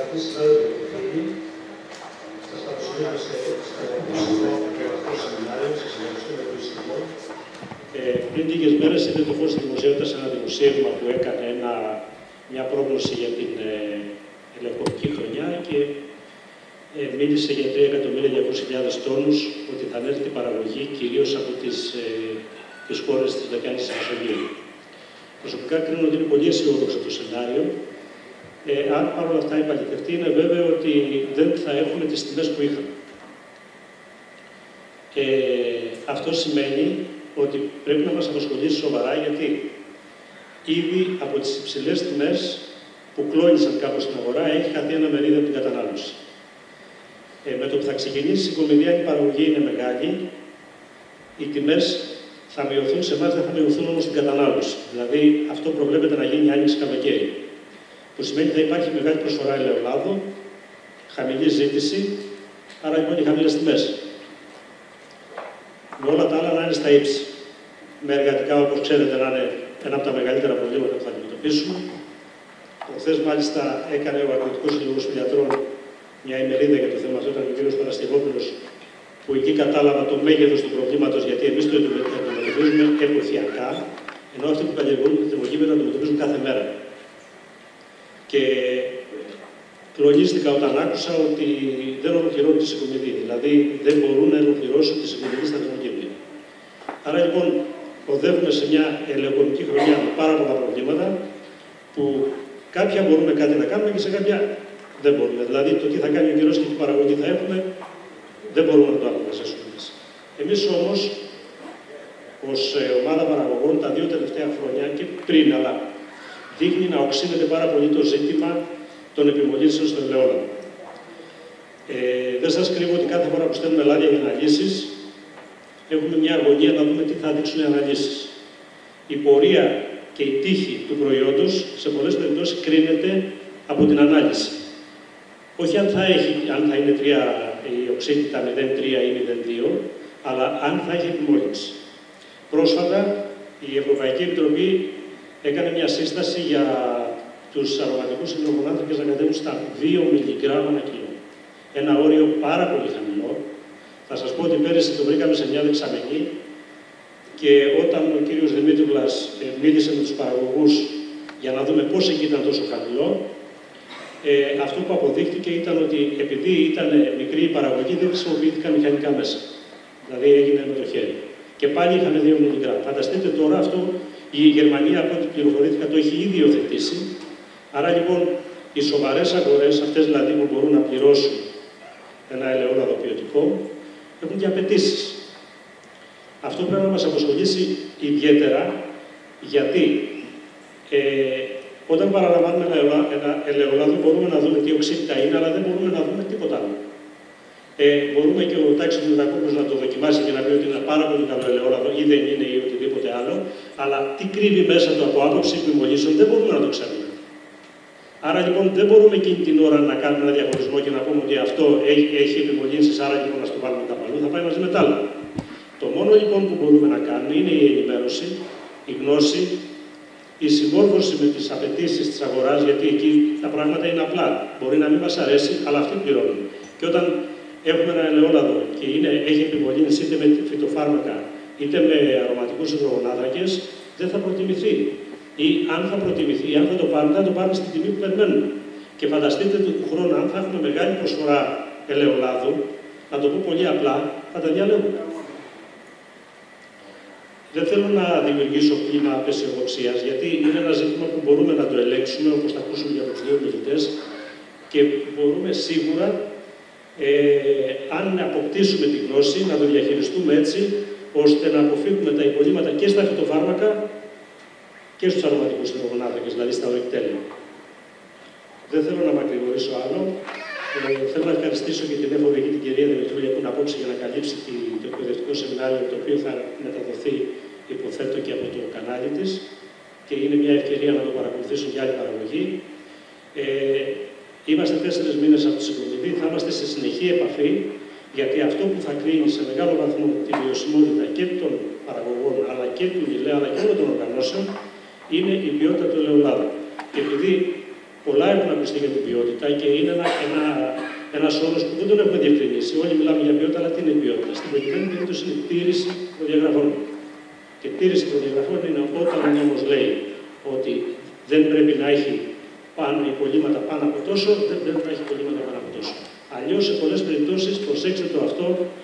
Αγαπητοί συνάδελφοι και φίλοι, σας καλωσορίζω σε αυτό το σεμινάριο, σας ευχαριστούμε πολύ συντομό. Πριν λίγες μέρες είδε το φως της δημοσιότητας ένα δημοσίευμα που έκανε μια πρόγνωση για την ελεγχοπική χρονιά και μίλησε για 3.200.000 τόνους ότι θα ανέλθει η παραγωγή κυρίως από τις χώρες της Δεκάνης της Μεσογείου. Προσωπικά κρίνω ότι είναι πολύ αισιόδοξο το σενάριο. Αν παρόλα αυτά επαληθευτεί, είναι βέβαιο ότι δεν θα έχουν τις τιμές που είχαν. Αυτό σημαίνει ότι πρέπει να μας απασχολήσει σοβαρά, γιατί ήδη από τις υψηλές τιμές που κλώνησαν κάπως στην αγορά έχει χαθεί ένα μερίδιο από την κατανάλωση. Με το που θα ξεκινήσει η κομμωδία, η παραγωγή είναι μεγάλη, οι τιμές θα μειωθούν σε εμάς, δεν θα μειωθούν όμως στην κατανάλωση. Δηλαδή, αυτό προβλέπεται να γίνει άνοιξη καλοκαίρι. Που σημαίνει ότι θα υπάρχει μεγάλη προσφορά ελαιολάδου, χαμηλή ζήτηση, άρα λοιπόν οι χαμηλές τιμές. Με όλα τα άλλα να είναι στα ύψη. Με εργατικά, όπως ξέρετε, να είναι ένα από τα μεγαλύτερα προβλήματα που θα αντιμετωπίσουμε. Προχθές, μάλιστα, έκανε ο Αγροτικός Σύλλογος των Γιατρών μια ημερίδα για το θέμα αυτό, ήταν ο κ. Παρασκευόπουλος, που εκεί κατάλαβα το μέγεθος του προβλήματος, γιατί εμείς το αντιμετωπίζουμε εποχιακά, ενώ αυτοί που καλλιεργούν τη θερμοκήπια το αντιμετωπίζουν κάθε μέρα. Και κλονίστηκα όταν άκουσα ότι δεν ολοκληρώνουν τη συγκομιδή. Δηλαδή δεν μπορούν να ολοκληρώσουν τη συγκομιδή στα θερμοκήπια. Άρα λοιπόν οδεύουμε σε μια ελαιοκομική χρονιά με πάρα πολλά προβλήματα, που κάποια μπορούμε κάτι να κάνουμε και σε κάποια δεν μπορούμε. Δηλαδή το τι θα κάνει ο καιρός και τι παραγωγή θα έχουμε, δεν μπορούμε να το αποφασίσουμε εμείς. Εμείς όμως, ως ομάδα παραγωγών, τα 2 τελευταία χρόνια και πριν, αλλά δείχνει να οξύνεται πάρα πολύ το ζήτημα των επιμολύνσεων στον ελαιόλαδο. Δεν σας κρύβω ότι κάθε φορά που στέλνουμε λάδια για αναλύσεις, έχουμε μια αγωνία να δούμε τι θα δείξουν οι αναλύσεις. Η πορεία και η τύχη του προϊόντος, σε πολλές περιπτώσεις, κρίνεται από την ανάλυση. Όχι αν θα είναι 3 η οξύτητα 0,3 ή 0,2, αλλά αν θα έχει επιμόλυνση. Πρόσφατα, η Ευρωπαϊκή Επιτροπή έκανε μια σύσταση για τους αρωματικούς υδρογονάνθρακες να κατέβουν στα 2 μιλιγκράμμα ανά κιλό. Ένα όριο πάρα πολύ χαμηλό. Θα σας πω ότι πέρυσι το βρήκαμε σε μια δεξαμενή και όταν ο κύριος Δημήτρουλας μίλησε με τους παραγωγούς για να δούμε πώς εκεί ήταν τόσο χαμηλό, αυτό που αποδείχτηκε ήταν ότι επειδή ήταν μικρή η παραγωγή, δεν χρησιμοποιήθηκαν μηχανικά μέσα. Δηλαδή έγινε με το χέρι. Και πάλι είχαμε 2 μιλιγκράμμα. Φανταστείτε τώρα αυτό. Η Γερμανία, από ό,τι πληροφορήθηκα, το έχει ήδη υιοθετήσει. Άρα λοιπόν οι σοβαρές αγορές, αυτές δηλαδή που μπορούν να πληρώσουν ένα ελαιόλαδο ποιοτικό, έχουν και απαιτήσεις. Αυτό πρέπει να μας απασχολήσει ιδιαίτερα, γιατί όταν παραλαμβάνουμε ένα ελαιόλαδο μπορούμε να δούμε τι οξύτητα είναι, αλλά δεν μπορούμε να δούμε τίποτα άλλο. Μπορούμε και ο Τάξης Μητρακόπουλος να το δοκιμάσει και να πει ότι είναι πάρα πολύ καλό ελαιόλαδο ή δεν είναι ή οτιδήποτε άλλο, αλλά τι κρύβει μέσα του από άποψη επιμολύσεων δεν μπορούμε να το ξέρουμε. Άρα λοιπόν δεν μπορούμε εκείνη την ώρα να κάνουμε ένα διαχωρισμό και να πούμε ότι αυτό έχει επιμολύσεις, άρα λοιπόν να το βάλουμε κάπου αλλού, θα πάει μαζί με τα άλλα. Το μόνο λοιπόν που μπορούμε να κάνουμε είναι η ενημέρωση, η γνώση, η συμμόρφωση με τις απαιτήσεις της αγοράς, γιατί εκεί τα πράγματα είναι απλά. Μπορεί να μην μας αρέσει, αλλά αυτοί πληρώνουν. Και όταν έχουμε ένα ελαιόλαδο και έχει επιμολύνηση είτε με φυτοφάρμακα είτε με αρωματικούς υδρογονάνθρακες, δεν θα προτιμηθεί. Ή αν θα προτιμηθεί, ή αν θα το πάρουν, θα το πάρουν στη τιμή που περιμένουν. Και φανταστείτε του χρόνου, αν θα έχουμε μεγάλη προσφορά ελαιολάδου, να το πω πολύ απλά, θα τα διαλέγουμε. Δεν θέλω να δημιουργήσω κλίμα απεσιοδοξίας, γιατί είναι ένα ζήτημα που μπορούμε να το ελέγξουμε, όπως θα ακούσουμε για τους 2 μιλητές, και μπορούμε σίγουρα, αν αποκτήσουμε τη γνώση, να το διαχειριστούμε έτσι, ώστε να αποφύγουμε τα υπολείμματα και στα φυτοφάρμακα και στους αρωματικούς υδρογονάνθρακες, δηλαδή στα ορικτέλεια. Δεν θέλω να μακρηγορήσω άλλο. Θέλω να ευχαριστήσω και την εφορική την κυρία Δημητρούλια που είναι απόψε για να καλύψει το εκπαιδευτικό σεμινάριο, το οποίο θα μεταδοθεί, υποθέτω, και από το κανάλι της. Και είναι μια ευκαιρία να το παρακολουθήσω για άλλη παραγωγή. Είμαστε 4 μήνες από τη συγκομιδή, θα είμαστε σε συνεχή επαφή, γιατί αυτό που θα κρίνει σε μεγάλο βαθμό τη βιωσιμότητα και των παραγωγών, αλλά και του ΙΛΕ, αλλά και όλων των οργανώσεων, είναι η ποιότητα του ελαιολάδου. Και επειδή πολλά έχουν ακουστεί για την ποιότητα και είναι ένας όρος που δεν τον έχουμε διευκρινίσει. Όλοι μιλάμε για ποιότητα, αλλά τι είναι η ποιότητα? Στην προκειμένη περίπτωση είναι τήρηση προδιαγραφών. Και τήρηση προδιαγραφών είναι όταν ο νόμος λέει ότι δεν πρέπει να έχει υπολείμματα πάνω από τόσο, δεν πρέπει να έχει υπολείμματα πάνω από τόσο. Αλλιώς, σε πολλές περιπτώσεις, προσέξτε το αυτό,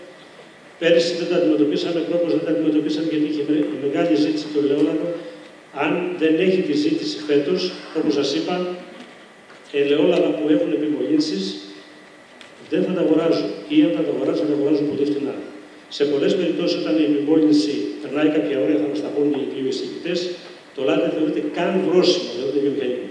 πέρυσι δεν τα αντιμετωπίσαμε, πρόπως δεν τα αντιμετωπίσαμε γιατί είχε μεγάλη ζήτηση το ελαιόλαδο. Αν δεν έχει τη ζήτηση φέτος, όπως σας είπα, ελαιόλαδα που έχουν επιμολύνσεις δεν θα τα αγοράζουν ή αν θα τα αγοράζουν, θα τα αγοράζουν πολύ φτηνά. Σε πολλές περιπτώσεις, όταν η επιμόλυνση περνάει κάποια ώρα, θα μας τα πούν οι δύο εισηγητές, το λάδι δεν θεωρείται καν βρώσιμο, δηλαδή βιομηχανικό.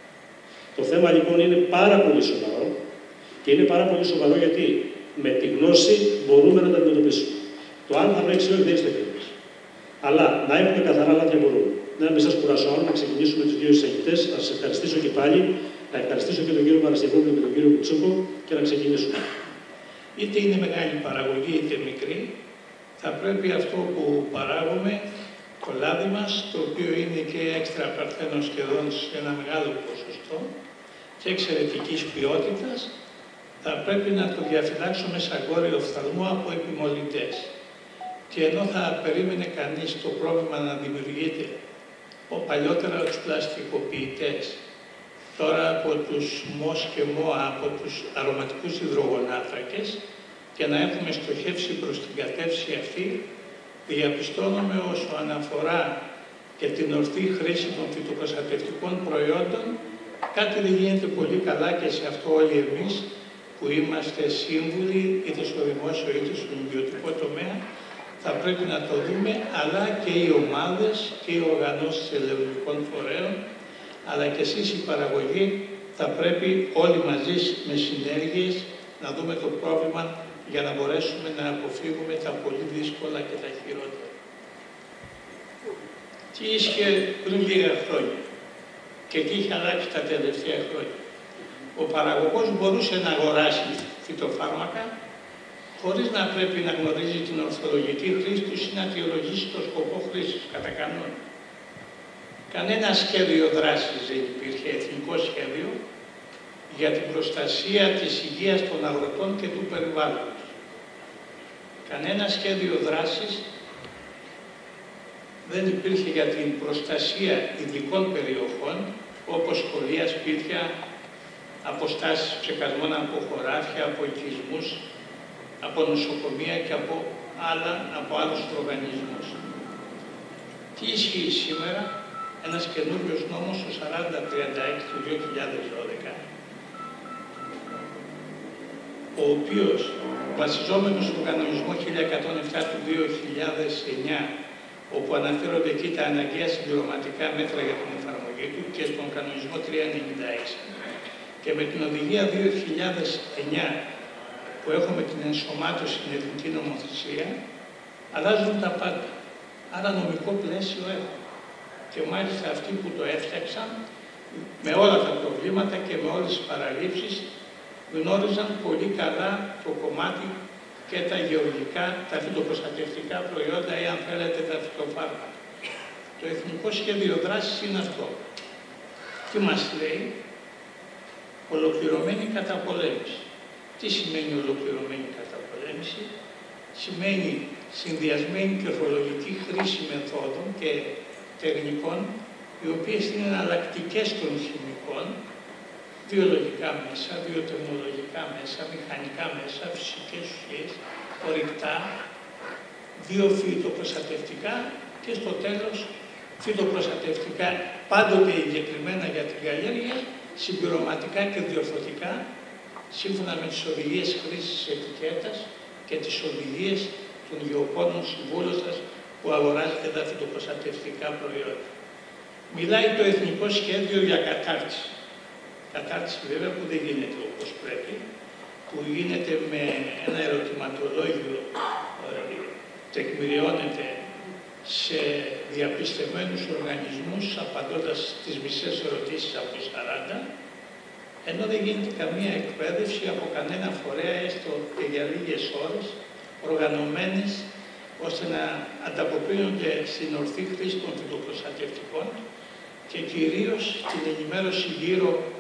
Το θέμα λοιπόν είναι πάρα πολύ σοβαρό και είναι πάρα πολύ σοβαρό γιατί με τη γνώση μπορούμε να τα αντιμετωπίσουμε. Το αν θα βρέξει όχι δεν είναι στο χέρι μας. Αλλά να έχουμε καθαρά λάδια μπορούμε. Να μην σας κουράσω άλλο, να ξεκινήσουμε τους δύο εισηγητές. Να σας ευχαριστήσω και πάλι, να ευχαριστήσω και τον κύριο Παρασκευόπουλο και τον κύριο Κουτσούκο και να ξεκινήσουμε. Είτε είναι μεγάλη παραγωγή είτε μικρή, θα πρέπει αυτό που παράγουμε, το λάδι μας, το οποίο είναι και έξτρα παρθένο σχεδόν σε ένα μεγάλο ποσοστό και εξαιρετικής ποιότητας, θα πρέπει να το διαφυλάξουμε σαν κόριο οφθαλμό από επιμολυντές. Και ενώ θα περίμενε κανείς το πρόβλημα να δημιουργείται παλιότερα από τους πλαστικοποιητές, τώρα από τους ΜΟΣ και ΜΟΑ, από τους αρωματικούς υδρογονάνθρακες, και να έχουμε στοχεύσει προς την κατεύθυνση αυτή, διαπιστώνουμε όσο αναφορά και την ορθή χρήση των φυτοπροστατευτικών προϊόντων, κάτι δεν γίνεται πολύ καλά και σε αυτό όλοι εμείς που είμαστε σύμβουλοι είτε στο δημόσιο είτε στον ιδιωτικό τομέα, θα πρέπει να το δούμε, αλλά και οι ομάδες και οι οργανώσεις ελευνητικών φορέων, αλλά και εσείς η παραγωγή, θα πρέπει όλοι μαζί με συνέργειες να δούμε το πρόβλημα για να μπορέσουμε να αποφύγουμε τα πολύ δύσκολα και τα χειρότερα. Τι ίσχυε πριν λίγα χρόνια και τι είχε αλλάξει τα τελευταία χρόνια? Ο παραγωγός μπορούσε να αγοράσει φυτοφάρμακα χωρίς να πρέπει να γνωρίζει την ορθολογική χρήση τους ή να αιτιολογήσει το σκοπό χρήσης κατά κανόνα. Κανένα σχέδιο δράσης δεν υπήρχε, εθνικό σχέδιο, για την προστασία της υγείας των αγροτών και του περιβάλλοντος. Κανένα σχέδιο δράσης δεν υπήρχε για την προστασία ειδικών περιοχών, όπως σχολεία, σπίτια, αποστάσεις ψεκασμών από χωράφια, από οικισμούς, από νοσοκομεία και από άλλους οργανισμούς. Τι ισχύει σήμερα? Ένας καινούριος νόμος, ο 4036 του 2012, ο οποίος βασιζόμενος στον κανονισμό 1107 του 2009, όπου αναφέρονται εκεί τα αναγκαία συμπληρωματικά μέτρα για την εφαρμογή του, και στον κανονισμό 396, και με την οδηγία 2009 που έχουμε την ενσωμάτωση στην εθνική νομοθεσία, αλλάζουν τα πάντα. Άρα νομικό πλαίσιο έχουμε. Και μάλιστα αυτοί που το έφτιαξαν, με όλα τα προβλήματα και με όλες τις παραλήψεις, γνώριζαν πολύ καλά το κομμάτι και τα γεωργικά, τα φυτοπροστατευτικά προϊόντα ή αν θέλετε τα φυτοφάρμακα. Το Εθνικό Σχέδιο Δράσης είναι αυτό. Τι μας λέει? Ολοκληρωμένη καταπολέμηση. Τι σημαίνει ολοκληρωμένη καταπολέμηση? Σημαίνει συνδυασμένη και ορθολογική χρήση μεθόδων και τεχνικών, οι οποίες είναι εναλλακτικές των χημικών, βιολογικά μέσα, βιοτεχνολογικά μέσα, μηχανικά μέσα, φυσικές ουσίες, ορυκτά, βιοφυτοπροστατευτικά και στο τέλος φυτοπροστατευτικά, πάντοτε εγκεκριμένα για την καλλιέργεια, συμπληρωματικά και διορθωτικά, σύμφωνα με τις οδηγίες χρήσης ετικέτας και τις οδηγίες των γεωπόνων συμβούλων σας που αγοράζετε τα φυτοπροστατευτικά προϊόντα. Μιλάει το Εθνικό Σχέδιο για κατάρτιση. Κατάρτιση βέβαια που δεν γίνεται όπως πρέπει, που γίνεται με ένα ερωτηματολόγιο, τεκμηριώνεται σε διαπιστευμένους οργανισμούς, απαντώντας τις μισές ερωτήσεις από 40, ενώ δεν γίνεται καμία εκπαίδευση από κανένα φορέα, έστω και για λίγες ώρες, οργανωμένες ώστε να ανταποκρίνονται στην ορθή χρήση των φυτοπροστατευτικών και κυρίως την ενημέρωση γύρω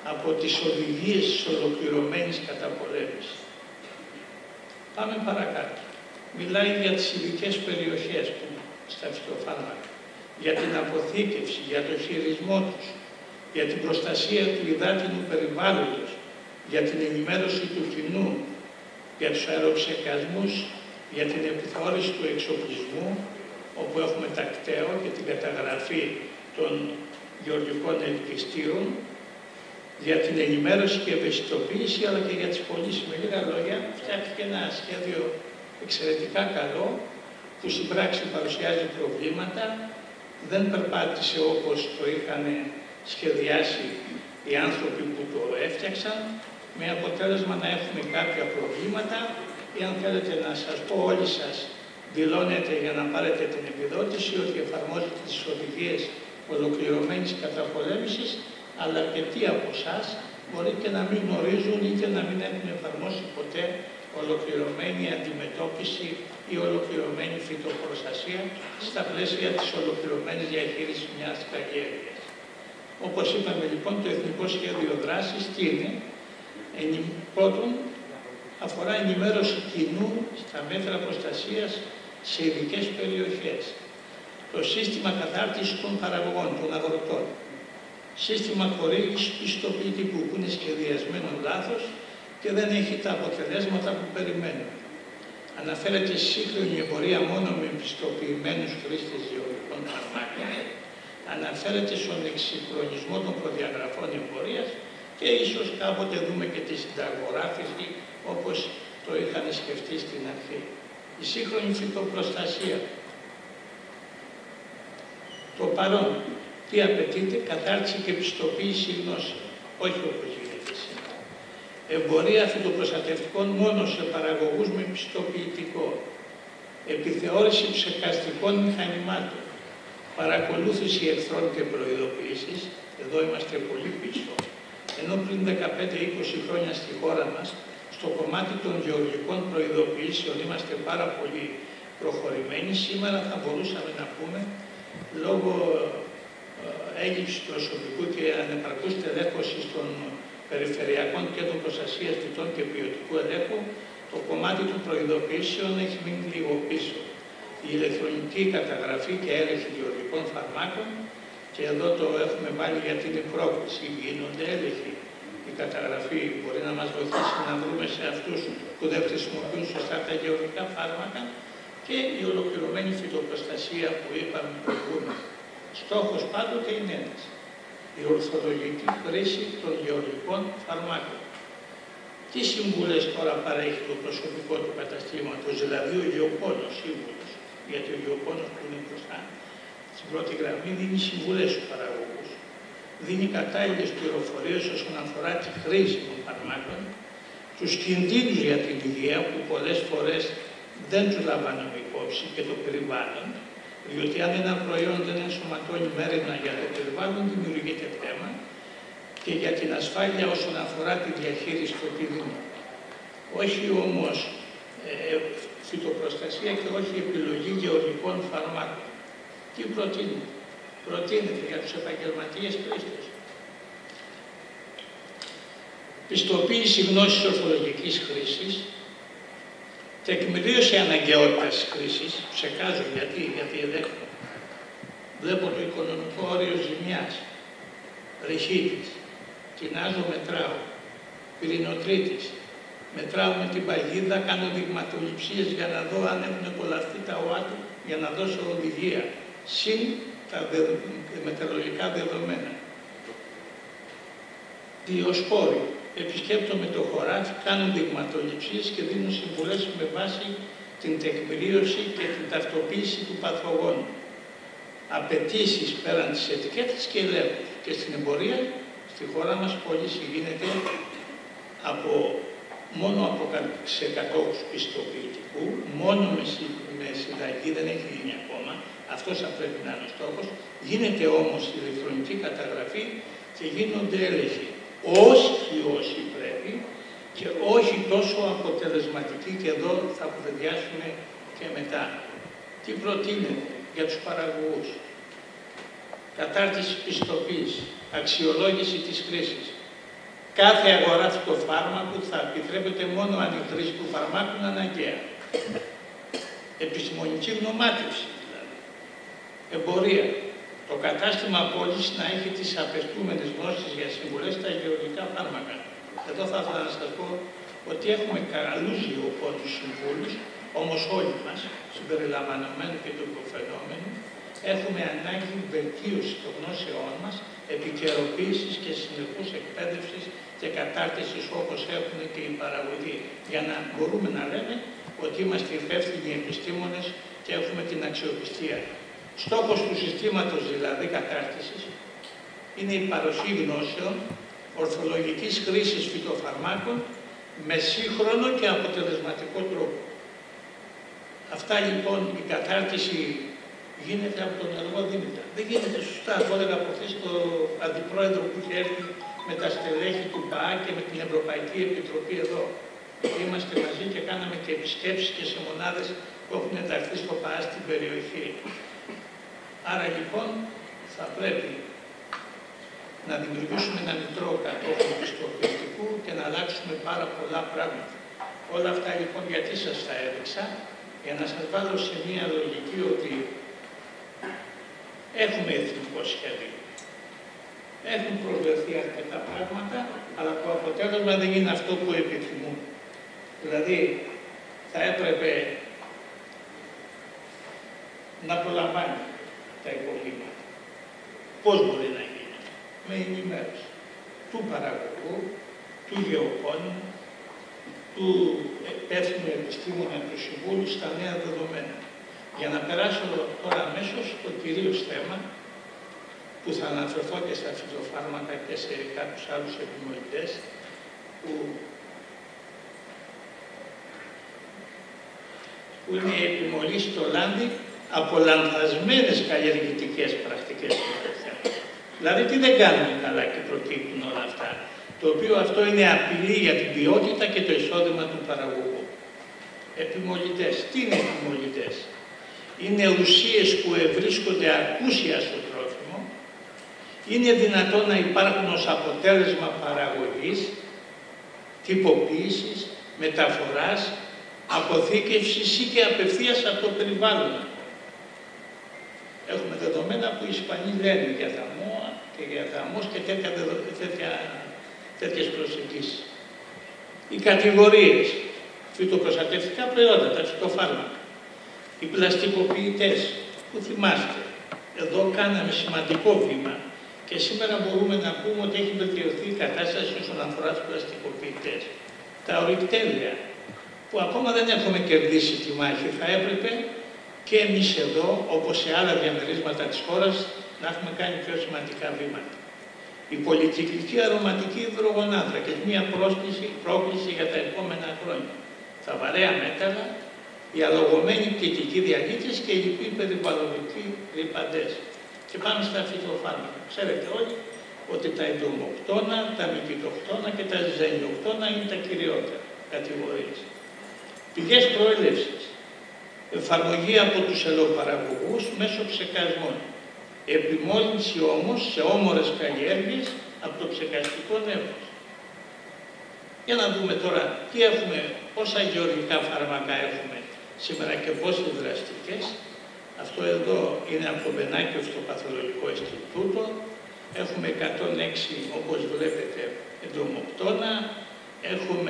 από τις οδηγίες της ολοκληρωμένης καταπολέμησης. Πάμε παρακάτω. Μιλάει για τις ειδικές περιοχές που στα φυτοφάρμακα, για την αποθήκευση, για το χειρισμό τους, για την προστασία του υδάτινου περιβάλλοντος, για την ενημέρωση του κοινού, για τους αεροψεκασμούς, για την επιθεώρηση του εξοπλισμού, όπου έχουμε τα κταίω και την καταγραφή των γεωργικών ελκυστήρων, για την ενημέρωση και ευαισθητοποίηση, αλλά και για τις πωλήσεις. Με λίγα λόγια, φτιάχτηκε ένα σχέδιο εξαιρετικά καλό, που στην πράξη παρουσιάζει προβλήματα, δεν περπάτησε όπως το είχαν σχεδιάσει οι άνθρωποι που το έφτιαξαν, με αποτέλεσμα να έχουμε κάποια προβλήματα, ή αν θέλετε να σας πω, όλοι σας δηλώνετε για να πάρετε την επιδότηση ότι εφαρμόζετε τις οδηγίες ολοκληρωμένης καταπολέμησης, αλλά αρκετοί από εσάς μπορεί και να μην γνωρίζουν ή και να μην έχουν εφαρμόσει ποτέ ολοκληρωμένη αντιμετώπιση ή ολοκληρωμένη φυτοπροστασία στα πλαίσια της ολοκληρωμένης διαχείρισης μιας καλλιέργειας. Όπως είπαμε λοιπόν, το Εθνικό Σχέδιο Δράσης τι είναι? Πρώτον, αφορά ενημέρωση κοινού στα μέτρα προστασίας σε ειδικές περιοχές. Το σύστημα κατάρτισης των παραγωγών, των αγροτών. Σύστημα χορήγησης πιστοποιητικού που είναι σχεδιασμένο λάθος και δεν έχει τα αποτελέσματα που περιμένουμε. Αναφέρεται σύγχρονη εμπορία μόνο με πιστοποιημένους χρήστες γεωργικών φαρμάκων. Αναφέρεται στον εξυγχρονισμό των προδιαγραφών εμπορίας και ίσως κάποτε δούμε και τη συνταγογράφηση όπως το είχαν σκεφτεί στην αρχή. Η σύγχρονη φυτοπροστασία. Το παρόν. Τι απαιτείται? Κατάρτιση και πιστοποίηση γνώσεων. Όχι όπως γίνεται σήμερα. Εμπορία φυτοπροστατευτικών μόνο σε παραγωγούς με πιστοποιητικό. Επιθεώρηση ψεκαστικών μηχανημάτων. Παρακολούθηση εχθρών και προειδοποιήσεις. Εδώ είμαστε πολύ πίσω. Ενώ πριν 15-20 χρόνια στη χώρα μας, στο κομμάτι των γεωργικών προειδοποιήσεων είμαστε πάρα πολύ προχωρημένοι. Σήμερα θα μπορούσαμε να πούμε, λόγω έλλειψη προσωπικού και ανεπαρκούς τελέχωσης των περιφερειακών κέντρων προστασίας φυτών και ποιοτικού ελέγχου, το κομμάτι των προειδοποιήσεων έχει μείνει λίγο πίσω. Η ηλεκτρονική καταγραφή και έλεγχη γεωργικών φαρμάκων, και εδώ το έχουμε βάλει γιατί είναι πρόκληση, γίνονται έλεγχοι. Η καταγραφή μπορεί να μας βοηθήσει να βρούμε σε αυτούς που δεν χρησιμοποιούν σωστά τα γεωργικά φάρμακα, και η ολοκληρωμένη φυτοπροστασία που είπαμε προηγούμενα. Στόχος πάντοτε είναι ένας. Η ορθολογική χρήση των γεωργικών φαρμάκων. Τι συμβουλές τώρα παρέχει το προσωπικό του καταστήματος, δηλαδή ο γεωπόνος σύμβουλος, γιατί ο γεωπόνος που είναι μπροστά στην πρώτη γραμμή δίνει συμβουλές στους παραγωγούς. Δίνει κατάλληλες πληροφορίες όσον αφορά τη χρήση των φαρμάκων, τους κινδύνους για την υγεία που πολλές φορές δεν τους λαμβάνουμε υπόψη, και το περιβάλλον, διότι αν ένα προϊόν δεν ενσωματώνει μέρημνα για το περιβάλλον, δημιουργείται θέμα, και για την ασφάλεια όσον αφορά τη διαχείριση του κινδύνου. Όχι όμως φυτοπροστασία και όχι επιλογή γεωργικών φαρμάκων. Τι προτείνεται? Προτείνεται για τους επαγγελματίες χρήστες. Πιστοποίηση γνώσης ορθολογικής χρήσης, τεκμηρίωση αναγκαιότητας χρήσης, ψεκάζω γιατί ελέγχω. Βλέπω το οικονομικό όριο ζημιάς, ρηχίτης, κοινάζω, μετράω, πυρηνοτρίτης, μετράω με την παγίδα, κάνω δειγματοληψίες για να δω αν έχουν κολλαφτεί τα ΟΑ του, για να δώσω οδηγία, συν τα μετεωρολογικά δεδομένα. Διοσπόροι. Επισκέπτομαι το χωράφι, κάνω δειγματοληψίες και δίνω συμβουλές με βάση την τεκμηρίωση και την ταυτοποίηση του παθογόνου. Απαιτήσεις πέραν της ετικέτας και ελέγχους. Και στην εμπορία, στη χώρα μας, πώληση γίνεται μόνο από σε κατόχους πιστοποιητικού, μόνο με συνταγή, δεν έχει γίνει ακόμα. Αυτός θα πρέπει να είναι ο στόχος. Γίνεται όμως η ηλεκτρονική καταγραφή και γίνονται έλεγχοι. Όσοι πρέπει και όχι τόσο αποτελεσματικοί, και εδώ θα κουβεντιάσουμε και μετά. Τι προτείνεται για τους παραγωγούς? Κατάρτιση πιστοποίηση, αξιολόγηση της χρήσης, κάθε αγορά φυτοφάρμακου θα επιτρέπεται μόνο αν η χρήση του φαρμάκου είναι αναγκαία. Επιστημονική γνωμάτευση δηλαδή. Εμπορία. Το κατάστημα πώλησης να έχει τις απαιτούμενες γνώσεις για συμβουλές στα γεωργικά φάρμακα. Εδώ θα ήθελα να σας πω ότι έχουμε καλούς γεωπόνους συμβούλους, όμως όλοι μας, συμπεριλαμβανομένου και του υποφαινόμενου, έχουμε ανάγκη βελτίωση των γνώσεών μας, επικαιροποίησης και συνεχούς εκπαίδευσης και κατάρτισης όπως έχουν και οι παραγωγοί, για να μπορούμε να λέμε ότι είμαστε υπεύθυνοι επιστήμονες και έχουμε την αξιοπιστία. Στόχος του συστήματος δηλαδή κατάρτισης είναι η παροχή γνώσεων ορθολογικής χρήσης φυτοφαρμάκων με σύγχρονο και αποτελεσματικό τρόπο. Αυτά λοιπόν η κατάρτιση γίνεται από τον εργό Δήμητρα. Δεν γίνεται σωστά, το έλεγα προχθές στο αντιπρόεδρο που είχε έρθει με τα στελέχη του ΠΑΑ και με την Ευρωπαϊκή Επιτροπή εδώ. Είμαστε μαζί και κάναμε και επισκέψεις και σε μονάδες που έχουν ενταχθεί στο ΠΑΑ στην περιοχή. Άρα λοιπόν θα πρέπει να δημιουργήσουμε ένα μητρό κατόχου πιστοποιητικού και να αλλάξουμε πάρα πολλά πράγματα. Όλα αυτά λοιπόν γιατί σας τα έδειξα, για να σας βάλω σε μία λογική ότι έχουμε εθνικό σχέδιο. Έχουν προσδεθεί αρκετά πράγματα, αλλά το αποτέλεσμα δεν είναι αυτό που επιθυμούν. Δηλαδή, θα έπρεπε να προλαμβάνει τα υπολείμματα. Πώς μπορεί να γίνει? Με ενημέρωση του παραγωγού, του γεωπόνου, του υπεύθυνου επιστήμονα του συμβούλου στα νέα δεδομένα. Για να περάσω τώρα αμέσως στο κυρίως θέμα, που θα αναφερθώ και στα φυτοφάρμακα και σε κάποιους άλλους επιμολυντές, που είναι η επιμολή στο λάδι από λανθασμένες καλλιεργητικές πρακτικές του θέματος. Δηλαδή τι δεν κάνουμε καλά και προκύπτουν όλα αυτά, το οποίο αυτό είναι απειλή για την ποιότητα και το εισόδημα του παραγωγού. Επιμολυντές. Τι είναι επιμολυντές? Είναι ουσίες που ευρίσκονται ακούσια στο τρόφιμο, είναι δυνατόν να υπάρχουν ως αποτέλεσμα παραγωγής, τυποποίησης, μεταφοράς, αποθήκευσης ή και απευθείας από το περιβάλλον. Έχουμε δεδομένα που οι Ισπανοί λένε για τα ΜΟΑ και για τα ΜΟΣ και τέτοιες προσεγγίσεις. Οι κατηγορίες, φυτοπροστατευτικά προϊόντα, τα φυτοφάρμακα, οι πλαστικοποιητές, που θυμάστε, εδώ κάναμε σημαντικό βήμα και σήμερα μπορούμε να πούμε ότι έχει βελτιωθεί η κατάσταση όσον αφορά τους πλαστικοποιητές. Τα ορυκτέλεια, που ακόμα δεν έχουμε κερδίσει τη μάχη, θα έπρεπε και εμείς εδώ, όπως σε άλλα διαμερίσματα της χώρας, να έχουμε κάνει πιο σημαντικά βήματα. Η πολυκυκλική αρωματική υδρογονάνθρακες, μια πρόκληση για τα επόμενα χρόνια. Τα βαρέα μέταλλα, οι αλογωμένοι πτυτικοί διαλύτες και οι λοιποί περιβαλλοντικοί ρυπαντές. Και πάμε στα φυτοφάρμακα. Ξέρετε όλοι ότι τα εντομοκτώνα, τα μικητοκτώνα και τα ζυζανιοκτώνα είναι τα κυριότερα κατηγορίες. Πηγές προέλευσης. Εφαρμογή από τους ελαιοπαραγωγούς μέσω ψεκασμών. Επιμόλυνση όμως σε όμορες καλλιέργειες από το ψεκαστικό νέφος. Για να δούμε τώρα τι έχουμε, πόσα γεωργικά φάρμακα έχουμε σήμερα και πόσες δραστικές. Αυτό εδώ είναι από το Μπενάκιο στο Παθολογικό Ινστιτούτο. Έχουμε 106, όπως βλέπετε, εντομοκτώνα. Έχουμε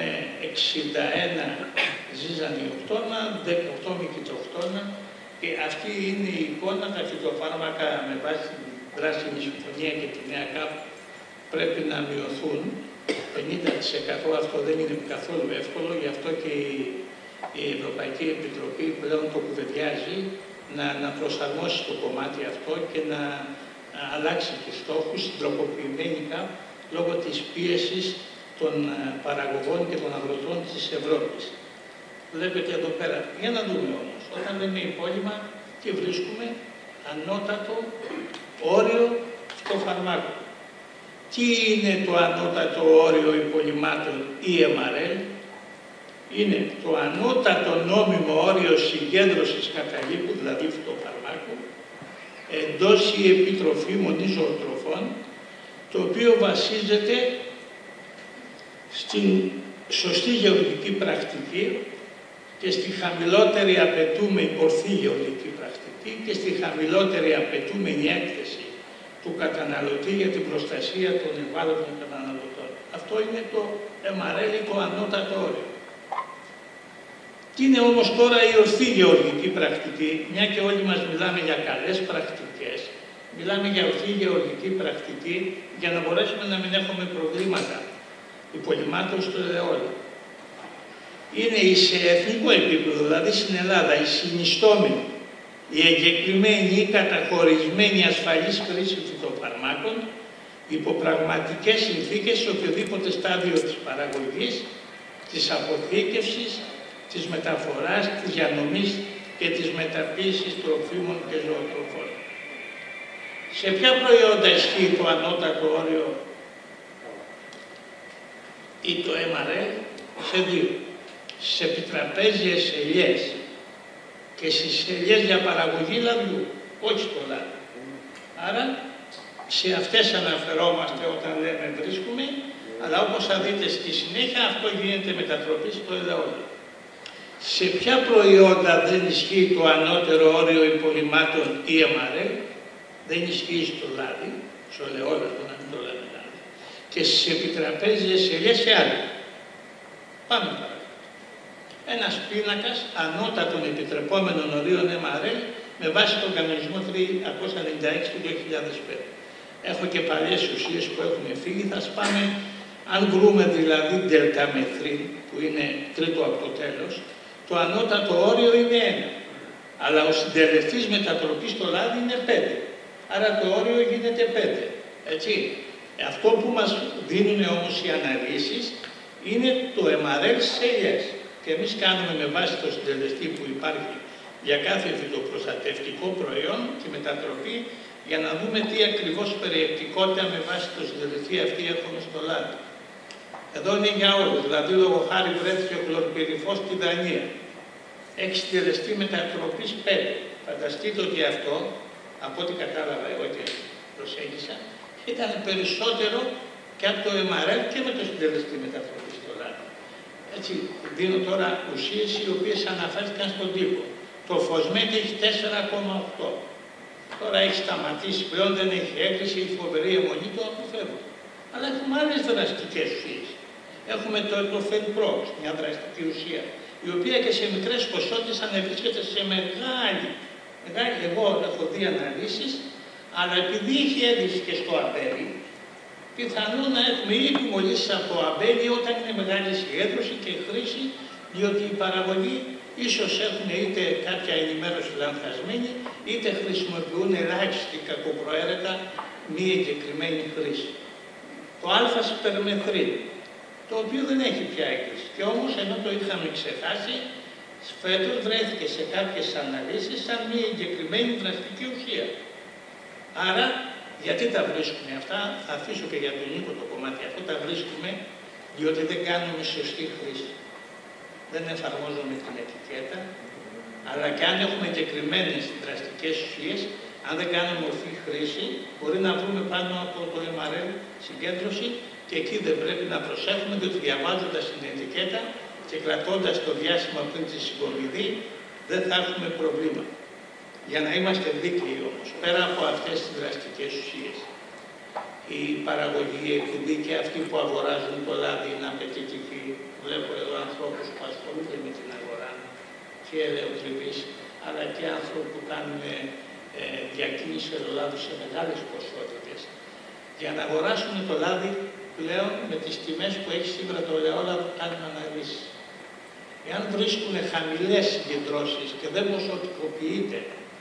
61 ζυζανιοκτώνα, 18 μικητοκτώνα. Και αυτή είναι η εικόνα, τα φυτοφάρμακα με βάση την Πράσινη Συμφωνία και τη Νέα ΚΑΠ πρέπει να μειωθούν. 50% αυτό δεν είναι καθόλου εύκολο, γι' αυτό και η Ευρωπαϊκή Επιτροπή πλέον το κουβεντιάζει να προσαρμόσει το κομμάτι αυτό και να αλλάξει τους στόχους στην τροποποιημένη ΚΑΠ λόγω της πίεσης των παραγωγών και των αγροτών της Ευρώπης. Βλέπετε εδώ πέρα. Για να δούμε όμως, όταν λέμε υπόλοιμα, τι βρίσκουμε? Ανώτατο όριο φυτοφαρμάκου. Τι είναι το ανώτατο όριο υπολειμμάτων EMRL? Είναι το ανώτατο νόμιμο όριο συγκέντρωσης καταλήπου, δηλαδή φυτοφαρμάκου, εντός ή επιτροφήμων ή ζωοτροφών, το οποίο βασίζεται στην σωστή γεωργική πρακτική και στη χαμηλότερη απαιτούμενη ορθή γεωργική πρακτική και στη χαμηλότερη απαιτούμενη έκθεση του καταναλωτή για την προστασία των ευάλωτων καταναλωτών. Αυτό είναι το εμαρέλικο ανώτατο όριο. Τι είναι όμως τώρα η ορθή γεωργική πρακτική, μια και όλοι μας μιλάμε για καλές πρακτικές, μιλάμε για ορθή γεωργική πρακτική για να μπορέσουμε να μην έχουμε προβλήματα υπολοιμάτων στο ελαιόλαδο. Είναι η σε εθνικό επίπεδο, δηλαδή στην Ελλάδα, η συνιστόμενη, η εγκεκριμένη ή καταχωρισμένη ασφαλής χρήση φυτοφαρμάκων υπό πραγματικές συνθήκες σε οποιοδήποτε στάδιο της παραγωγής, της αποθήκευσης, της μεταφοράς, της διανομής και της μεταποίησης τροφίμων και ζωοτροφών. Σε ποια προϊόντα ισχύει το ανώτατο όριο ή το MRL? Σε δύο. Στις επιτραπέζιες ελιές και στις ελιές για παραγωγή λαδιού, όχι στο λάδι. Άρα σε αυτές αναφερόμαστε όταν λέμε βρίσκουμε, αλλά όπως θα δείτε στη συνέχεια αυτό γίνεται μετατροπή στο ελαιόλαδο. Σε ποια προϊόντα δεν ισχύει το ανώτερο όριο υπολοιμάτων ή MRL? Δεν ισχύει στο λάδι, στο ελαιόλαδο, να μην το λέμε λάδι, και στις επιτραπέζιες ελιές σε άλλα. Πάμε παρακάτω. Ένας πίνακας ανώτατων επιτρεπόμενων ορίων MRL με βάση τον κανονισμό 396 του 2005. Έχω και παλιές ουσίες που έχουν φύγει, θα σπάμε, αν βρούμε δηλαδή δελταμεθρίν, που είναι τρίτο από το τέλος, το ανώτατο όριο είναι 1. Αλλά ο συντελεστής μετατροπής στο λάδι είναι 5. Άρα το όριο γίνεται 5. Έτσι. Αυτό που μας δίνουν όμως οι αναλύσεις είναι το MRL σε ελιές. Και εμείς κάνουμε με βάση το συντελεστή που υπάρχει για κάθε φυτοπροστατευτικό προϊόν και μετατροπή για να δούμε τι ακριβώς περιεκτικότητα με βάση το συντελεστή αυτή έχουμε στο λάδι. Εδώ είναι για όλους, δηλαδή λόγω χάρη βρέθηκε ο χλωρπυριφός στη Δανία. Έχει συντελεστή μετατροπής 5. Φανταστείτε ότι αυτό, από ό,τι κατάλαβα εγώ και προσέγγισα, ήταν περισσότερο και από το MRL και με το συντελεστή μετατροπής στο λάδι. Έτσι, δίνω τώρα ουσίες οι οποίες αναφέρθηκαν στον τύπο. Το φωσμέτη έχει 4,8. Τώρα έχει σταματήσει, πλέον δεν έχει έκρηση, η φοβερή αιμονή το αποφεύγω. Αλλά έχουμε άλλες δραστικές ουσίες. Έχουμε το φενπρόξ, μια δραστική ουσία, η οποία και σε μικρές ποσότητες ανεβρίσκεται σε μεγάλη. Εγώ έχω δει αναλύσεις, αλλά επειδή έχει έδειξει και στο αμπέλι, πιθανόν να έχουμε ή επιμολύσεις από το αμπέλι όταν είναι μεγάλη συγκέντρωση και χρήση, διότι η παραγωγή ίσως έχουν είτε κάποια ενημέρωση λανθασμένη, είτε χρησιμοποιούν ελάχιστη κακοπροαίρετα μη εγκεκριμένη χρήση. Το α-σπερμεθρίν, το οποίο δεν έχει πια έκρηση. Και όμως ενώ το είχαμε ξεχάσει, φέτος βρέθηκε σε κάποιες αναλύσεις σαν μη εγκεκριμένη δραστική ουσία. Άρα, γιατί τα βρίσκουμε αυτά, θα αφήσω και για τον Νίκο το κομμάτι αυτό, τα βρίσκουμε διότι δεν κάνουμε σωστή χρήση. Δεν εφαρμόζουμε την ετικέτα, αλλά και αν έχουμε εγκεκριμένες δραστικές ουσίες, αν δεν κάνουμε ορθή χρήση, μπορεί να βρούμε πάνω από το MRL συγκέντρωση και εκεί δεν πρέπει να προσέχουμε, διότι διαβάζοντας την ετικέτα και κρατώντας το διάστημα πριν τη συγκομιδή, δεν θα έχουμε προβλήμα. Για να είμαστε δίκαιοι όμως, πέρα από αυτές τις δραστικές ουσίες, η παραγωγή, η εκπομπή και αυτοί που αγοράζουν το λάδι είναι απαιτητικοί. Βλέπω εδώ ανθρώπους που ασχολούνται με την αγορά και ελαιοτριβείς, αλλά και άνθρωποι που κάνουν διακίνηση ελαιολάδου σε μεγάλες ποσότητες. Για να αγοράσουν το λάδι πλέον με τις τιμές που έχει σήμερα το ελαιόλαδο κάνουν αναλύσεις. Εάν βρίσκουν χαμηλές συγκεντρώσεις και δεν ποσοτικοποιείται,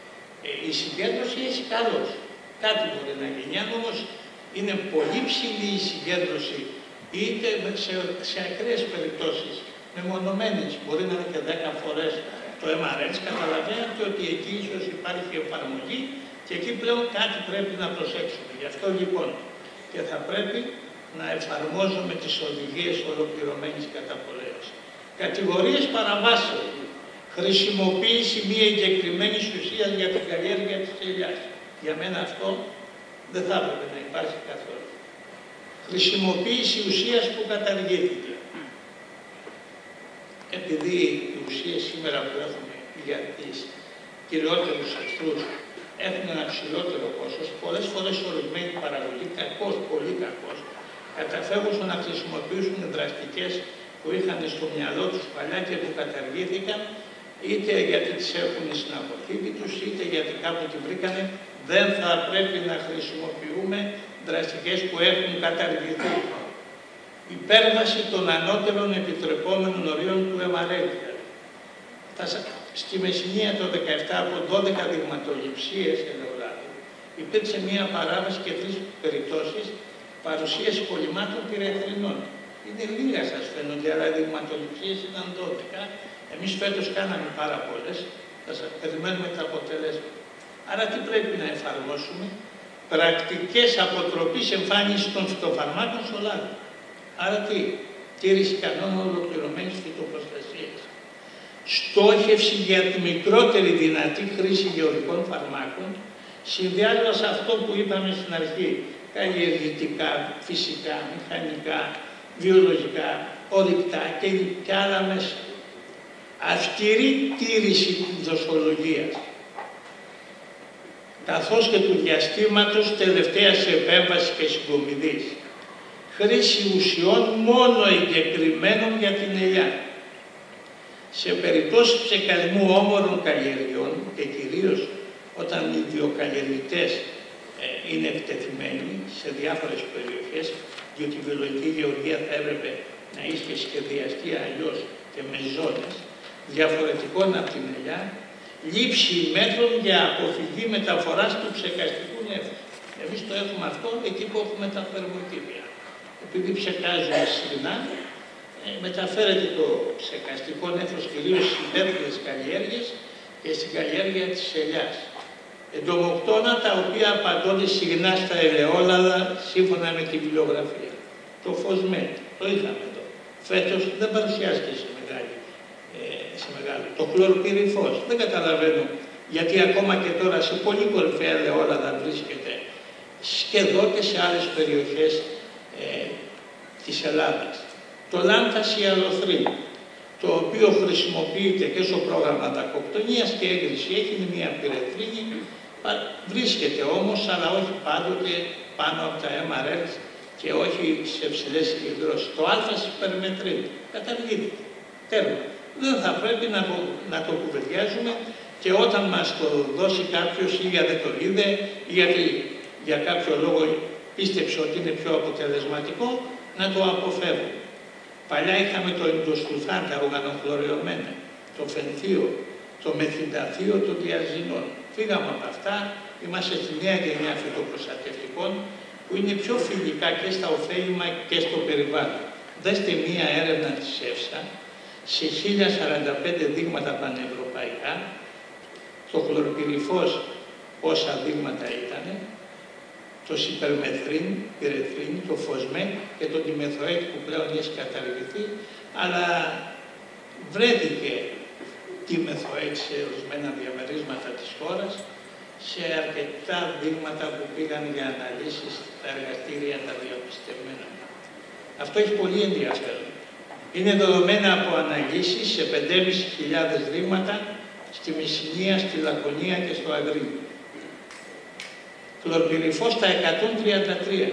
η συγκέντρωση έχει καλώς. Κάτι μπορεί να γίνει. Αν όμως είναι πολύ ψηλή η συγκέντρωση, είτε σε ακραίες περιπτώσεις, μεμονωμένες, μπορεί να είναι και 10 φορές το MRL, καταλαβαίνετε ότι εκεί ίσως υπάρχει εφαρμογή και εκεί πλέον κάτι πρέπει να προσέξουμε. Γι' αυτό λοιπόν και θα πρέπει να εφαρμόζουμε τις οδηγίες ολοκληρωμένης καταπολέμησης. Κατηγορίες παραβάσεων. Χρησιμοποίηση μη εγκεκριμένης ουσίας για την καλλιέργεια της ελιάς. Για μένα αυτό δεν θα έπρεπε να υπάρχει καθόλου. Χρησιμοποίηση ουσίας που καταργήθηκε. Επειδή οι ουσίες σήμερα που έχουμε για τις κυριότερους εχθρούς έχουν ένα ψηλότερο κόστος, πολλές φορές ορισμένοι παραγωγοί, κακώς, πολύ κακώς, καταφεύγουν να χρησιμοποιήσουν δραστικές που είχαν στο μυαλό τους παλιά και που καταργήθηκαν, είτε γιατί τις έχουν στην αποθήκη τους, είτε γιατί κάπου τη βρήκανε. Δεν θα πρέπει να χρησιμοποιούμε δραστικές που έχουν καταργηθεί. Υπέρβαση των ανώτερων επιτρεπόμενων ορίων του MRL. Στη Μεσσηνία το 2017 από 12 δειγματοληψίες ελαιολάδου υπήρξε μία παράβαση και 3 περιπτώσεις παρουσίαση κολλημάτων πυρεθρινών. Είναι λίγα σας φαίνονται, αλλά οι δειγματοληψίες ήταν 12. Εμείς φέτος κάναμε πάρα πολλές, θα σας περιμένουμε τα αποτελέσματα. Άρα τι πρέπει να εφαρμόσουμε? Πρακτικές αποτροπής εμφάνισης των φυτοφαρμάκων στο λάδι. Άρα τι? Τήρηση κανόνων ολοκληρωμένης φυτοπροστασίας. Στόχευση για τη μικρότερη δυνατή χρήση γεωργικών φαρμάκων, συνδυάζοντας αυτό που είπαμε στην αρχή, καλλιεργητικά, φυσικά, μηχανικά, βιολογικά, ορυκτά και άλλα μέσα. Αυστηρή τήρηση της δοσολογίας, καθώς και του διαστήματος τελευταίας επέμβασης και συγκομιδής. Χρήση ουσιών μόνο εγκεκριμένων για την ελιά. Σε περιπτώσεις ψεκασμού όμορων καλλιεργειών και κυρίως όταν οι βιοκαλλιεργητές είναι εκτεθειμένοι σε διάφορες περιοχές, διότι η βιολογική γεωργία θα έπρεπε να είχε σχεδιαστεί αλλιώς και με ζώνες διαφορετικών από την ελιά, λήψη μέτρων για αποφυγή μεταφοράς του ψεκαστικού νέφους. Εμείς το έχουμε αυτό εκεί που έχουμε τα θερμοκήπια. Επειδή ψεκάζουμε συχνά, μεταφέρεται το ψεκαστικό νέφος κυρίως στις υπαίθριες καλλιέργειες και στην καλλιέργεια της ελιάς. Εντομοκτώνα τα οποία απαντώνται συχνά στα ελαιόλαδα σύμφωνα με τη βιβλιογραφία. Το φωσμέ, το είχαμε εδώ. Φέτος δεν παρουσιάζεται σε μεγάλο. Το χλωροπυρηφός, δεν καταλαβαίνω γιατί ακόμα και τώρα σε πολύ κορυφαία ελαιόλαδα βρίσκεται και εδώ και σε άλλες περιοχές της Ελλάδας. Το λάνθασιαλοθρήν, το οποίο χρησιμοποιείται και στο πρόγραμμα δακοκτονίας και έγκριση, έχει μία πυρεθρίνη, βρίσκεται όμως, αλλά όχι πάντοτε πάνω από τα MRL και όχι σε ψηλές συγκεντρώσεις. Το α-σιπερμετρίν καταργήθηκε. Τέρμα. Δεν θα πρέπει να το κουβεντιάζουμε και όταν μας το δώσει κάποιος ή γιατί δεν το είδε ή γιατί για κάποιο λόγο πίστεψε ότι είναι πιο αποτελεσματικό, να το αποφεύγουμε. Παλιά είχαμε το εντοστουθάν, τα οργανοχλωριωμένα, το φενθείο, το μεθυνταθείο των διαζυνών. Φύγαμε από αυτά, είμαστε στη νέα γενιά φυτοπροστατευτικών που είναι πιο φιλικά και στα ωφέλιμα και στο περιβάλλον. Δέστε μία έρευνα της ΕΦΣΑ σε 1045 δείγματα πανευρωπαϊκά, το χλωροπυρηφός πόσα δείγματα ήταν, το σιπερμεθρίν, πυρεθρίν, το φωσμέ και το τιμεθοέτ που πλέον έχει καταργηθεί, αλλά βρέθηκε τιμεθοέτ σε ορισμένα διαμερίσματα της χώρας, σε αρκετά δείγματα που πήγαν για αναλύσεις στα εργαστήρια τα διαπιστευμένα. Αυτό έχει πολύ ενδιαφέρον. Είναι δεδομένα από αναλύσεις σε 5.500 δείγματα στη Μεσσηνία, στη Λακωνία και στο Αγρίνιο. Χλωρπυρηφός στα 133.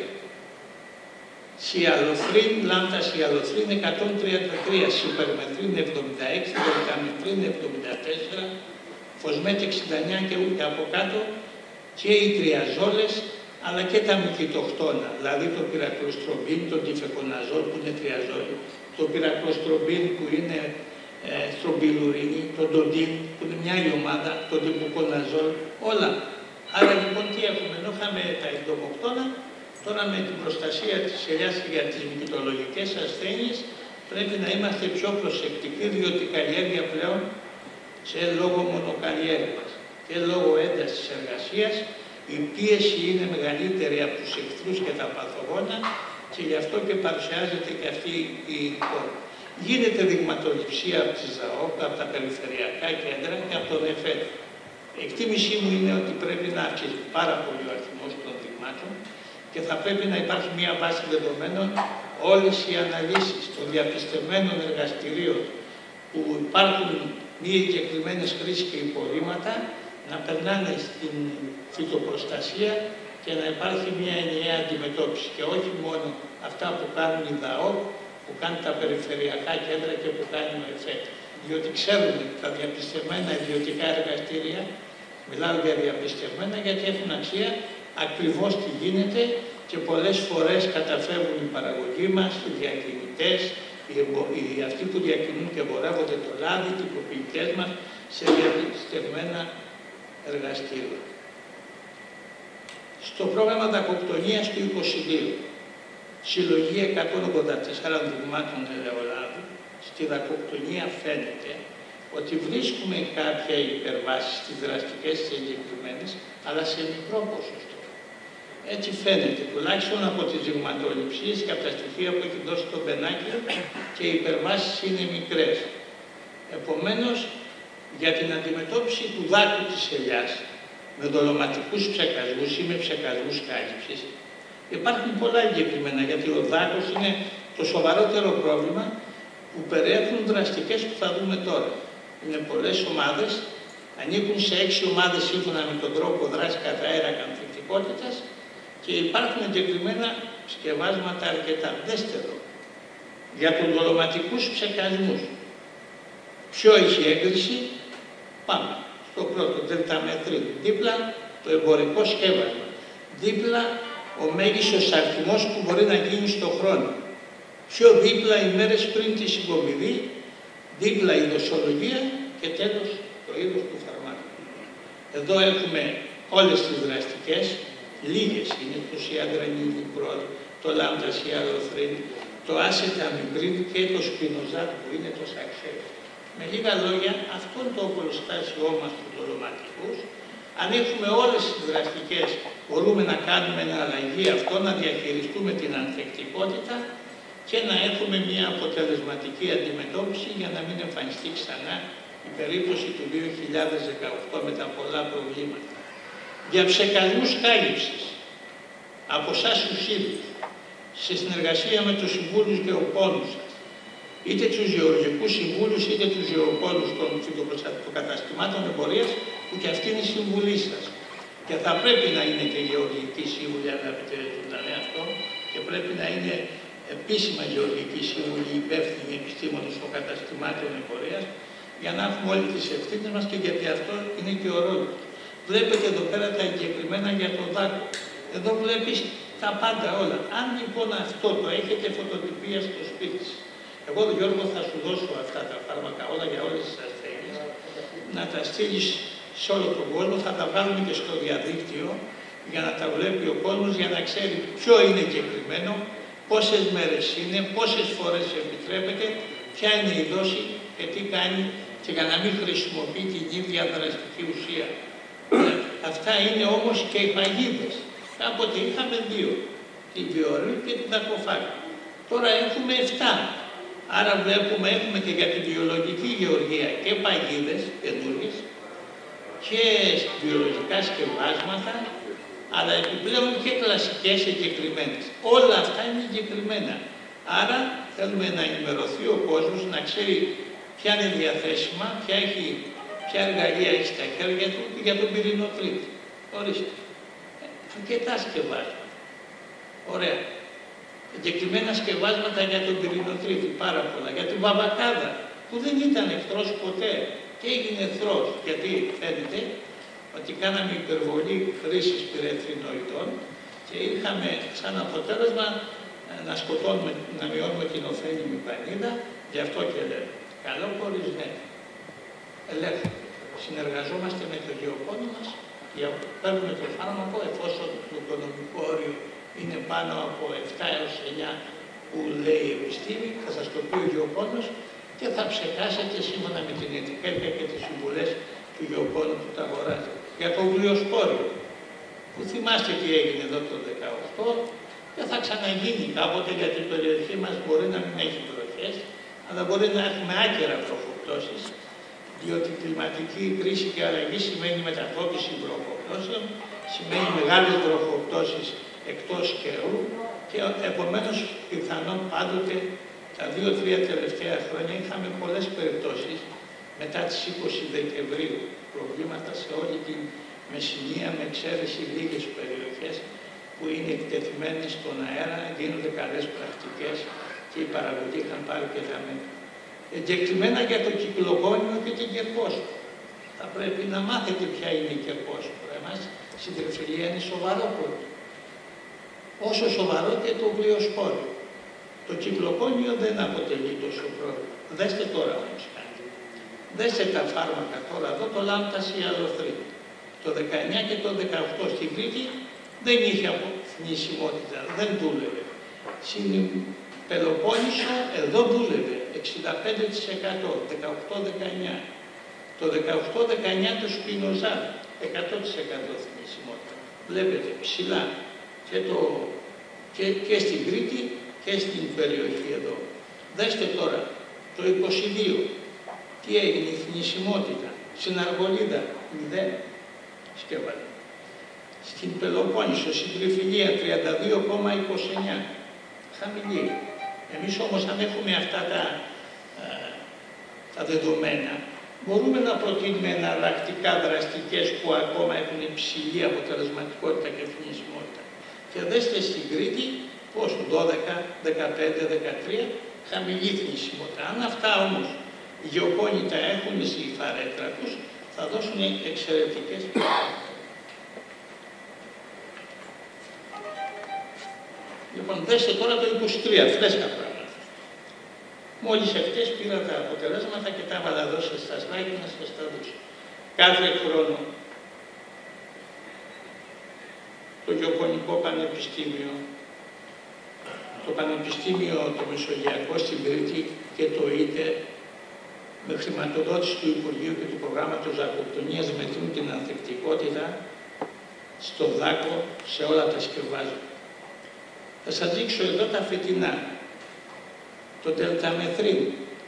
Σιαλοθρήν, λάμτα σιαλοθρήν 133, σιπερμετρίν 76, δελταμετρίν 74, φωσμέτ 69 και ούτε από κάτω και οι τριαζόλες αλλά και τα μικητοκτόνα, δηλαδή το πυρακλοστρομπίν, το τυφεκοναζόλ που είναι τριαζόλη, το πυρακλοστρομπίν που είναι στρομπιλουρίνη, το ντοντίν που είναι μια άλλη ομάδα, το τυμπουκοναζόλ, όλα. Άρα λοιπόν τι έχουμε, ενώ είχαμε τα εντομοκτώνα, τώρα με την προστασία της ελιάς και για τις μικητολογικές ασθένειες πρέπει να είμαστε πιο προσεκτικοί, διότι η καλλιέργεια πλέον σε λόγω μονοκαλλιέργειας και λόγω έντασης της εργασίας η πίεση είναι μεγαλύτερη από τους εχθρούς και τα παθογόνα και γι' αυτό και παρουσιάζεται και αυτή η εικόνα. Γίνεται δειγματοληψία από τις ΖΑΟΚ, από τα περιφερειακά κέντρα και από τον ΕΦΕΤ. Η εκτίμησή μου είναι ότι πρέπει να αυξηθεί πάρα πολύ ο αριθμός των δειγμάτων και θα πρέπει να υπάρχει μια βάση δεδομένων, όλες οι αναλύσεις των διαπιστευμένων εργαστηρίων που υπάρχουν μη εγκεκριμένες χρήσεις και υπολείμματα να περνάνε στην φυτοπροστασία και να υπάρχει μια ενιαία αντιμετώπιση και όχι μόνο αυτά που κάνουν οι ΔΑΟ, που κάνουν τα περιφερειακά κέντρα και που κάνει ο ΕΦΕ. Διότι ξέρουν τα διαπιστευμένα ιδιωτικά εργαστήρια, μιλάω για διαπιστευμένα γιατί έχουν αξία ακριβώς τι γίνεται και πολλές φορές καταφεύγουν οι παραγωγοί μας, οι διακινητές, αυτοί που διακινούν και εμπορεύονται το λάδι, οι τυποποιητές μας σε διαπιστευμένα εργαστήρια. Στο πρόγραμμα δακοκτονίας του 22, συλλογή 184 δειγμάτων ελαιολάδου, στη δακοκτονία φαίνεται ότι βρίσκουμε κάποια υπερβάσεις στις δραστικές και εγκεκριμένες, αλλά σε μικρό ποσοστό. Έτσι φαίνεται, τουλάχιστον από τις δειγματοληψίες και από τα στοιχεία που έχει δώσει το Μπενάκη και οι υπερβάσεις είναι μικρές. Επομένως, για την αντιμετώπιση του δάκου της ελιάς με δολωματικούς ψεκασμούς ή με ψεκασμούς κάλυψης, υπάρχουν πολλά εγκεκριμένα, γιατί ο δάκος είναι το σοβαρότερο πρόβλημα που περιέχουν δραστικές που θα δούμε τώρα. Είναι πολλές ομάδες, ανήκουν σε 6 ομάδες σύμφωνα με τον τρόπο δράση κατά αέρα ανθεκτικότητας και υπάρχουν εγκεκριμένα σκευάσματα αρκετά. Δέστε εδώ. Για τους δολωματικούς ψεκασμούς. Ποιο έχει έγκριση? Πάμε. Στο πρώτο, δελταμετρή. Δίπλα το εμπορικό σκεύασμα. Δίπλα ο μέγιστος αριθμός που μπορεί να γίνει στον χρόνο. Πιο δίπλα οι μέρες πριν τη συγκομιδή, δίπλα η δοσολογία και τέλος το είδος του φαρμάκου. Εδώ έχουμε όλες τις δραστικές, λίγες είναι το σιαντρανιλιπρόλ, το λαμπτασιαλοθρήν, το άσεταμιπρίν και το σπινοζάτ που είναι το σαξέλ. Με λίγα λόγια, αυτό είναι το οπλοστάσιό μας του δολωματικούς. Αν έχουμε όλες τις δραστικές, μπορούμε να κάνουμε εναλλαγή αυτό, να διαχειριστούμε την ανθεκτικότητα και να έχουμε μια αποτελεσματική αντιμετώπιση για να μην εμφανιστεί ξανά η περίπτωση του 2018 με τα πολλά προβλήματα. Για ψεκασμούς κάλυψης, από εσάς τους ίδιους, σε συνεργασία με τους συμβούλους γεωπόνους σας, είτε τους γεωργικούς συμβούλους είτε τους γεωπόνους των φυτοκαταστημάτων εμπορίας, που και αυτή είναι η συμβουλή σας. Και θα πρέπει να είναι και γεωργική σύμβουλη, αγαπητέ του λένε αυτό, και πρέπει να είναι επίσημα γεωργική σύμβουλη, υπεύθυνοι επιστήμονες των καταστημάτων εμπορίας, για να έχουμε όλες τις ευθύνες μας και γιατί αυτό είναι και ο ρόλος. Βλέπετε εδώ πέρα τα εγκεκριμένα για το δάκο. Εδώ βλέπεις τα πάντα όλα. Αν λοιπόν αυτό το έχετε φωτοτυπία στο σπίτι, εγώ Γιώργο θα σου δώσω αυτά τα φάρμακα όλα για όλες τις ασθένειες, να τα στείλεις σε όλο τον κόσμο, θα τα βάλουμε και στο διαδίκτυο για να τα βλέπει ο κόσμος, για να ξέρει ποιο είναι εγκεκριμένο, πόσες μέρες είναι, πόσες φορές επιτρέπεται, ποια είναι η δόση και τι κάνει και για να μην χρησιμοποιεί την ίδια δραστική ουσία. Αυτά είναι όμως και οι παγίδες. Κάποτε είχαμε 2, την βιορή και την δακοφάγη. Τώρα έχουμε 7. Άρα βλέπουμε, έχουμε και για τη βιολογική γεωργία και παγίδες καινούριες και βιολογικά σκευάσματα, αλλά επιπλέον και κλασικές εγκεκριμένες. Όλα αυτά είναι εγκεκριμένα. Άρα θέλουμε να ενημερωθεί ο κόσμος, να ξέρει ποια είναι διαθέσιμα, ποια εργαλεία έχει στα χέρια του για τον πυρηνοτρίτη. Ορίστε. Αρκετά σκευάσματα. Ωραία. Εγκεκριμένα σκευάσματα για τον πυρηνοτρίτη, πάρα πολλά. Για την βαμβακάδα, που δεν ήταν εχθρός ποτέ και έγινε εχθρός. Γιατί φαίνεται ότι κάναμε υπερβολή χρήσης πυρεθρηνοειδών και είχαμε σαν αποτέλεσμα να σκοτώνουμε, να μειώνουμε την ωφέλιμη πανίδα. Γι' αυτό και λέμε. Καλό χωρίς ναι. Ελεύθερο. Συνεργαζόμαστε με το γεωπόνο μας, παίρνουμε το φάρμακο εφόσον το οικονομικό όριο είναι πάνω από 7 έως 9 που λέει η επιστήμη, θα σας το πει ο γεωπόνος και θα ψεκάσετε σύμφωνα με την ετικέτα και τις συμβουλές του γεωπόνου που τα αγοράζει. Για το βιοσπόριο, που θυμάστε τι έγινε εδώ το 2018 και θα ξαναγίνει κάποτε, γιατί η περιοχή μας μπορεί να μην έχει βροχές, αλλά μπορεί να έχουμε άκερα βροχοπτώσεις, διότι η κλιματική κρίση και αλλαγή σημαίνει μετατόπιση βροχοπτώσεων, σημαίνει μεγάλες βροχοπτώσεις εκτός καιρού και επομένως πιθανόν πάντοτε τα 2-3 τελευταία χρόνια είχαμε πολλές περιπτώσεις μετά τις 20 Δεκεμβρίου προβλήματα σε όλη την Μεσσηνία με εξαίρεση λίγες περιοχές που είναι εκτεθειμένες στον αέρα, γίνονται καλές πρακτικές και οι παραγωγοί είχαν πάρει και τα μέτρα. Εγκεκριμένα για το κυκλογόνιο και την κερκόσπορο. Θα πρέπει να μάθετε ποια είναι η κερκόσπορο. Εμάς στην Τριφυλία είναι σοβαρό πρόβλημα. Όσο σοβαρό και το βιοσπόριο. Το κυκλογόνιο δεν αποτελεί τόσο πρόβλημα. Δέστε τώρα όμως κάτι. Δέστε τα φάρμακα τώρα εδώ, το Λάμπτας ή Αλοθρή. Το 19 και το 18 στην Κρήτη δεν είχε θνησιμότητα, δεν δούλευε. Στην Πελοπόννησο εδώ δούλευε 65%, 18-19. Το 18-19 το Σπινοζά, 100% θνησιμότητα. Βλέπετε ψηλά και στην Κρήτη και στην περιοχή εδώ. Δέστε τώρα, το 22, τι έγινε, η θνησιμότητα. Στην Αργολίδα, 0 σκεύαλε. Στην Πελοπόννησο, στην Τριφυλία, 32,29. Χαμηλή. Εμείς όμως αν έχουμε αυτά τα δεδομένα, μπορούμε να προτείνουμε εναλλακτικά δραστικές που ακόμα έχουν υψηλή αποτελεσματικότητα και θνησιμότητα. Και δέστε στην Κρήτη πώς 12, 15, 13 χαμηλή θνησιμότητα. Αν αυτά όμως οι γεωπόνητα έχουν στη φαρέτρα τους, θα δώσουν εξαιρετικές πράγματα. Λοιπόν, δέστε τώρα το 23, φρέσκα πράγματα. Μόλις εχθές πήρα τα αποτελέσματα και τα έβαλα εδώ στα slide να σας τα δώσω. Κάθε χρόνο το Γεωπονικό Πανεπιστήμιο, το Πανεπιστήμιο το Μεσογειακό στην Κρήτη και το ΙΤΕ με χρηματοδότηση του Υπουργείου και του Προγράμματος Δακοκτονίας μετρούν την ανθεκτικότητα στο δάκο σε όλα τα σκευάσματα. Θα σας δείξω εδώ τα φετινά. Το δελταμεθρήν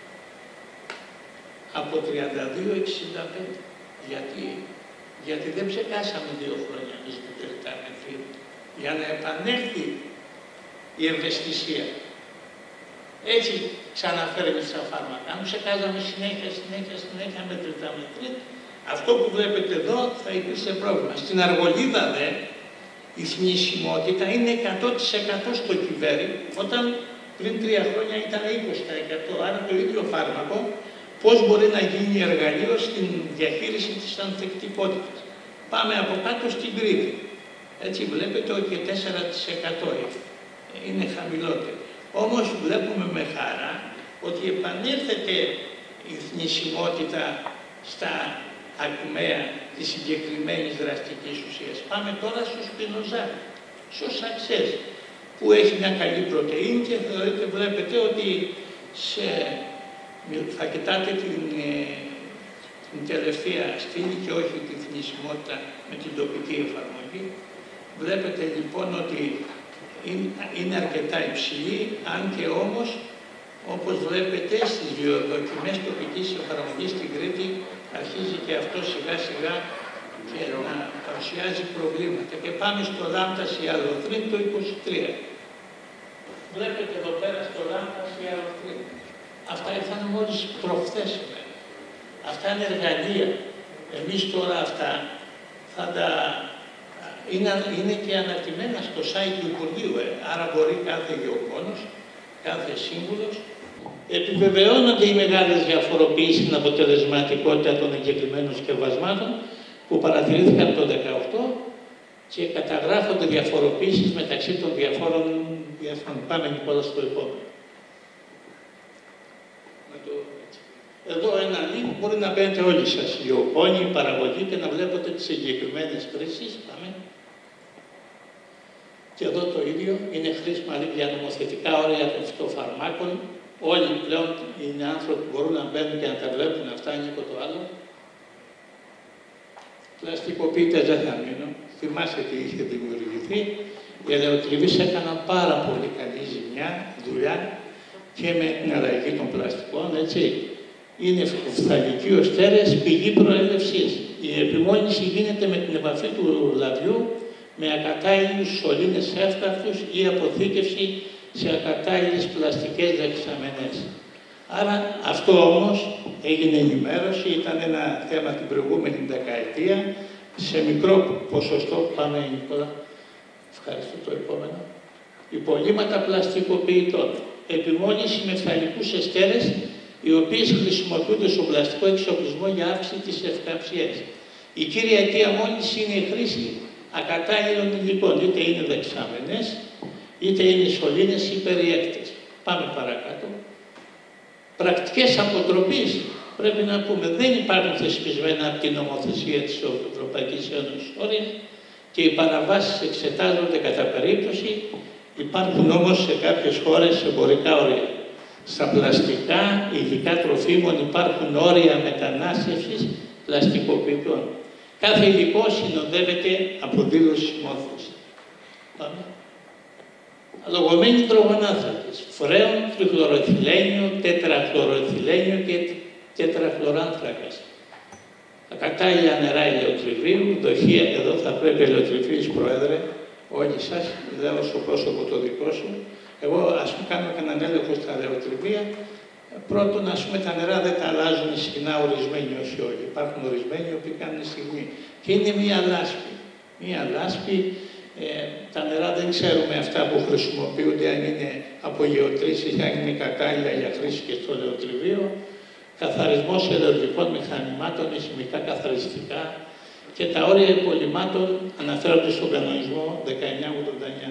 από 32,65. Γιατί δεν ψεκάσαμε 2 χρόνια εμείς το δελταμεθρήν. Για να επανέλθει η ευαισθησία. Έτσι ξαναφέρνει στα φάρμακα. Αν ψεκάζαμε συνέχεια με δελταμεθρήν, αυτό που βλέπετε εδώ θα υπήρξε πρόβλημα. Στην Αργολίδα δε, η θνησιμότητα είναι 100% στο κυβέρι, όταν πριν 3 χρόνια ήταν 20%. Άρα το ίδιο φάρμακο, πώς μπορεί να γίνει εργαλείο στην διαχείριση της ανθεκτικότητας. Πάμε από κάτω στην Κρήτη. Έτσι βλέπετε ότι και 4% είναι χαμηλότερο. Όμως βλέπουμε με χαρά ότι επανέρχεται η θνησιμότητα στα ακμαία της συγκεκριμένης δραστικής ουσίας. Πάμε τώρα στο σπινοζάρι, στο σαξές, που έχει μια καλή πρωτεΐνη και βλέπετε ότι θα κοιτάτε την τελευταία στήλη και όχι τη θνησιμότητα με την τοπική εφαρμογή. Βλέπετε λοιπόν ότι είναι αρκετά υψηλή, αν και όμως, όπως βλέπετε στις βιοδοκιμές τοπικής εφαρμογής στην Κρήτη, αρχίζει και αυτό σιγά σιγά και να παρουσιάζει προβλήματα. Και πάμε στο Λάμπτας ή Αλοθρήν το 23. Βλέπετε εδώ πέρα στο Λάμπτας ή Αλοθρήν. Αυτά ήρθαν μόλις προχθές. Αυτά είναι εργαλεία. Εμείς τώρα αυτά θα τα... Είναι και αναρτημένα στο site του Υπουργείου. Άρα μπορεί κάθε γεωπόνος, κάθε σύμβουλος. Επιβεβαιώνονται οι μεγάλες διαφοροποιήσεις στην αποτελεσματικότητα των εγκεκριμένων σκευασμάτων που παρατηρήθηκαν το 2018 και καταγράφονται διαφοροποιήσεις μεταξύ των διαφόρων. Πάμε Νικόλα στο επόμενο. Εδώ ένα link μπορεί να μπαίνετε όλοι σας, οι γεωπόνοι, η παραγωγή και να βλέπετε τις εγκεκριμένες χρήσεις. Πάμε. Και εδώ το ίδιο είναι χρήσιμο για νομοθετικά όρια των φυτοφαρμάκων. Όλοι πλέον είναι άνθρωποι που μπορούν να μπαίνουν και να τα βλέπουν αυτά, είναι το άλλο. Πλαστικοποιητές δεν θα μείνω. Θυμάστε τι είχε δημιουργηθεί. Οι ελαιοτριβείς έκαναν πάρα πολύ καλή δουλειά και με την αλλαγή των πλαστικών, έτσι. Είναι φθαλικοί οστέρες, πηγή προέλευσης. Η επιμόλυνση γίνεται με την επαφή του λαδιού με ακατάλληλους σωλήνες εύκαυτους ή αποθήκευση σε ακατάλληλες πλαστικές δεξαμενές. Άρα αυτό όμως έγινε ενημέρωση, ήταν ένα θέμα την προηγούμενη δεκαετία, σε μικρό ποσοστό. Πάμε, Νικόλα. Ευχαριστώ. Το επόμενο. Υπολείμματα πλαστικοποιητών. Επιμόλυνση με φθαλικούς εστέρες, οι οποίες χρησιμοποιούνται στον πλαστικό εξοπλισμό για αύξηση της ευκαμψίας. Η κύρια αιτία μόλυνσης είναι η χρήση ακατάλληλων υλικών, είτε είναι δεξάμενες, είτε είναι σωλήνες ή περιέκτες. Πάμε παρακάτω. Πρακτικές αποτροπής, πρέπει να πούμε, δεν υπάρχουν θεσπισμένα από την νομοθεσία της Ευρωπαϊκής Ένωσης όρια και οι παραβάσεις εξετάζονται κατά περίπτωση. Υπάρχουν όμως σε κάποιες χώρες εμπορικά όρια. Στα πλαστικά υλικά τροφίμων υπάρχουν όρια μετανάστευσης πλαστικοποιητών. Κάθε υλικό συνοδεύεται από δήλωση συμμόρφωσης. Πάμε. Αλογωμένοι υδρογονάνθρακες, φρέον, τριχλωροεθυλένιο, τετραχλωροεθυλένιο και τετραχλωράνθρακας. Ακατάλληλα νερά ηλεοτριβίου, δοχεία, εδώ θα πρέπει ηλεοτριβείς, Πρόεδρε, όλοι σας, λέω στο πρόσωπο το δικό σου. Εγώ, ας πούμε, κάνω έναν έλεγχο στα ηλεοτριβεία. Πρώτον, ας πούμε, τα νερά δεν τα αλλάζουν συχνά ορισμένοι, όχι όλοι. Υπάρχουν ορισμένοι που κάνουν στιγμή. Και είναι μία λάσπη. Μία λάσπη. Τα νερά δεν ξέρουμε αυτά που χρησιμοποιούνται, αν είναι από γεωτρήσεις, αν είναι κατάλληλα για χρήση και στο ηλεοτριβείο. Καθαρισμός ελαιοτρικών μηχανημάτων, χημικά καθαριστικά και τα όρια υπολειμμάτων αναφέρονται στον κανονισμό 1989.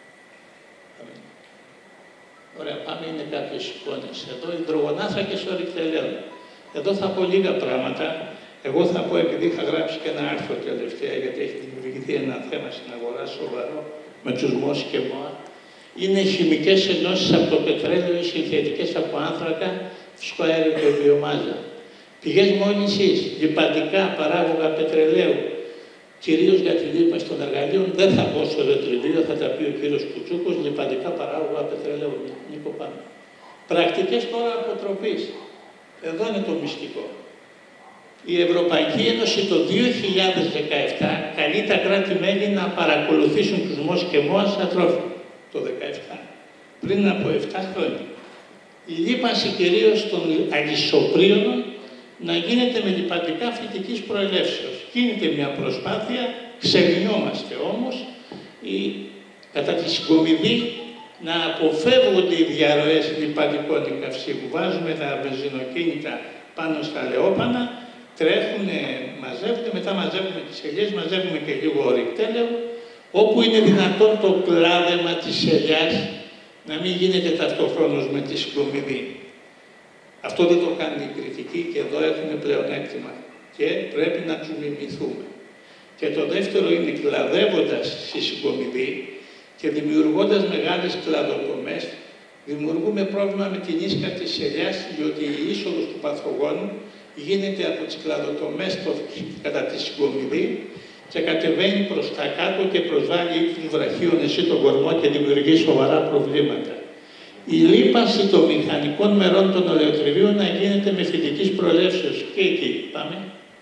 Ωραία, πάμε, είναι κάποιες εικόνες. Εδώ υδρογονάνθρακες ορυκτελέων. Εδώ θα πω λίγα πράγματα. Εγώ θα πω, επειδή είχα γράψει και ένα άρθρο τελευταία, γιατί έχει δημιουργηθεί ένα θέμα στην αγορά σοβαρό με τους ΜΟΣ και ΜΟΑ. Είναι χημικές ενώσεις από το πετρέλαιο ή συνθετικές από άνθρακα, φυσικό αέριο και βιομάζα. Πηγές μόλυνσης, λιπαντικά, παράγωγα πετρελαίου, κυρίως για τη λίπανση των εργαλείων. Δεν θα πω στο ηλεοτριβείο, θα τα πει ο κύριος Κουτσούκος, λιπαντικά παράγωγα πετρελαίου. Νίκο, πάμε. Πρακτικές τώρα αποτροπής. Εδώ είναι το μυστικό. Η Ευρωπαϊκή Ένωση το 2017 καλεί τα κράτη-μέλη να παρακολουθήσουν τους ΜΟΣ και ΜΟΑ στα τρόφιμα. Το 2017. Πριν από 7 χρόνια. Η λίπανση κυρίως των αλυσοπρίωνων να γίνεται με λιπαντικά φυτικής προελεύσεως. Γίνεται μια προσπάθεια, ξεγνιόμαστε όμως, κατά τη συγκομιδή να αποφεύγονται οι διαρροές λιπαντικών καυσίμου. Βάζουμε τα βενζινοκίνητα πάνω στα λεόπανα, τρέχουν, μαζεύουν, μετά μαζεύουμε τις ελιές, μαζεύουμε και λίγο ορυκτέλαιο, όπου είναι δυνατόν το κλάδεμα της ελιάς να μην γίνεται ταυτοχρόνως με τη συγκομιδή. Αυτό δεν το κάνει η κριτική και εδώ έχουμε πλεονέκτημα και πρέπει να τους μιμηθούμε. Και το δεύτερο είναι κλαδεύοντας στη συγκομιδή και δημιουργώντας μεγάλες κλαδοτομές, δημιουργούμε πρόβλημα με την ίσκα της ελιάς, διότι η είσοδος του παθογόνου γίνεται από τις κλαδοτομές κατά τη συγκομιδή και κατεβαίνει προς τα κάτω και προσβάλλει τους βραχίων εσύ τον κορμό και δημιουργεί σοβαρά προβλήματα. Η λίπανση των μηχανικών μερών των ολαιοτριβείων να γίνεται με φυτικής προελεύσεως. Και εκεί πάμε.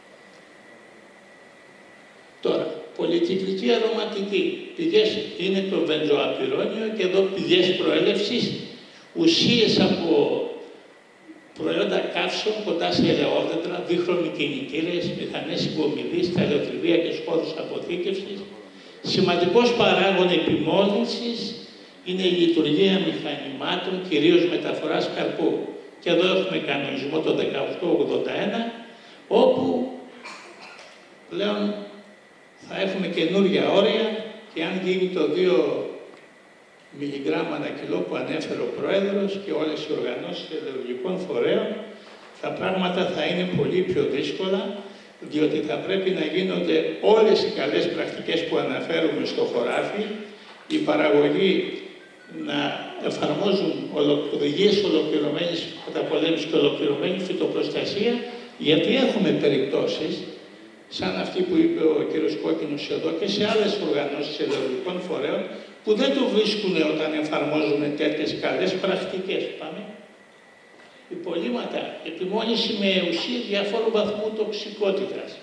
Τώρα, πολυκυκλική αρωματική. Πηγές είναι το βενζοαπυρόνιο και εδώ πηγές προέλευσης, ουσίες από προϊόντα καύσεων κοντά σε ελαιόδεντρα, δίχρονοι κινητήρες, μηχανές συγκομιδής, τα ελαιοτριβεία και χώρους αποθήκευσης. Σημαντικός παράγων επιμόλυνσης είναι η λειτουργία μηχανημάτων, κυρίως μεταφοράς καρπού. Και εδώ έχουμε κανονισμό το 1881, όπου πλέον θα έχουμε καινούργια όρια και αν γίνει το 2 μιλιγκράμμα ανά κιλό που ανέφερε ο Πρόεδρος και όλες οι οργανώσεις ελαιολογικών φορέων, τα πράγματα θα είναι πολύ πιο δύσκολα, διότι θα πρέπει να γίνονται όλες οι καλές πρακτικές που αναφέρουμε στο χωράφι, η παραγωγή να εφαρμόζουν οδηγίες ολοκληρωμένης καταπολέμησης και ολοκληρωμένη φυτοπροστασία, γιατί έχουμε περιπτώσεις, σαν αυτή που είπε ο κ. Κόκκινος εδώ και σε άλλες οργανώσεις ελαιολογικών φορέων, που δεν το βρίσκουν όταν εφαρμόζουν τέτοιες καλές πρακτικές. Πάμε. Υπολείμματα, επιμόλυνση με ουσίες διαφόρου βαθμού τοξικότητας.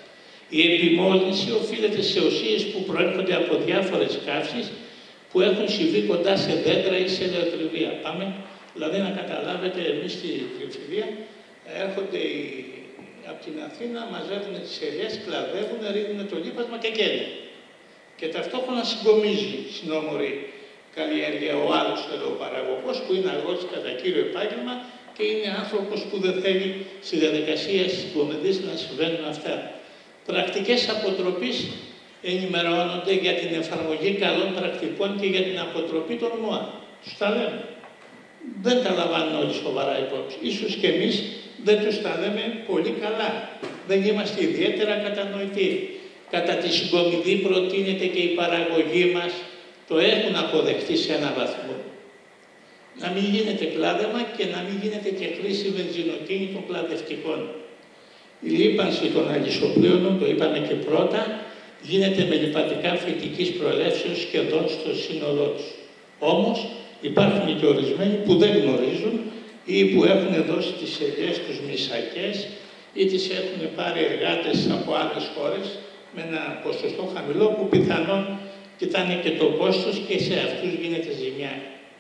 Η επιμόλυνση οφείλεται σε ουσίες που προέρχονται από διάφορες καύσεις που έχουν συμβεί κοντά σε δέντρα ή σε ελαιοτριβία. Πάμε, δηλαδή να καταλάβετε, εμείς στη Τριφυλία έρχονται από την Αθήνα, μαζεύουν τις ελιές, κλαδεύουν, ρίχνουν το λίπασμα και καίνε. Και ταυτόχρονα συγκομίζει στην όμορφη καλλιέργεια ο άλλος ελαιοπαραγωγός που είναι αγρότης κατά κύριο επάγγελμα και είναι άνθρωπος που δεν θέλει στη διαδικασία συγκομιδής να συμβαίνουν αυτά. Πρακτικές αποτροπής ενημερώνονται για την εφαρμογή καλών πρακτικών και για την αποτροπή των ΜΟΑ. Τους τα λέμε. Δεν τα λαμβάνουν όλοι σοβαρά υπόψη. Ίσως και εμείς δεν τους τα λέμε πολύ καλά. Δεν είμαστε ιδιαίτερα κατανοητοί. Κατά τη συγκομιδή προτείνεται και η παραγωγή μας το έχουν αποδεχτεί σε έναν βαθμό. Να μην γίνεται κλάδεμα και να μην γίνεται και χρήση βενζινοκίνητων κλαδευτικών. Η λίπανση των αλυσοπλοίων, το είπαμε και πρώτα, γίνεται με λιπαντικά φυτικής προελεύσεως σχεδόν στο σύνολό τους. Όμως υπάρχουν και ορισμένοι που δεν γνωρίζουν ή που έχουν δώσει τις ελιές τους μισακές ή τις έχουν πάρει εργάτες από άλλες χώρες με ένα ποσοστό χαμηλό που πιθανόν κοιτάνε και το κόστος και σε αυτούς γίνεται ζημιά.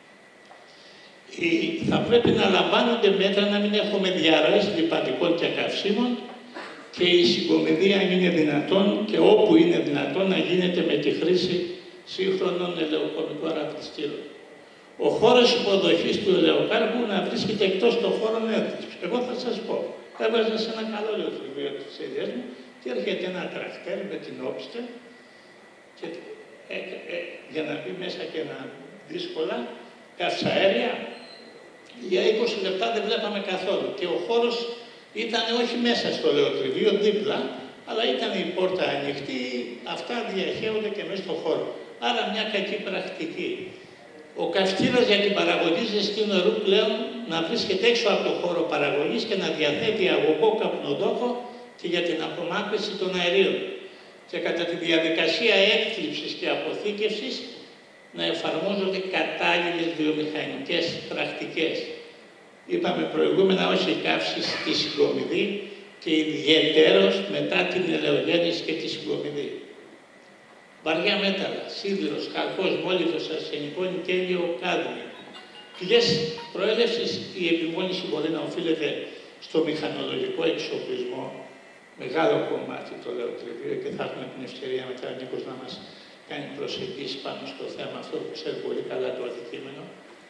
Θα πρέπει να λαμβάνονται μέτρα να μην έχουμε διαρροές λιπαντικών και καυσίμων και η συγκομιδή, αν είναι δυνατόν και όπου είναι δυνατόν, να γίνεται με τη χρήση σύγχρονων ελαιοκομικών ραυλιστήρων. Ο χώρος υποδοχής του ελαιοκάρπου να βρίσκεται εκτός των χώρων έθνης. Εγώ θα σας πω, έβαζα σε ένα καλό ελαιοτριβείο της ελιές μου και έρχεται ένα τρακτέρ με την όπιστα και για να μπει μέσα και να δύσκολα, καυσαέρια, για 20 λεπτά δεν βλέπαμε καθόλου. Και ο χώρος ήταν όχι μέσα στο ελαιοτριβείο, δίπλα, αλλά ήταν η πόρτα ανοιχτή, αυτά διαχέονται και μέσα στο χώρο. Άρα μια κακή πρακτική. Ο καυστήρας για την παραγωγή ζεστού νερού πλέον να βρίσκεται έξω από το χώρο παραγωγής και να διαθέτει αγωγό καπνοδόχο και για την απομάκρυνση των αερίων. Και κατά τη διαδικασία έκθλιψης και αποθήκευσης να εφαρμόζονται κατάλληλες βιομηχανικές πρακτικές. Είπαμε προηγούμενα όχι καύση στη συγκομιδή και ιδιαιτέρως μετά την ελαιογέννηση και τη συγκομιδή. Βαριά μέταλλα, σίδηρος, χαλκός, μόλιβδος, αρσενικό, νικέλιο, κάδμιο. Πηγές προέλευσης, η επιμόλυνση μπορεί να οφείλεται στο μηχανολογικό εξοπλισμό, μεγάλο κομμάτι το ελαιοτριβείο και θα έχουμε την ευκαιρία μετά ο Νίκος να μας κάνει προσεγγίσεις πάνω στο θέμα αυτό που ξέρει πολύ καλά το αντικείμενο.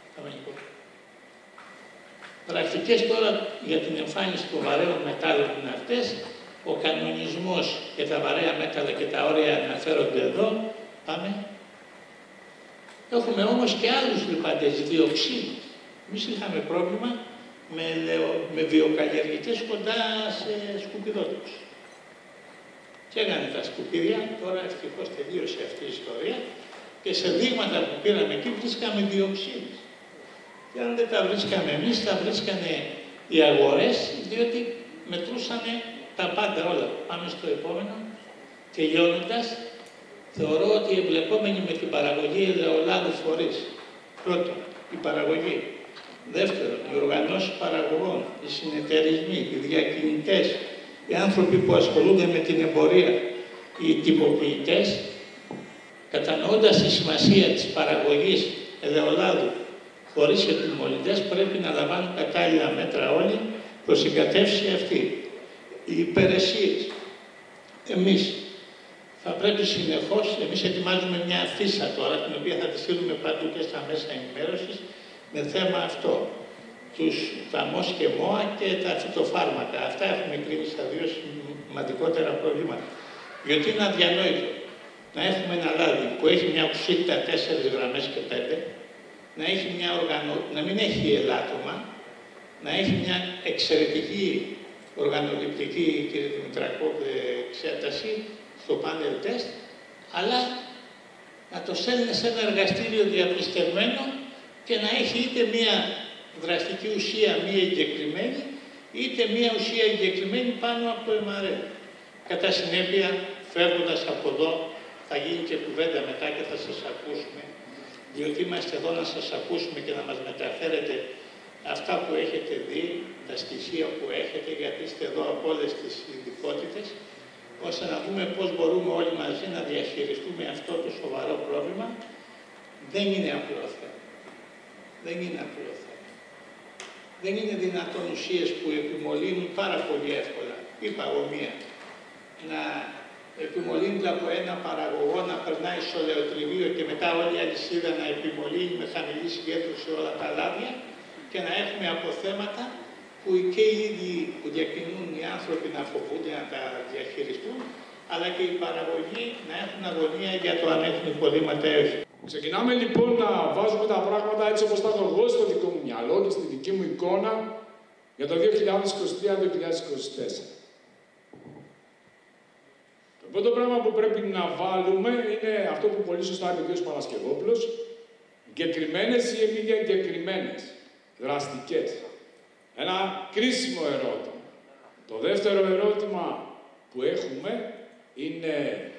Πρακτικές τώρα για την εμφάνιση των βαρέων μετάλλων είναι αυτές. Ο κανονισμός για τα βαρέα μέταλλα και τα όρια αναφέρονται εδώ. Πάμε. Έχουμε όμως και άλλους λιπαντές, διοξίνους. Εμείς είχαμε πρόβλημα με βιοκαλλιεργητές κοντά σε σκουπιδότοπους. Και έγανε τα σκουπίδια, τώρα ευτυχώς τελείωσε αυτή η ιστορία και σε δείγματα που πήραμε εκεί βρίσκαμε διοξίνες. Και αν δεν τα βρίσκαμε εμείς, τα βρίσκανε οι αγορές, διότι μετρούσανε τα πάντα όλα. Πάμε στο επόμενο. Τελειώνοντας, θεωρώ ότι οι εμπλεκόμενοι με την παραγωγή ελαιολάδου φορείς. Πρώτον, η παραγωγή. Δεύτερον, οι οργανώσεις παραγωγών, οι συνεταιρισμοί, οι διακινητές, οι άνθρωποι που ασχολούνται με την εμπορία, οι τυποποιητές, κατανοώντας τη σημασία της παραγωγής ελαιολάδου χωρίς επιμολυντές, πρέπει να λαμβάνουν κατάλληλα μέτρα όλοι προς την κατεύθυνση αυτή. Οι υπηρεσίες. Εμείς θα πρέπει συνεχώς, εμείς ετοιμάζουμε μια αφίσα τώρα, την οποία θα τη στείλουμε παντού και στα μέσα ενημέρωσης, με θέμα αυτό. Τα ΜΟΣ και ΜΟΑ και τα φυτοφάρμακα. Αυτά έχουμε κρίνει στα δύο σημαντικότερα προβλήματα. Γιατί είναι αδιανόητο να έχουμε ένα λάδι που έχει μια οξύτητα 4 γραμμές και 5, να μην έχει ελάττωμα, να έχει μια εξαιρετική οργανοληπτική, κύριε Δημητρακό, εξέταση στο πάνελ τεστ, αλλά να το στέλνει σε ένα εργαστήριο διαπιστευμένο και να έχει είτε μια δραστική ουσία μία εγκεκριμένη, είτε μία ουσία εγκεκριμένη πάνω από το MRE. Κατά συνέπεια, φεύγοντας από εδώ, θα γίνει και κουβέντα μετά και θα σας ακούσουμε, διότι είμαστε εδώ να σας ακούσουμε και να μας μεταφέρετε αυτά που έχετε δει, τα στοιχεία που έχετε, γιατί είστε εδώ από όλες τις ειδικότητες ώστε να δούμε πώς μπορούμε όλοι μαζί να διαχειριστούμε αυτό το σοβαρό πρόβλημα, δεν είναι απλό θέμα. Δεν είναι απλό θέμα. Δεν είναι δυνατόν ουσίες που επιμολύνουν πάρα πολύ εύκολα, η παγωμία, να επιμολύνεται από ένα παραγωγό να περνάει στο λεωτριβείο και μετά όλη η αλυσίδα να επιμολύνει με χαμηλή συγκέντρωση όλα τα λάδια και να έχουμε αποθέματα που και οι ίδιοι που διακινούν οι άνθρωποι να φοβούνται να τα διαχειριστούν, αλλά και οι παραγωγοί να έχουν αγωνία για το αν έχουν υπολείμματα ή όχι. Ξεκινάμε λοιπόν να βάζουμε τα πράγματα έτσι όπως τα έχω εγώ στο δικό μου μυαλό και στη δική μου εικόνα για το 2023-2024. Το πρώτο πράγμα που πρέπει να βάλουμε είναι αυτό που πολύ σωστά είπε ο κ. Παρασκευόπουλος, εγκεκριμένες ή μη εγκεκριμένες, δραστικές. Ένα κρίσιμο ερώτημα. Το δεύτερο ερώτημα που έχουμε είναι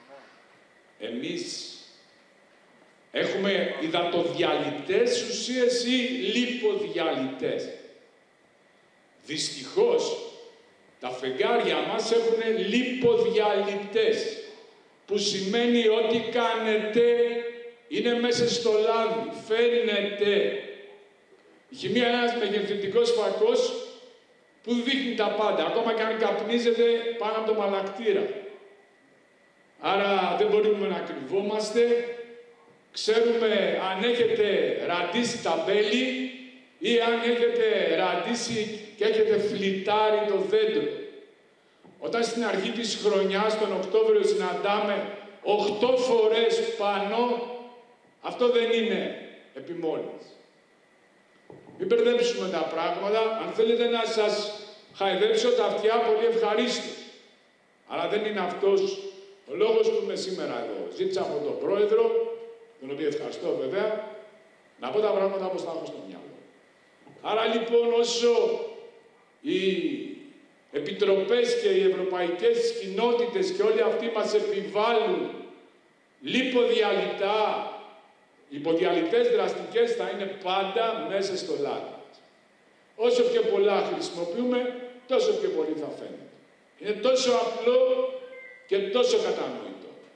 εμείς έχουμε υδατοδιαλυτές ουσίες ή λιποδιαλυτές. Δυστυχώς, τα φεγγάρια μας έχουν λιποδιαλυτές, που σημαίνει ότι κάνετε είναι μέσα στο λάδι, φαίνεται. Η χημεία είναι ένας μεγεθυντικός φακός που δείχνει τα πάντα, ακόμα και αν καπνίζετε πάνω από το μαλακτήρα. Άρα δεν μπορούμε να κρυβόμαστε. Ξέρουμε αν έχετε ραντίσει τα μπέλη ή αν έχετε ραντίσει και έχετε φλιτάρει το δέντρο. Όταν στην αρχή της χρονιάς, τον Οκτώβριο, συναντάμε 8 φορές πανό, αυτό δεν είναι επιμόλυνση. Μην μπερδέψουμε τα πράγματα. Αν θέλετε να σας χαϊδέψω τα αυτιά, πολύ ευχαρίστως. Αλλά δεν είναι αυτός ο λόγος που είμαι σήμερα εδώ. Ζήτησα από τον Πρόεδρο, τον οποίο ευχαριστώ βέβαια, να πω τα πράγματα όπως τα έχω στο μυαλό. Άρα λοιπόν, όσο οι επιτροπές και οι ευρωπαϊκές κοινότητες και όλοι αυτοί μας επιβάλλουν λιποδιαλυτά, λιποδιαλυτές δραστικές, θα είναι πάντα μέσα στο λάδι μας. Όσο πιο πολλά χρησιμοποιούμε, τόσο πιο πολύ θα φαίνεται. Είναι τόσο απλό και τόσο κατανοητό.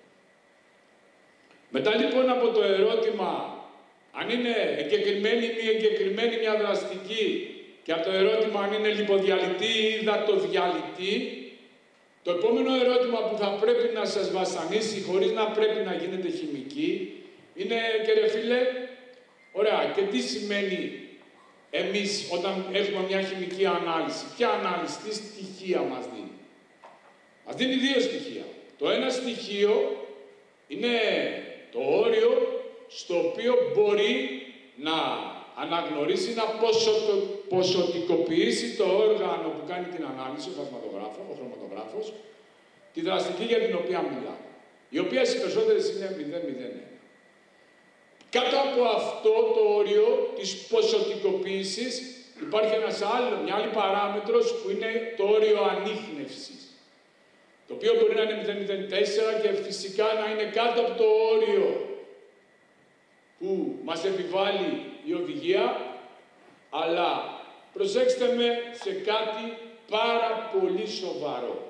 Μετά λοιπόν από το ερώτημα αν είναι εγκεκριμένη ή μη εγκεκριμένη μια δραστική και από το ερώτημα αν είναι λιποδιαλυτή ή υδατοδιαλυτή, το επόμενο ερώτημα που θα πρέπει να σας βασανίσει χωρίς να πρέπει να γίνετε χημικοί είναι, και ρε φίλε, ωραία, και τι σημαίνει εμείς όταν έχουμε μια χημική ανάλυση? Ποια ανάλυση, τι στοιχεία μας δίνει? Μας δίνει δύο στοιχεία. Το ένα στοιχείο είναι το όριο στο οποίο μπορεί να αναγνωρίσει, να ποσοτικοποιήσει το όργανο που κάνει την ανάλυση, ο χρωματογράφος, τη δραστική για την οποία μιλάμε, η οποία στις περισσότερες είναι 0,01. Κάτω από αυτό το όριο της ποσοτικοποίησης υπάρχει μια άλλη παράμετρος που είναι το όριο ανίχνευσης, το οποίο μπορεί να είναι 0,04 και φυσικά να είναι κάτω από το όριο που μας επιβάλλει η οδηγία, αλλά προσέξτε με σε κάτι πάρα πολύ σοβαρό.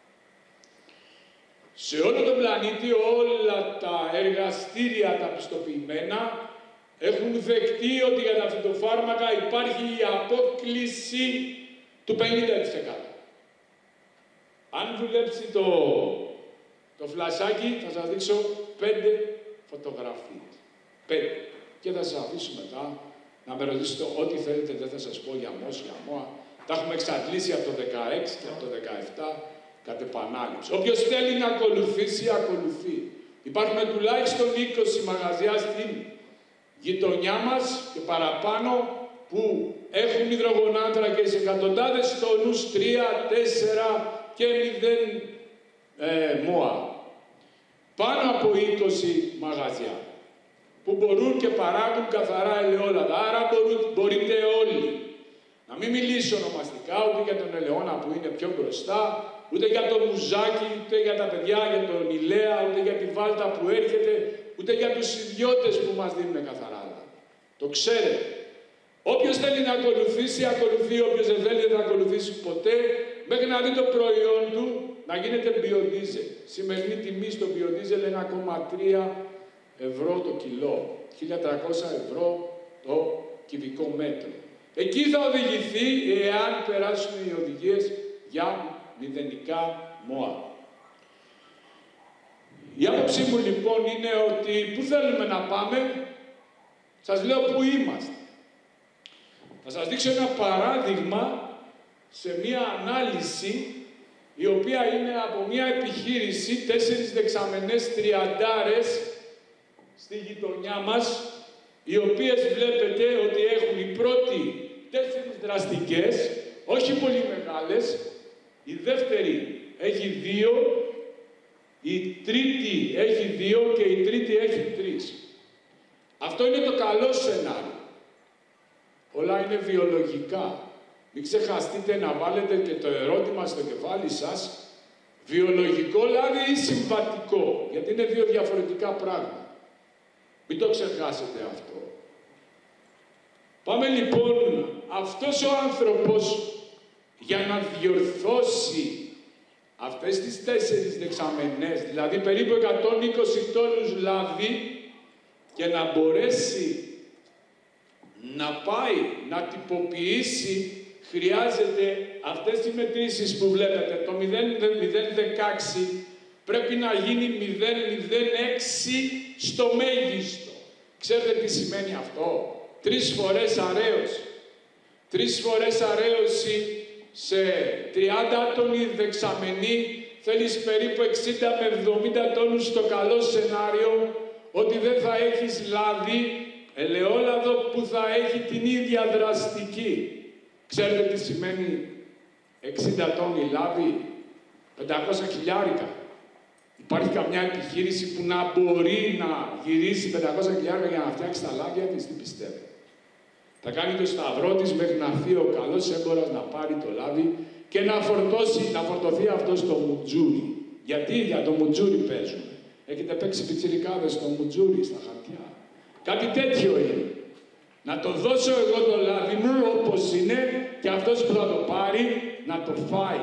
Σε όλο τον πλανήτη όλα τα εργαστήρια τα πιστοποιημένα έχουν δεχτεί ότι για τα φυτοφάρμακα υπάρχει η απόκλιση του 50%. Αν δουλέψει το φλασάκι, θα σας δείξω 5 φωτογραφίες. 5. Και θα σας αφήσω μετά να με ρωτήσετε ό,τι θέλετε, δεν θα σας πω για μόα. Τα έχουμε εξαντλήσει από το 16 και από το 17 κατ' επανάληψη. Όποιος θέλει να ακολουθήσει, ακολουθεί. Υπάρχουν τουλάχιστον 20 μαγαζιά στην γειτονιά μας και παραπάνω που έχουν υδρογονάνθρακες εκατοντάδες τόνους, 3, 4 και 0 μόα. Πάνω από 20 μαγαζιά που μπορούν και παράγουν καθαρά ελαιόλαδα. Άρα μπορείτε όλοι. Να μην μιλήσω ονομαστικά ούτε για τον ελαιόνα που είναι πιο μπροστά, ούτε για το μουζάκι, ούτε για τα παιδιά, για τον Ηλέα, ούτε για τη βάλτα που έρχεται, ούτε για τους ιδιώτες που μας δίνουν καθαρά. Το ξέρετε. Όποιος θέλει να ακολουθήσει, ακολουθεί. Όποιος δεν θέλει, δεν θα ακολουθήσει ποτέ, μέχρι να δει το προϊόν του να γίνεται βιοδίζελ. Σημερινή τιμή στο βιοδίζελ 1,3 ευρώ το κιλό, 1.300 ευρώ το κυβικό μέτρο. Εκεί θα οδηγηθεί εάν περάσουν οι οδηγίες για μηδενικά ΜΟΑ. Η άποψή μου λοιπόν είναι ότι πού θέλουμε να πάμε, σας λέω πού είμαστε. Θα σας δείξω ένα παράδειγμα σε μία ανάλυση η οποία είναι από μία επιχείρηση 4 δεξαμενές τριαντάρες στη γειτονιά μας, οι οποίες βλέπετε ότι έχουν οι πρώτοι 4 δραστικές, όχι πολύ μεγάλες, η δεύτερη έχει 2, η τρίτη έχει 2 και η τρίτη έχει 3. Αυτό είναι το καλό σενάριο. Όλα είναι βιολογικά. Μην ξεχαστείτε να βάλετε και το ερώτημα στο κεφάλι σας, βιολογικό λάδι ή συμβατικό, γιατί είναι 2 διαφορετικά πράγματα. Μην το ξεχάσετε αυτό. Πάμε λοιπόν, αυτός ο άνθρωπος για να διορθώσει αυτές τις 4 δεξαμενές, δηλαδή περίπου 120 τόνους λάδι, και να μπορέσει να πάει να τυποποιήσει, χρειάζεται αυτές τις μετρήσεις που βλέπετε. Το 0,016 πρέπει να γίνει 0,06 στο μέγιστο. Ξέρετε τι σημαίνει αυτό? 3 φορές αρέωση. 3 φορές αρέωση σε 30 τόνοι δεξαμενή θέλεις περίπου 60 με 70 τόνους στο καλό σενάριο, ότι δεν θα έχεις λάδι, ελαιόλαδο που θα έχει την ίδια δραστική. Ξέρετε τι σημαίνει 60 τόνοι λάδι, 500 χιλιάρικα. Υπάρχει καμιά επιχείρηση που να μπορεί να γυρίσει 500 χιλιάρικα για να φτιάξει τα λάδια της? Τι πιστεύετε? Θα κάνει το σταυρό της μέχρι να έρθει ο καλός έμπορας να πάρει το λάδι και να φορτωθεί αυτό στο μουτζούρι. Γιατί για το μουτζούρι παίζουμε? Έχετε παίξει πιτσιρικάδες στο μουτζούρι, στα χαρτιά? Κάτι τέτοιο είναι. Να το δώσω εγώ το λάδι μου όπως είναι και αυτός που θα το πάρει να το φάει.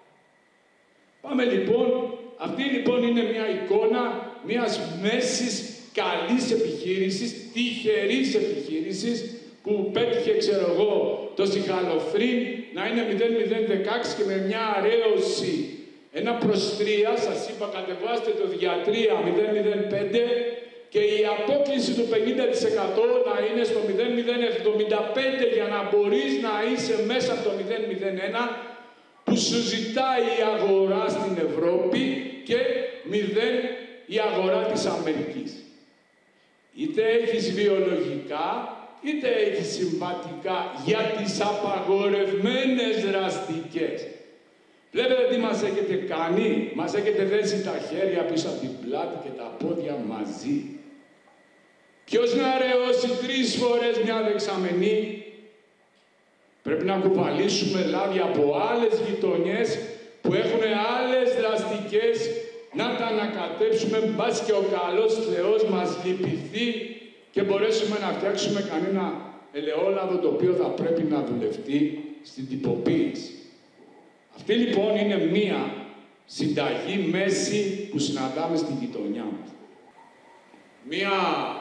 Πάμε λοιπόν. Αυτή λοιπόν είναι μια εικόνα μιας μέσης καλής επιχείρησης, τυχερής επιχείρησης, που πέτυχε, ξέρω εγώ, το σιχαλοφρύν να είναι 0,016 και με μια αρέωση 1 προς 3, σας είπα κατεβάστε το δια 3, 0,05, και η απόκληση του 50% να είναι στο 0,075 για να μπορείς να είσαι μέσα από το 0,01 που σου ζητάει η αγορά στην Ευρώπη και 0 η αγορά της Αμερικής. Είτε έχεις βιολογικά, είτε έχεις συμβατικά για τις απαγορευμένες δραστικές. Βλέπετε τι μας έχετε κάνει? Μας έχετε δέσει τα χέρια πίσω από την πλάτη και τα πόδια μαζί. Ποιος να αραιώσει 3 φορές μια δεξαμενή? Πρέπει να κουβαλήσουμε λάδι από άλλες γειτονιές που έχουν άλλες δραστικές, να τα ανακατέψουμε, μπας και ο καλός Θεός μας λυπηθεί και μπορέσουμε να φτιάξουμε κανένα ελαιόλαδο το οποίο θα πρέπει να δουλευτεί στην τυποποίηση. Αυτή λοιπόν είναι μία συνταγή μέση που συναντάμε στη γειτονιά μας. Μία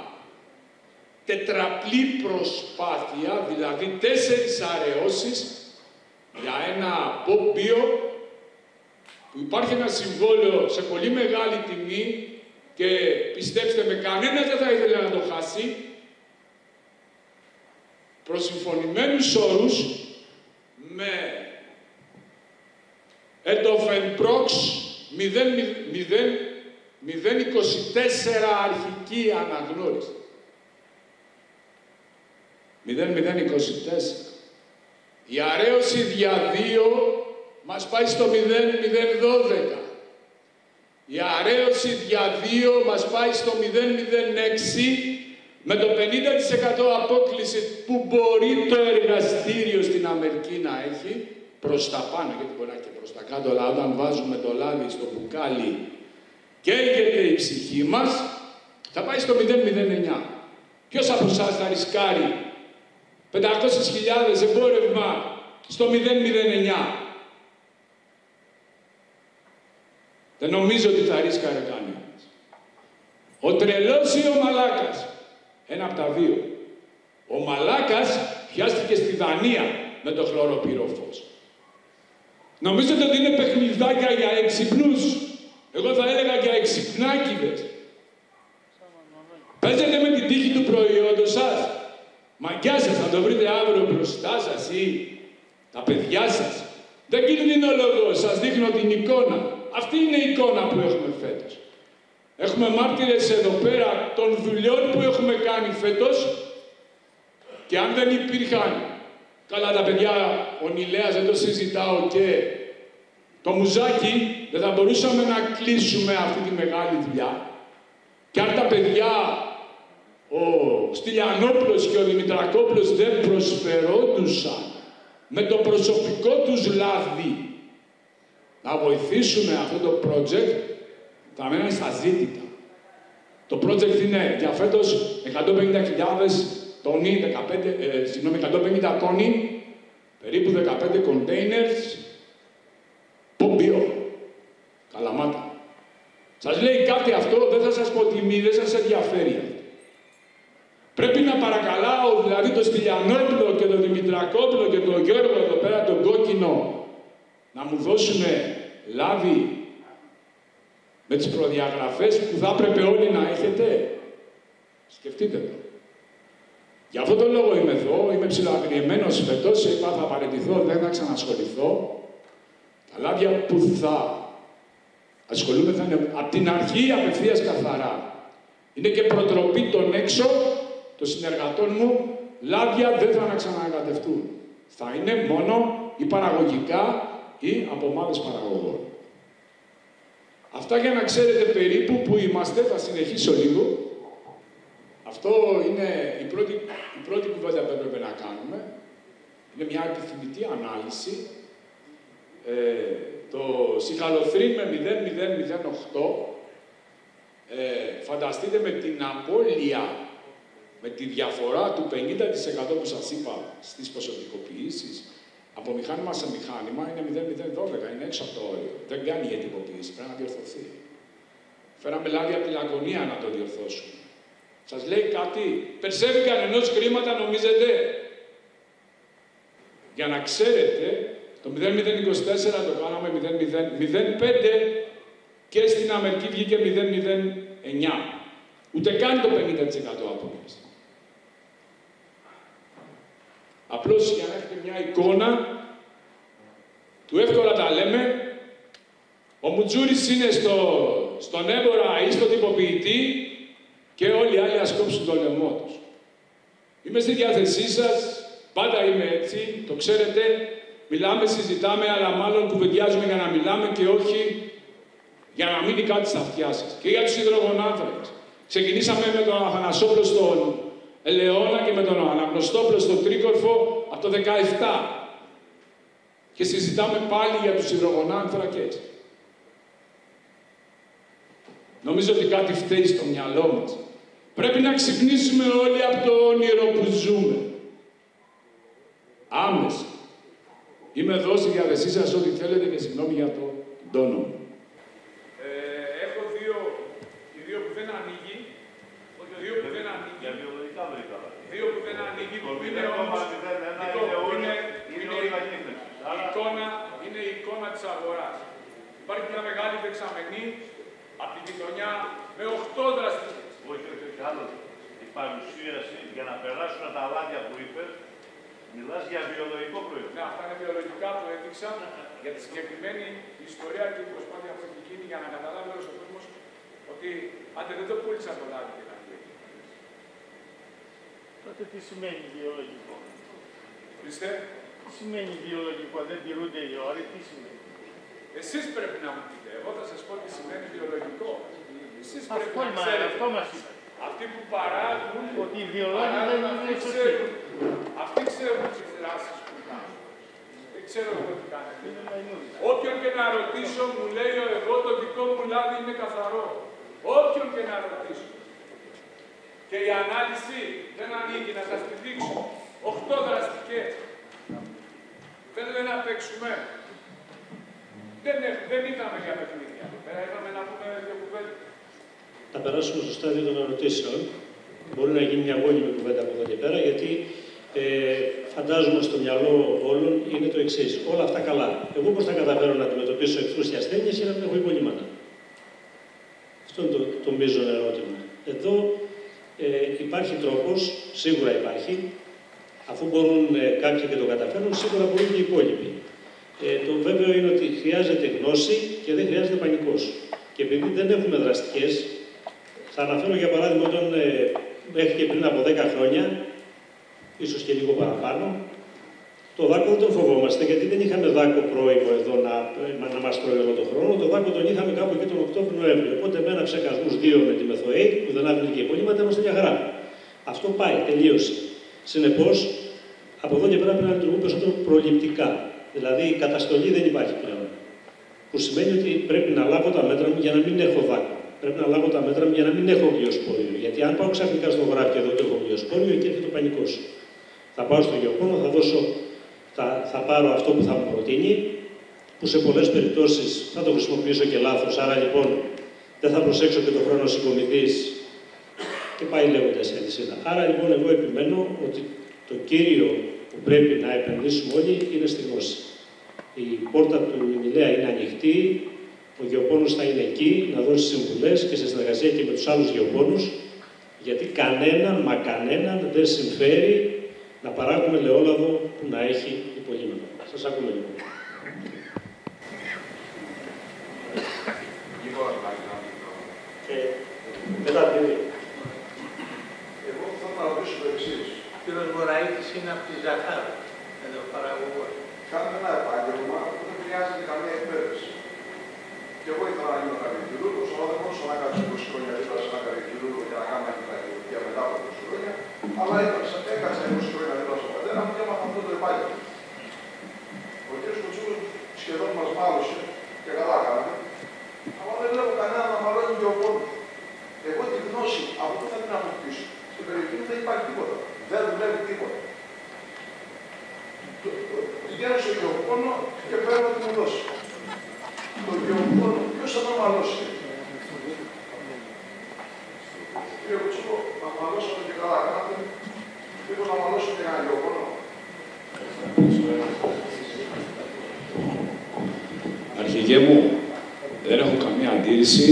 τετραπλή προσπάθεια, δηλαδή 4 αραιώσεις για ένα απόμπιο που υπάρχει ένα συμβόλαιο σε πολύ μεγάλη τιμή και πιστέψτε με, κανένας δεν θα ήθελε να το χάσει, προσυμφωνημένους όρους με εντοφενπρόξ 0,24 αρχική αναγνώριση. 0,024. Η αρέωση δια 2 μας πάει στο 0,012. Η αρέωση δια 2 μας πάει στο 0,06 με το 50% απόκληση που μπορεί το εργαστήριο στην Αμερική να έχει προς τα πάνω, γιατί μπορεί να έχει και προς τα κάτω, αλλά όταν βάζουμε το λάδι στο μπουκάλι καίγεται η ψυχή μας, θα πάει στο 0,09. Ποιος από εσάς θα ρισκάρει 500.000 εμπόρευμα στο 0,09? Δεν νομίζω ότι θα ρίσκαρε κανένας. Ο τρελός ή ο μαλάκας. Ένα από τα δύο. Ο μαλάκας πιάστηκε στη Δανία με το χλωροπυρόφος. Νομίζετε ότι είναι παιχνιδάκια για εξυπνούς. Εγώ θα έλεγα για εξυπνάκηδες. Παίζετε με την τύχη του προϊόντος σας. Μαγκιά σας, θα το βρείτε αύριο μπροστά σας ή τα παιδιά σας. Δεν κινδυνολογώ, σας δείχνω την εικόνα. Αυτή είναι η εικόνα που έχουμε φέτος. Έχουμε μάρτυρες εδώ πέρα των δουλειών που έχουμε κάνει φέτος και αν δεν υπήρχαν, καλά τα παιδιά, ο Νηλέας δεν το συζητάω και το Μουζάκι, δεν θα μπορούσαμε να κλείσουμε αυτή τη μεγάλη δουλειά. Και αν τα παιδιά, ο Στυλιανόπουλος και ο Δημητρακόπουλος δεν προσφερόντουσαν με το προσωπικό τους λάδι να βοηθήσουμε αυτό το project, θα μέναν στα ζήτητα. Το project είναι για φέτος 150.000 τόνοι, 150 τόνοι, περίπου 15 containers, πομπίο, Καλαμάτα. Σας λέει κάτι αυτό, δεν θα σας πω τιμή, δεν σας ενδιαφέρει. Πρέπει να παρακαλάω δηλαδή τον Στυλιανόπουλο και τον Δημητρακόπουλο και τον Γιώργο εδώ πέρα τον κόκκινο να μου δώσουν λάδι με τις προδιαγραφές που θα έπρεπε όλοι να έχετε. Σκεφτείτε το. Για αυτόν τον λόγο είμαι εδώ, είμαι ψιλοαγριεμένος φετός, είπα θα παραιτηθώ, δεν θα ξανασχοληθώ. Τα λάδια που θα ασχολούμαι θα είναι από την αρχή απευθείας καθαρά. Είναι και προτροπή των έξω, των συνεργατών μου, λάδια δεν θα ξαναεγκατευτούν. Θα είναι μόνο ή παραγωγικά ή από ομάδες παραγωγών. Αυτά για να ξέρετε περίπου που είμαστε, θα συνεχίσω λίγο. Αυτό είναι η πρώτη κουβέντα που έπρεπε να κάνουμε. Είναι μια επιθυμητή ανάλυση. Το σιχαλοθρήν με 0,008, φανταστείτε με την απώλεια, με τη διαφορά του 50% που σας είπα στις ποσοτικοποιήσεις, από μηχάνημα σε μηχάνημα είναι 0,012, είναι έξω από το όριο. Δεν κάνει η ετυποποίηση, πρέπει να διορθωθεί. Φέραμε λάδι από τη Λακωνία να το διορθώσουμε. Σας λέει κάτι, περισσεύει κανενός χρήματα νομίζετε. Για να ξέρετε, το 0,024 το κάναμε 0,005 και στην Αμερική βγήκε 0,09. Ούτε καν το 50% απόλυση. Απλώς για να έχετε μια εικόνα, του εύκολα τα λέμε, ο Μουτζούρης είναι στον έμπορα ή στον τυποποιητή και όλοι οι άλλοι ας κόψουν το λαιμό τους. Είμαι στη διάθεσή σας, πάντα είμαι έτσι, το ξέρετε, μιλάμε, συζητάμε, αλλά μάλλον κουβεντιάζουμε για να μιλάμε και όχι για να μείνει κάτι στα αυτιά σας. Και για τους υδρογονάνθρακες. Ξεκινήσαμε με τον Αθανασόπλο στον Ελαιώνα και με τον Αναγνωστόπλο στον Τρίκορφο από το 17. Και συζητάμε πάλι για τους υδρογονάνθρακες. Νομίζω ότι κάτι φταίει στο μυαλό μας. Πρέπει να ξυπνήσουμε όλοι από το όνειρο που ζούμε. Άμεσα. Είμαι εδώ στη διάθεσή σας ό,τι θέλετε και συγγνώμη για τον τόνο μου. Έχω οι δύο που δεν ανοίγει. Όχι, δύο που δεν ανοίγει. Για βιολογικά βρήκα. Δύο που δεν ανοίγει. Είναι όμως είναι η εικόνα της αγοράς. Υπάρχει μια μεγάλη δεξαμενή από την γειτονιά με 8 δραστηριότητες. Όχι, άλλο. Η παρουσίαση για να περάσουν τα λάδια που είπες, μιλάς για βιολογικό προϊόν. Ναι, αυτά είναι βιολογικά που έδειξα για τη συγκεκριμένη ιστορία και την προσπάθεια που έχει γίνει για να καταλάβει όλος ο κόσμος ότι άντε δεν το πούλησαν το λάδι και να γίνει. Τότε τι σημαίνει βιολογικό. Χριστέ. Τι σημαίνει βιολογικό, δεν τηρούνται οι όροι, τι σημαίνει. Εσείς πρέπει να μου πείτε, εγώ θα σας πω τι σημαίνει βιολογικό. Εσείς πρέπει Αυτό, να ξέρετε. αυτό μας είπα. Αυτοί που παράγουν, ότι οι βιολόγοι δεν είναι σωστοί. Αυτοί ξέρουν τις δράσεις που κάνουν. Δεν ξέρω εγώ τι κάνετε. Όποιον και να ρωτήσω μου λέει εγώ το δικό μου λάδι είναι καθαρό. Όποιον και να ρωτήσω. Και η ανάλυση δεν ανοίγει να σας τη δείξω. 8 δραστικές. Θέλετε να παίξουμε. Δεν είδαμε για παιχνίδια. Είπαμε να πούμε δύο κουβέντες. Θα περάσουμε στο στάδιο των ερωτήσεων. Μπορεί να γίνει μια γόνιμη κουβέντα από εδώ και πέρα, γιατί φαντάζομαι στο μυαλό όλων είναι το εξής. Όλα αυτά καλά. Εγώ πώς θα καταφέρω να αντιμετωπίσω εχθρούς και ασθένειες ή να μην έχω υπολείμματα. Αυτό είναι το μείζον ερώτημα. Εδώ υπάρχει τρόπος, σίγουρα υπάρχει. Αφού μπορούν κάποιοι και το καταφέρουν, σίγουρα μπορούν και οι υπόλοιποι. Το βέβαιο είναι ότι χρειάζεται γνώση και δεν χρειάζεται πανικός. Και επειδή δεν έχουμε δραστικές, θα αναφέρω για παράδειγμα όταν μέχρι και πριν από 10 χρόνια, ίσως και λίγο παραπάνω, το δάκο δεν τον φοβόμαστε, γιατί δεν είχαμε δάκο πρόημο εδώ να μας τρώει όλο τον χρόνο. Το δάκο τον είχαμε κάπου εκεί τον Οκτώβριο-Νοέμβριο. Οπότε με ένα ψεκασμούς 2 με τη μεθοέιτ, που δεν άφηνε και υπολείμματα, είμαστε μια χαρά. Αυτό πάει, τελείωσε. Συνεπώς, από εδώ και πέρα πρέπει να λειτουργούν περισσότερο προληπτικά. Δηλαδή, η καταστολή δεν υπάρχει πλέον. Που σημαίνει ότι πρέπει να λάβω τα μέτρα μου για να μην έχω δάκο. Πρέπει να λάβω τα μέτρα μου για να μην έχω γεωσπόριο. Γιατί αν πάω ξαφνικά στο γράφει και εδώ και έχω γεωσπόριο, εκεί έρχεται ο πανικός. Θα πάω στο γεωπόνο, θα πάρω αυτό που θα μου προτείνει, που σε πολλές περιπτώσεις θα το χρησιμοποιήσω και λάθος. Άρα λοιπόν δεν θα προσέξω και το χρόνο συγκομιδής και πάει λέγοντας η αλυσίδα. Άρα λοιπόν εγώ επιμένω ότι το κύριο που πρέπει να επενδύσουμε όλοι είναι στη γνώση. Η πόρτα του Ινηλέα είναι ανοιχτή, ο γεωπόνος θα είναι εκεί να δώσει συμβουλές και σε συνεργασία και με τους άλλους γεωπόνους, γιατί κανέναν δεν συμφέρει να παράγουμε ελαιόλαδο που να έχει υπολείμματα. Σας ακούμε λοιπόν. Μετά την εγώ θα να ρωτήσω το εξής. Ο κύριος Βορραίτης είναι από τη Ζαχάρα, εδώ παραγωγός. Κάνουμε ένα επάγγελμα που δεν χρειάζεται καμία εκπαίδευση. Και εγώ ήθελα να γίνω καρδιοκυρούργος, αλλά δεν μπορούσα να κάτσω 20 χρόνια δίπλα σε ένα καρδιοκυρούργο για να κάνω μια καρδιοκυρουργία μετά από 20 χρόνια. Αλλά έκατσα 20 χρόνια δίπλα στον πατέρα μου και έμαθα αυτό το επάγγελμα. Ο κ. Κοτσούλος σχεδόν μας μάλωσε και καλά κάναμε, αλλά δεν βλέπω κανένα να μαλώνει γεωπόνους. Εγώ τη γνώση από πού θα την αποκτήσω. Στην περιοχή μου δεν υπάρχει τίποτα. Δεν δουλεύει τίποτα. Πηγαίνω στο γεωπόνο και παίρνω τι μου δώσει. Το γεωπόνο, ποιος θα το μαλώσει. Κύριε Κουτσούλο, να μαλώσατε και καλά κάνατε. Μήπως να μαλώσω και ένα γεωπόνο. Αρχηγέ μου, δεν έχω καμία αντίρρηση.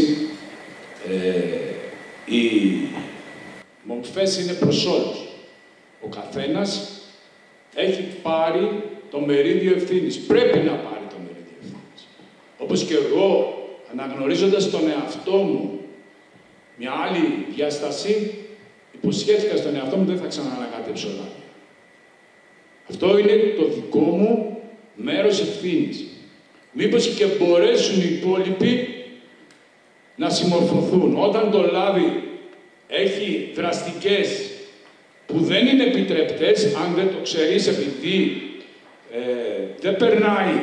Οι μορφές είναι προς όλους. Ο καθένας έχει πάρει το μερίδιο ευθύνης. Πρέπει να πάρει το μερίδιο ευθύνης. Όπως και εγώ, αναγνωρίζοντας τον εαυτό μου μια άλλη διάσταση, υποσχέθηκα στον εαυτό μου δεν θα ξαναανακατέψω λάδια. Αυτό είναι το δικό μου μέρος ευθύνης. Μήπως και μπορέσουν οι υπόλοιποι να συμμορφωθούν. Όταν το λάδι έχει δραστικές που δεν είναι επιτρεπτές, αν δεν το ξέρεις, επειδή δεν περνάει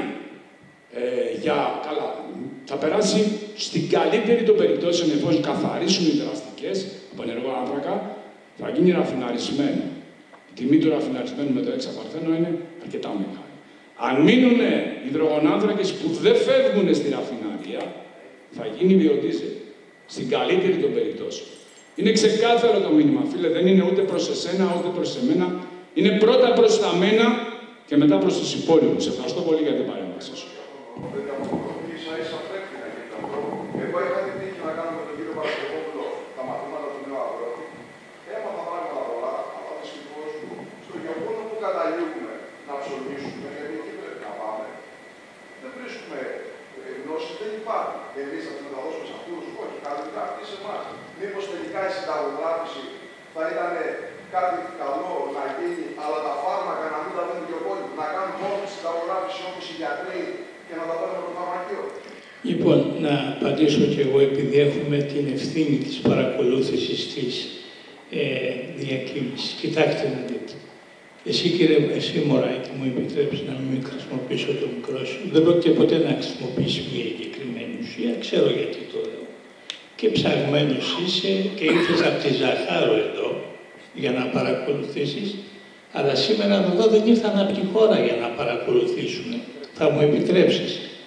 θα περάσει στην καλύτερη των περιπτώσεων, εφόσον καθαρίσουν οι δραστικές από ενεργό άνθρακα, θα γίνει ραφιναρισμένο. Η τιμή του ραφιναρισμένου με το εξαπαρθένο είναι αρκετά μεγάλη. Αν μείνουν υδρογονάνθρακες που δεν φεύγουν στη ραφιναρία, θα γίνει βιοδίζελ. Στην καλύτερη των περιπτώσεων. Είναι ξεκάθαρο το μήνυμα, φίλε, δεν είναι ούτε προς εσένα, ούτε προς εμένα. Είναι πρώτα προς τα μένα και μετά προς τους υπόλοιπους. Ευχαριστώ πολύ για την παρέμβαση σου. Ίσα-ίσα πρέπει να γίνει αυτό. Εγώ είχα την τύχη να κάνω με τον κύριο Παρασκευόπουλο τα μαθήματα του νέου αγρότη. Έμαθα πράγματα πολλά, αλλά δυστυχώς στο γεωπόνο που καταλήγουμε να ψωνίσουμε, γιατί εκεί πρέπει να πάμε. Δεν βρίσκουμε γνώση, δεν υπάρχει. Εμείς θα την μεταδώσουμε σε αυτούς, όχι, καλύτερα αυτή σε εμάς. Μήπως τελικά η συνταγογράφηση θα ήταν κάτι καλό να γίνει, αλλά τα φάρμακα να μην τα δίνουν και όλοι, να κάνουν μόνο τη συνταγογράφηση όπως οι γιατροί και να τα παίρνουν από το φαρμακείο. Λοιπόν, να απαντήσω και εγώ, επειδή έχουμε την ευθύνη της παρακολούθησης της διακίνησης. Κοιτάξτε να δείτε. Εσύ Μωράητη, μου επιτρέψει να μην χρησιμοποιήσω το μικρό σου. Δεν πρόκειται ποτέ να χρησιμοποιήσει μια συγκεκριμένη ουσία, ξέρω γιατί το λέω. Και ψαγμένος είσαι και ήρθες από τη Ζαχάρο εδώ για να παρακολουθήσεις, αλλά σήμερα εδώ δεν ήρθαν από τη χώρα για να παρακολουθήσουν. Θα μου επιτρέψεις.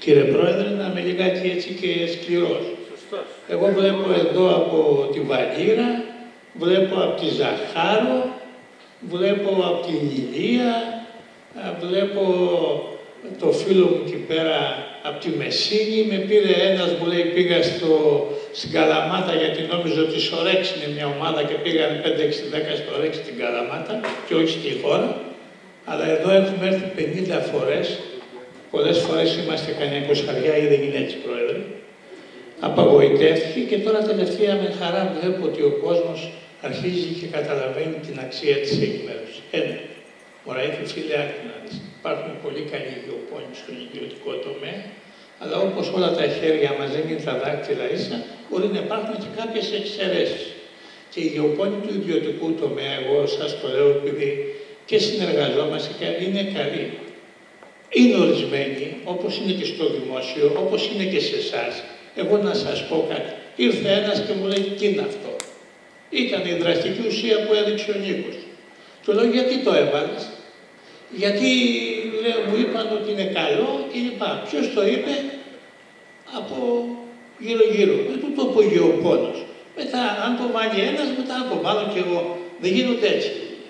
Κύριε Πρόεδρε, να είμαι λιγάκι έτσι και σκληρός. Εγώ βλέπω εδώ από τη Βαλήρα, βλέπω από τη Ζαχάρο, βλέπω από την Ηλία, βλέπω το φίλο μου εκεί πέρα από τη Μεσίνη. Με πήρε ένας, μου λέει, πήγα στην Καλαμάτα γιατί νόμιζα ότι στο Ρέξ είναι μια ομάδα και πήγαν 5-6-10 στο Ρέξ στην Καλαμάτα και όχι στη χώρα. Αλλά εδώ έχουμε έρθει 50 φορές. Πολλές φορές είμαστε κανένα 20 ή δεν είναι έτσι, Πρόεδρε. Απαγοητεύτηκε και τώρα τελευταία με χαρά βλέπω ότι ο κόσμος αρχίζει και καταλαβαίνει την αξία της ενημέρωσης. Ένα, Μωραήτη φίλε, άκου να δεις. Υπάρχουν πολύ καλοί γεωπόνοι στον ιδιωτικό τομέα, αλλά όπως όλα τα χέρια μας δεν είναι τα δάκτυλα ίσα, μπορεί να υπάρχουν και κάποιες εξαιρέσεις. Και οι γεωπόνοι του ιδιωτικού τομέα, εγώ σας το λέω επειδή και συνεργαζόμαστε και είναι καλοί. Είναι ορισμένοι, όπως είναι και στο δημόσιο, όπως είναι και σε εσάς. Εγώ να σας πω κάτι. Ήρθε ένας και μου λέει, τι είναι αυτό. Ήταν η δραστική ουσία που έδειξε ο Νίκος. Του λέω, γιατί το έβαλες. Γιατί λέω, μου είπαν ότι είναι καλό κλπ. Ποιος το είπε? Από γύρω-γύρω. Δεν του το πω γεωπόνος. Μετά, αν το βάλει ένας, μετά αν το βάλω κι εγώ. Δεν γίνονται έτσι.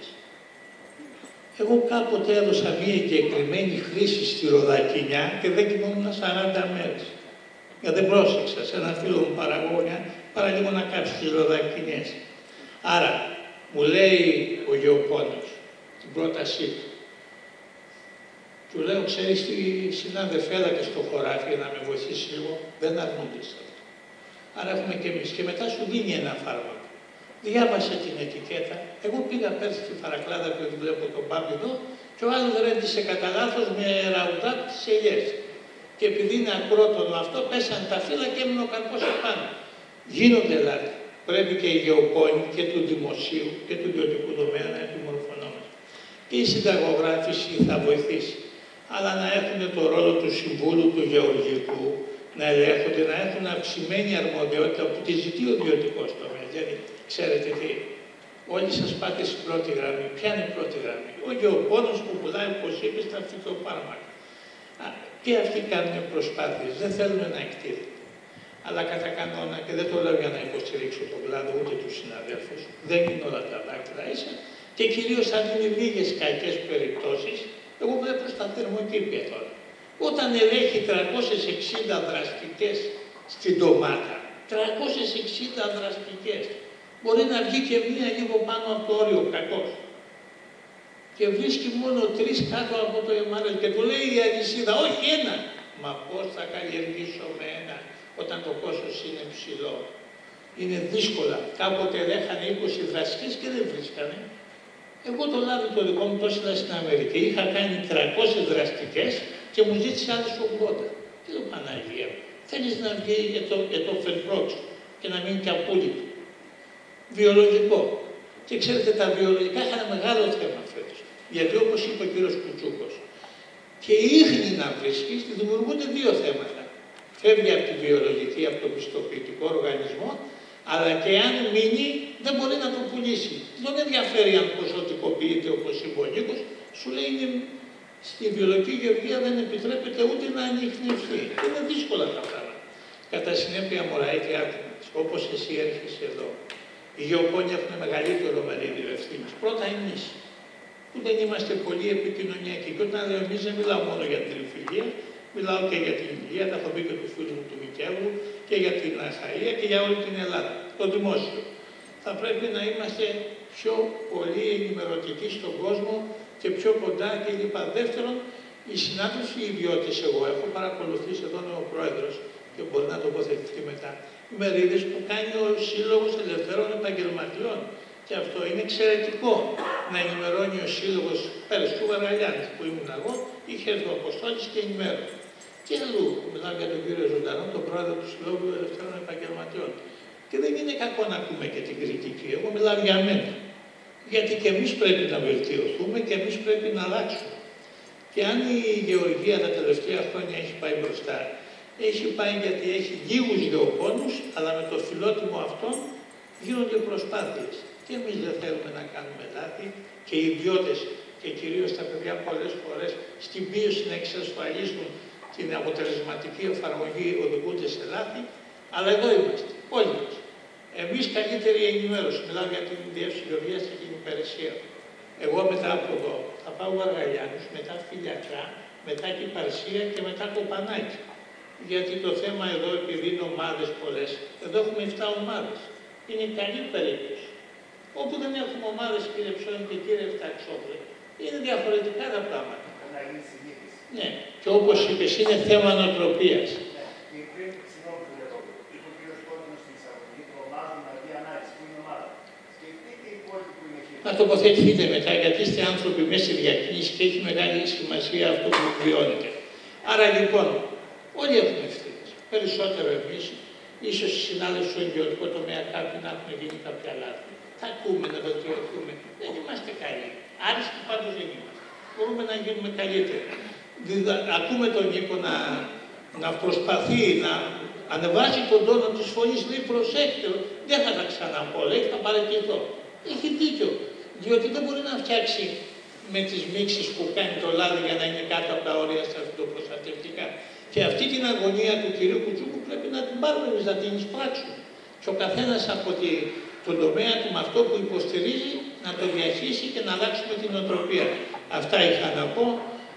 Εγώ κάποτε έδωσα μία εγκεκριμένη χρήση στη Ροδακινιά και δεν κοιμόμουν 40 μέρες. Γιατί δεν πρόσεξα σε ένα φίλο μου παραγωγό, παρά λίγο να κάψει τις Ροδακινιές. Άρα, μου λέει ο γεωπόνος την πρότασή του. Του λέω, ξέρεις τι συνάδελφε, έλα και στο χωράφι να με βοηθήσει λίγο, δεν αρνούνται σε αυτό. Άρα έχουμε και εμείς. Και μετά σου δίνει ένα φάρμακο. Διάβασε την ετικέτα. Εγώ πήγα πέρσι στη Φαρακλάδα που βλέπω τον Πάπη εδώ και ο άλλος ρέντισε κατά λάθος με ραουδάπ τις ελιές. Και επειδή είναι ακρότονο αυτό, πέσαν τα φύλλα και έμεινε ο καρπός επάνω. Γίνονται λάθη. Πρέπει και οι γεωπόνοι και του δημοσίου και του ιδιωτικού τομέα να επιμορφωνόμαστε. Και η συνταγογράφηση θα βοηθήσει. Αλλά να έχουν το ρόλο του συμβούλου του γεωργικού, να ελέγχονται, να έχουν αυξημένη αρμοδιότητα που τη ζητεί ο ιδιωτικός τομέας. Δηλαδή, ξέρετε τι, όλοι σας πάτε στην πρώτη γραμμή. Ποια είναι η πρώτη γραμμή? Ο γεωπόνος που πουλάει, όπως είπε, στα φυτοφάρμακα. Και αυτοί κάνουν προσπάθειες, δεν θέλουν να εκτίθεται. Αλλά κατά κανόνα, και δεν το λέω για να υποστηρίξω τον κλάδο ούτε τους συναδέλφους, δεν είναι όλα τα δάκτυλα ίσα και κυρίως αν είναι λίγες κακές περιπτώσεις, εγώ βλέπω στα θερμοκήπια τώρα. Όταν ελέγχει 360 δραστικές στην ντομάτα, 360 δραστικές, μπορεί να βγει και μία λίγο πάνω από το όριο κακός. Και βρίσκει μόνο 3 κάτω από το MRL και του λέει η αλυσίδα, όχι ένα. Μα πώς θα καλλιεργήσω με ένα όταν το κόστος είναι ψηλό? Είναι δύσκολα. Κάποτε έχανε 20 δραστικές και δεν βρίσκανε. Εγώ το λάδι το δικό μου το έστειλα στην Αμερική. Είχα κάνει 300 δραστικές και μου ζήτησε άλλες 80. Τι λέω, Παναγία, θέλεις να βγει το φελπρόξ και να μείνει και απόλυτο. Βιολογικό. Και ξέρετε, τα βιολογικά είχαν μεγάλο θέμα φέτος. Γιατί όπως είπε ο κύριος Κουτσούκος, και η ίχνη να βρίσκεις, δημιουργούνται 2 θέματα. Φεύγει από τη βιολογική, από το πιστοποιητικό οργανισμό, αλλά και αν μείνει δεν μπορεί να το πουλήσει. Δεν ενδιαφέρει αν ποσοτικοποιείται όπως είπε ο Νίκος, σου λέει στη βιολογική γεωργία δεν επιτρέπεται ούτε να ανιχνευτεί. Είναι δύσκολα τα πράγματα. Κατά συνέπεια, Μωραήτη, άκουμας, όπως εσύ έρχεσαι εδώ, οι γεωπόνοι έχουν μεγαλύτερο μερίδιο ευθύνης. Πρώτα εμείς, που δεν είμαστε πολύ επικοινωνιακοί. Και όταν λέω εμείς, δεν μιλάω μόνο για την τριφυλία, μιλάω και για την Ηλία, τα έχω πει και του φίλου μου του Μικαίου, και για την Αχαΐα και για όλη την Ελλάδα, το δημόσιο. Θα πρέπει να είμαστε πιο πολύ ενημερωτικοί στον κόσμο και πιο κοντά κλπ. Δεύτερον, οι συνάδελφοι, οι ιδιώτες, εγώ έχω παρακολουθήσει, εδώ είναι ο πρόεδρος και μπορεί να τοποθετηθεί μετά, οι μερίδες που κάνει ο Σύλλογος Ελευθέρων Επαγγελματιών. Και αυτό είναι εξαιρετικό να ενημερώνει ο Σύλλογος πέρυσι του Βαραλιάνης που ήμουν εγώ, είχε έρθει ο Αποστόλης και ενημέρωσε. Και αλλού, μιλάω για τον κύριο Ζωντανό, τον πρόεδρο του Συλλόγου Ελευθέρων Επαγγελματιών. Και δεν είναι κακό να ακούμε και την κριτική. Εγώ μιλάω για μένα. Γιατί και εμείς πρέπει να βελτιωθούμε και εμείς πρέπει να αλλάξουμε. Και αν η γεωργία τα τελευταία χρόνια έχει πάει μπροστά, έχει πάει γιατί έχει λίγους γεωπόνους, αλλά με το φιλότιμο αυτόν γίνονται προσπάθειες. Και εμείς δεν θέλουμε να κάνουμε λάθη και οι ιδιώτες και κυρίως τα παιδιά πολλές φορές στην πίεση να εξασφαλίσουν την αποτελεσματική εφαρμογή οδηγούνται σε λάθη, αλλά εδώ είμαστε, όλοι μας. Εμείς καλύτερη ενημέρωση, μιλάω για την Διεύθυνση Γεωργίας και την Υπηρεσία. Εγώ μετά από εδώ θα πάω Γαργαλιάνους, μετά Φιλιακά, μετά Κυπαρσία και μετά Κοπανάκι. Γιατί το θέμα εδώ, επειδή είναι ομάδες πολλές, εδώ έχουμε 7 ομάδες. Είναι καλή περίπτωση. Όπου δεν έχουμε ομάδες, κύριε Ψώνη και κύριε Φταξόπλε, είναι διαφορετικά τα πράγματα. Ναι, και όπως είπες, είναι θέμα νοοτροπίας. Να τοποθετηθείτε μετά, γιατί είστε άνθρωποι μέσα στη διακίνηση και έχει μεγάλη σημασία αυτό που βιώνετε. Άρα λοιπόν, όλοι έχουμε ευθύνες. Περισσότερο εμείς, ίσως οι συνάδελφοι στο ιδιωτικό τομέα κάποιοι να έχουν γίνει κάποια λάθη. Θα ακούμε να βελτιωθούμε. Δεν είμαστε καλοί. Άριστοι πάντως δεν είμαστε. Μπορούμε να γίνουμε καλύτεροι. Ακούμε τον Νίκο να προσπαθεί να ανεβάζει τον τόνο της φωνής, λέει προσέξτε, δεν θα τα ξαναπώ, λέει θα παραιτηθώ. Έχει δίκιο, διότι δεν μπορεί να φτιάξει με τις μίξεις που κάνει το λάδι για να είναι κάτω από τα όρια στρατιωτικά. Και αυτή την αγωνία του κυρίου Κουτσούκου πρέπει να την πάρουμε εμείς, να την εισπράξουμε. Και ο καθένας από τον τομέα του με αυτό που υποστηρίζει να το διαχύσει και να αλλάξουμε την νοοτροπία. Αυτά είχα να πω.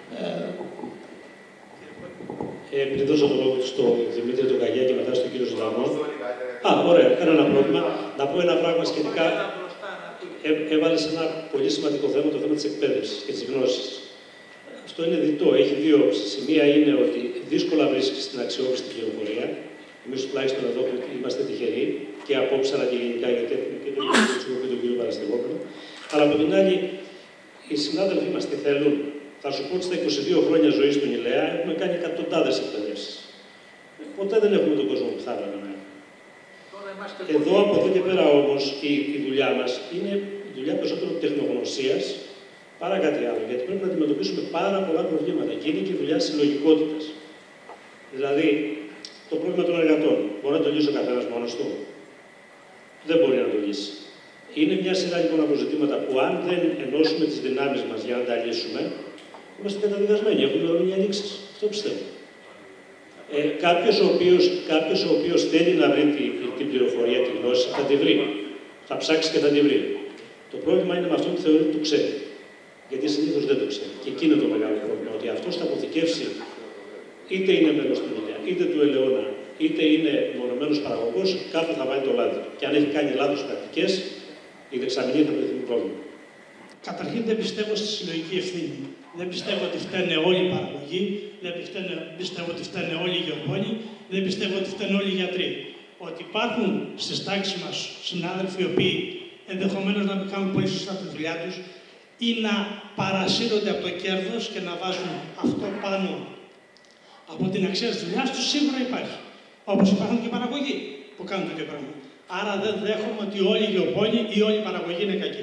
Πριν δώσω το λόγο στον Δημήτρη τον Καγιά και μετά στον κύριο Ζωντανό. Ωραία, κανένα πρόβλημα. Να πω ένα πράγμα σχετικά. Έβαλες ένα πολύ σημαντικό θέμα, το θέμα της εκπαίδευσης και της γνώσης. Αυτό είναι διτό, έχει δύο όψεις. Η μία είναι ότι δύσκολα βρίσκεις την αξιόπιστη πληροφορία. Εμείς τουλάχιστον εδώ είμαστε τυχεροί και απόψε αλλά και γενικά γιατί έχουμε και τον κύριο Κουτσούκο και τον κύριο Παρασκευόπουλο. Αλλά από την άλλη, οι συνάδελφοί μας τι θέλουν. Θα σου πω ότι στα 22 χρόνια ζωής του Νηλέα έχουμε κάνει εκατοντάδες εκπαιδεύσεις. Ποτέ δεν έχουμε τον κόσμο που θα έπρεπε να έχουμε. Εδώ, από εδώ και πέρα όμως, η δουλειά μας είναι η δουλειά περισσότερο τεχνογνωσίας παρά κάτι άλλο. Γιατί πρέπει να αντιμετωπίσουμε πάρα πολλά προβλήματα. Και είναι και η δουλειά της συλλογικότητας. Δηλαδή, το πρόβλημα των εργατών. Μπορεί να το λύσει ο καθένας μόνος του. Δεν μπορεί να το λύσει. Είναι μια σειρά λοιπόν από ζητήματα που αν δεν ενώσουμε τις δυνάμεις μας για να τα λύσουμε, είμαστε καταδικασμένοι. Έχουμε αιώνιες λήξεις. Αυτό πιστεύω. Κάποιος ο οποίος θέλει να βρει την πληροφορία, τη γνώση, θα τη βρει. Θα ψάξει και θα τη βρει. Το πρόβλημα είναι με αυτόν που θεωρεί ότι το ξέρει. Γιατί συνήθως δεν το ξέρει. Και εκεί είναι το μεγάλο πρόβλημα. Ότι αυτός θα αποθηκεύσει, είτε είναι μέλος του Νηλέα, είτε του Ελαιώνα, είτε είναι μονομένος παραγωγός, κάπου θα βάλει το λάδι. Και αν έχει κάνει λάθος πρακτικές, η δεξαμενή θα βρεθεί πρόβλημα. Καταρχήν δεν πιστεύω στη συλλογική ευθύνη. Δεν πιστεύω ότι φταίνε όλοι οι παραγωγοί, δεν πιστεύω ότι φταίνε όλοι οι γεωπόνοι, δεν πιστεύω ότι φταίνε όλοι οι γιατροί. Ότι υπάρχουν στις τάξεις μας συνάδελφοι οι οποίοι ενδεχομένως να μην κάνουν πολύ σωστά τη δουλειά τους ή να παρασύρονται από το κέρδος και να βάζουν αυτό πάνω από την αξία της δουλειάς τους, σίγουρα υπάρχει. Όπως υπάρχουν και παραγωγοί που κάνουν τέτοιο πράγμα. Άρα δεν δέχομαι ότι όλοι οι γεωπόνοι ή όλοι οι παραγωγοί είναι κακοί.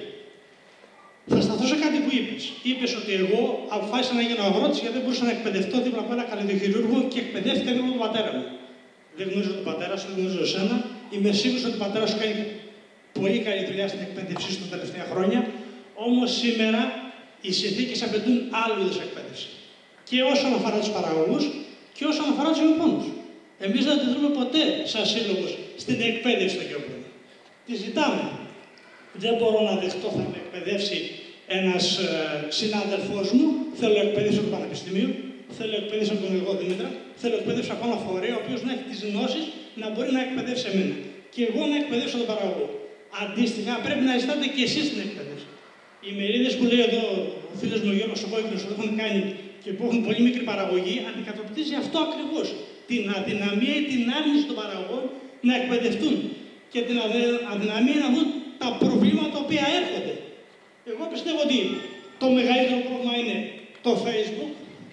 Θα σταθώ σε κάτι που είπες. Είπες ότι εγώ αποφάσισα να γίνω αγρότης γιατί δεν μπορούσα να εκπαιδευτώ δίπλα από ένα καλλιδοχειρούργο και εκπαιδεύτηκα δίπλα από τον πατέρα μου. Δεν γνωρίζω τον πατέρα σου, δεν γνωρίζω εσένα. Είμαι σίγουρος ότι ο πατέρας σου κάνει πολύ καλή δουλειά στην εκπαίδευσή σου τα τελευταία χρόνια. Όμως σήμερα οι συνθήκες απαιτούν άλλου είδους εκπαίδευση. Και όσον αφορά τους παραγωγούς και όσον αφορά τους γεωπόνους. Εμείς δεν τη δούμε ποτέ σαν σύλλογος στην εκπαίδευση των γεωπόνων. Τη ζητάμε. Δεν μπορώ να δεχτώ, θα με εκπαιδεύσει ένας συνάδελφός μου, θέλω εκπαίδευση από το Πανεπιστήμιο, θέλω εκπαίδευση από τον εγώ Δημήτρα, θέλω εκπαίδευση από ένα φορέα, ο οποίος να έχει τις γνώσεις να μπορεί να εκπαιδεύσει εμένα. Και εγώ να εκπαιδεύσω τον παραγωγό. Αντίστοιχα, πρέπει να ζητάτε και εσείς την εκπαίδευση. Οι μερίδες που λέει εδώ ο φίλος μου ο Γιώργος ο Κόκκινος που έχουν κάνει και που έχουν πολύ μικρή παραγωγή, αντικατοπτρίζει αυτό ακριβώς. Την αδυναμία ή την άρνηση των παραγωγών να εκπαιδευτούν. Και την αδυναμία να δουν τα προβλήματα τα οποία έρχονται. Εγώ πιστεύω ότι το μεγαλύτερο πρόβλημα είναι το Facebook,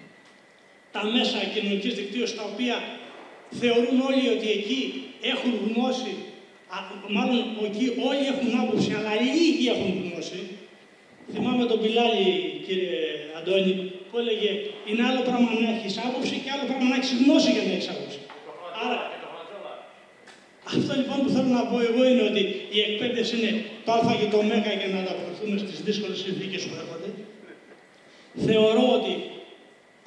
τα μέσα κοινωνικής δικτύωσης, τα οποία θεωρούν όλοι ότι εκεί έχουν γνώση, μάλλον εκεί όλοι έχουν άποψη, αλλά λίγοι έχουν γνώση. Θυμάμαι τον Πιλάλη, κύριε Αντώνη, που έλεγε είναι άλλο πράγμα να έχεις άποψη και άλλο πράγμα να έχεις γνώση για να έχεις άποψη. Άρα, αυτό λοιπόν που θέλω να πω εγώ είναι ότι η εκπαίδευση είναι το α και το ω για να ανταποκριθούμε στις δύσκολες συνθήκες που έρχονται. Θεωρώ ότι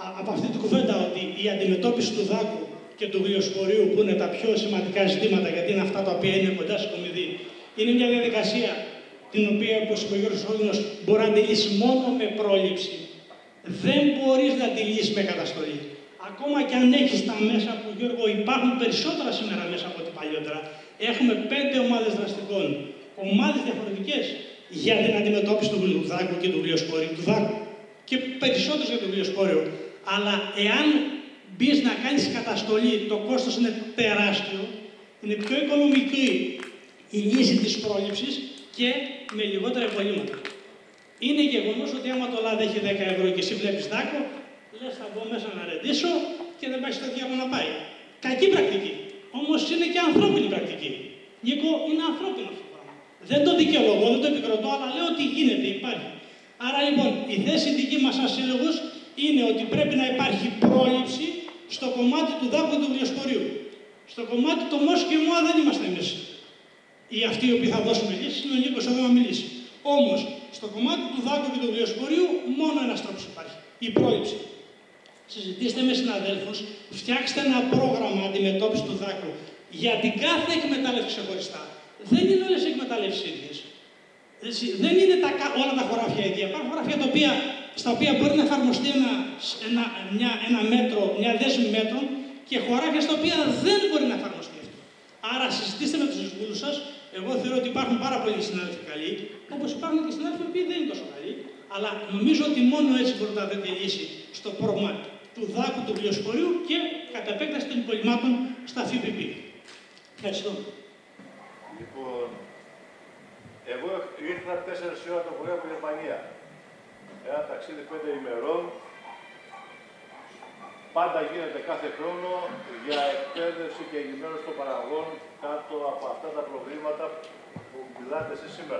από αυτή την κουβέντα ότι η αντιμετώπιση του δάκου και του γλυοσπορείου, που είναι τα πιο σημαντικά ζητήματα, γιατί είναι αυτά τα οποία είναι κοντά στη Κομιδή, είναι μια διαδικασία την οποία, όπως είπε ο Γιώργος Όδυνος, μπορεί να τη λύσει μόνο με πρόληψη. Δεν μπορείς να τη λύσεις με καταστολή. Ακόμα και αν έχεις τα μέσα που, Γιώργο, υπάρχουν περισσότερα σήμερα μέσα από ό,τι παλιότερα. Έχουμε 5 ομάδες δραστικών, ομάδες διαφορετικές για την αντιμετώπιση του δάκου και του γλυοσπορείου, του δάκου και περισσότερες για το γλυοσπόριο. Αλλά εάν μπεις να κάνεις καταστολή, το κόστος είναι τεράστιο, είναι πιο οικονομική η λύση της πρόληψης και με λιγότερα εμβολίματα. Είναι γεγονός ότι άμα το λάδι έχει 10 ευρώ και εσύ βλέπεις δάκο, λες θα μπω μέσα να ρεντήσω και δεν πάει στο διάβολο να πάει. Κακή πρακτική. Όμως είναι και ανθρώπινη πρακτική. Νίκο, είναι ανθρώπινο αυτό το πράγμα. Δεν το δικαιολογώ, δεν το επικροτώ, αλλά λέω ότι γίνεται, υπάρχει. Άρα λοιπόν η θέση δική μας σαν σύλλογος είναι ότι πρέπει να υπάρχει πρόληψη στο κομμάτι του δάκου και του γλυοσπορείου. Στο κομμάτι το ΜΟΣ και ΜΟΑ δεν είμαστε εμείς οι αυτοί οι οποίοι θα δώσουμε λύσεις, είναι ο Νίκος εδώ να μιλήσει. Όμως, στο κομμάτι του δάκου και του γλυοσπορείου, μόνο ένας τρόπος υπάρχει, η πρόληψη. Συζητήστε με συναδέλφους, φτιάξτε ένα πρόγραμμα αντιμετώπισης του δάκου για την κάθε εκμετάλλευση ξεχωριστά. Δεν είναι όλες οι εκμεταλλεύσεις ίδιες. Δεν είναι όλα τα χωράφια ίδια. Υπάρχουν χωράφια στα οποία μπορεί να εφαρμοστεί ένα μέτρο, μια δέσμη μέτρων και χωράφια στα οποία δεν μπορεί να εφαρμοστεί αυτό. Άρα συζητήστε με τους συμβούλους σας. Εγώ θεωρώ ότι υπάρχουν πάρα πολλοί συνάδελφοι καλοί, όπως υπάρχουν και συνάδελφοι που δεν είναι τόσο καλοί, αλλά νομίζω ότι μόνο έτσι μπορείτε να βρείτε λύση στο πρόβλημα του δάκου, του γλυοσπορείου και κατ' επέκταση των υπολοιμάτων στα ΦΠΠ. Ευχαριστώ. Λοιπόν, εγώ ήρθα 4 η ώρα το πρωί από την Γερμανία. Ένα ταξίδι 5 ημερών. Πάντα γίνεται κάθε χρόνο για εκπαίδευση και ενημέρωση των παραγωγών κάτω από αυτά τα προβλήματα που μιλάτε εσείς σήμερα.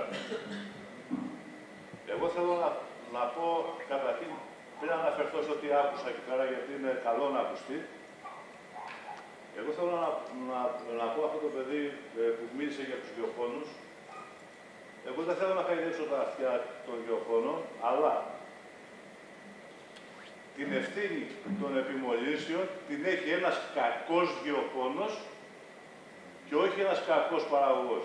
Εγώ θέλω να πω καταρχήν, πριν αναφερθώ σε ό,τι άκουσα εκεί πέρα, γιατί είναι καλό να ακουστεί. Εγώ θέλω να πω αυτό το παιδί που μίλησε για τους γεωπόνους. Εγώ δεν θέλω να χαϊδέψω τα αυτιά των γεωπόνων, αλλά την ευθύνη των επιμολύσεων την έχει ένας κακός γεωπόνος και όχι ένας κακός παραγωγός.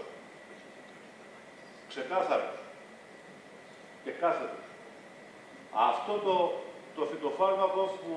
Ξεκάθαρος και κάθετος. Αυτό το φυτοφάρμακο που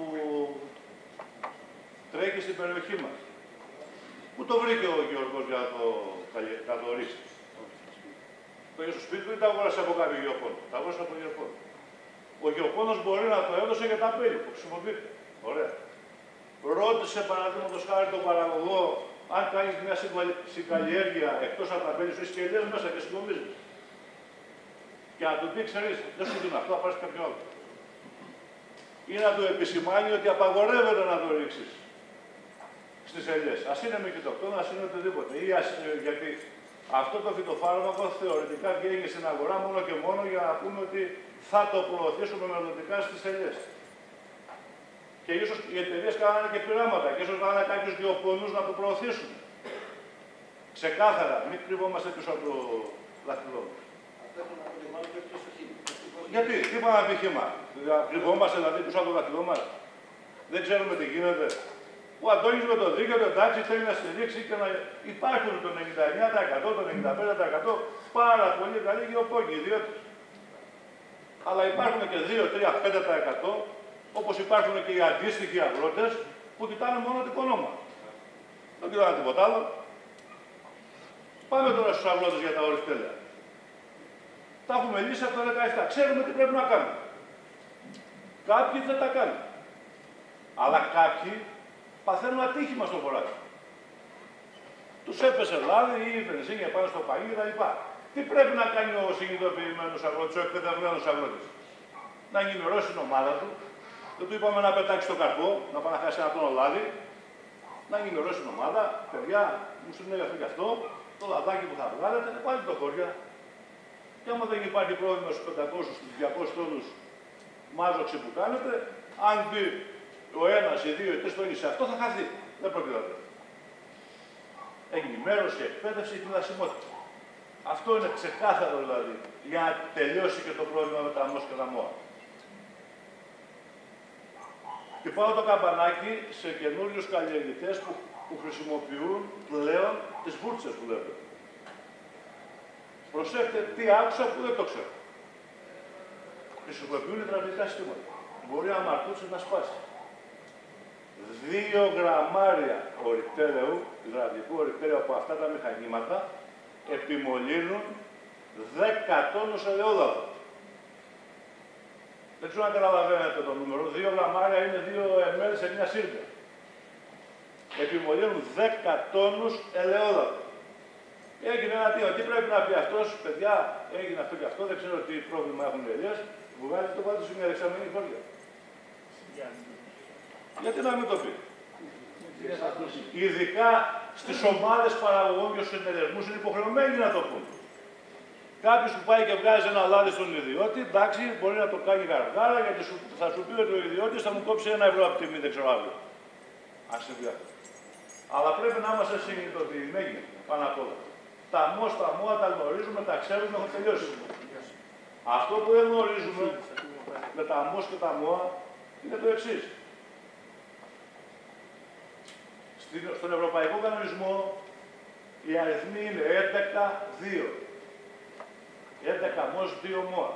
τρέχει στην περιοχή μας, που το βρήκε ο Γιώργος για να το ρίξει. Το είχε στο σπίτι του ή τα αγόρασε από κάποιο γεωπόνο. Τα αγόρασε από γεωπόνο. Ο γεωπόνος μπορεί να το έδωσε για τα πέλη που χρησιμοποιείται. Ωραία. Ρώτησε παραδείγματος χάρη τον παραγωγό, αν κάνεις μια συγκαλλιέργεια εκτός από τα πέλη σου, είσαι και μέσα και συγκομίζεις. Και να του πει, ξέρεις, δεν σου δίνω αυτό, θα πάρεις κάποιο άλλο. Ή να του επισημάνει ότι απαγορεύεται να το ρίξεις στις ελιές. Ας είναι με κοιτοκτόνα, ας είναι οτιδήποτε. Ή γιατί αυτό το φυτοφάρμακο θεωρητικά βγαίνει στην αγορά μόνο και μόνο για να πούμε ότι θα το προωθήσουμε μελλοντικά στις ελιές. Και ίσως οι εταιρείες κάνανε και πειράματα και ίσως κάνανε κάποιους γεωπόνους να το προωθήσουν. Ξεκάθαρα, μην κρυβόμαστε πίσω από το δάχτυλό μας. Γιατί, τι είπαμε επιχείρημα, κρυβόμαστε δηλαδή πίσω από το δάχτυλό μας. Δεν ξέρουμε τι γίνεται. Ο Αντώνης με το δίκαιο, εντάξει, θέλει να στηρίξει και να υπάρχουν το 99%, το 95% πάρα πολύ καλοί γεωπόνοι, ιδιώτες. Αλλά υπάρχουν και 2, 3, 5% όπως υπάρχουν και οι αντίστοιχοι αγρότες που κοιτάνε μόνο το οικονόμα. Δεν κοιτάνε τίποτα άλλο. Πάμε τώρα στους αγρότες για τα ορυκτέλεια. Τα έχουμε λύσει από το 17. Ξέρουμε τι πρέπει να κάνουμε. Κάποιοι δεν τα κάνουν. Αλλά κάποιοι παθαίνουν ατύχημα στο χωράφι. Τους έπεσε λάδι ή η βενζίνη πάνω στο πανί κτλ. Τι πρέπει να κάνει ο συνειδητοποιημένος αγρότης, ο εκπαιδευμένος αγρότης? Να ενημερώσει την ομάδα του. Δεν του είπαμε να πετάξει το καρπό, να πάει να χάσει ένα τόνο λάδι. Να ενημερώσει την ομάδα. Παιδιά, μου συνέβη αυτό και αυτό. Το λαδάκι που θα βγάλετε, πάλι το χωριά. Και άμα δεν υπάρχει πρόβλημα στους 500, στους 200 τόνους μάζοξη που κάνετε, αν μπει ο ένας, οι δύο, οι τρεις τόνοι σε αυτό, θα χαθεί. Δεν πρόκειται. Ενημέρωση, εκπαίδευση και θνησιμότητα. Αυτό είναι ξεκάθαρο δηλαδή, για να τελειώσει και το πρόβλημα με τα ΜΟΣ και τα ΜΟΑ. Χτυπάω το καμπανάκι σε καινούριους καλλιεργητές που χρησιμοποιούν πλέον τις βούρτσες που λέτε. Προσέξτε τι άκουσα που δεν το ξέρω. Χρησιμοποιούν υδραυλικά συστήματα. Μπορεί ένα μαρτούτσι να σπάσει. 2 γραμμάρια ορυκτέλεου, υδραυλικού ορυκτέλεου από αυτά τα μηχανήματα επιμολύνουν 10 τόνους ελαιόλαδο. Δεν ξέρω αν καταλαβαίνετε το νούμερο. 2 γραμμάρια είναι 2 ml σε μια σύρκα. Επιμολύνουν 10 τόνους ελαιόλαδο. Έγινε ένα τι πρέπει να πει αυτός, παιδιά, έγινε αυτό και αυτό, δεν ξέρω τι πρόβλημα έχουν οι ελιές. Βγάζει το πάντως σε μια δεξαμενή χώρια. Γιατί να μην το πει. Ειδικά στις ομάδες παραγωγών και στους συνεταιρισμούς είναι υποχρεωμένοι να το πούν. Κάποιος που πάει και βγάζει ένα λάδι στον ιδιώτη, εντάξει, μπορεί να το κάνει γαργάρα, γιατί θα σου πει ότι ο ιδιώτης θα μου κόψει 1 ευρώ από τη τιμή, δεν ξέρω αύριο. Αν συμβεί αυτό. Αλλά πρέπει να είμαστε συνειδητοποιημένοι πάνω απ' όλα. Τα ΜΟΑ τα γνωρίζουμε, τα ξέρουμε, έχουν τελειώσει. Αυτό που δεν γνωρίζουμε με τα ΜΟΣ και τα ΜΟΑ είναι το εξής. Στον Ευρωπαϊκό Κανονισμό οι αριθμοί είναι 11-2. 11 ΜΟΣ, 2 ΜΟΑ.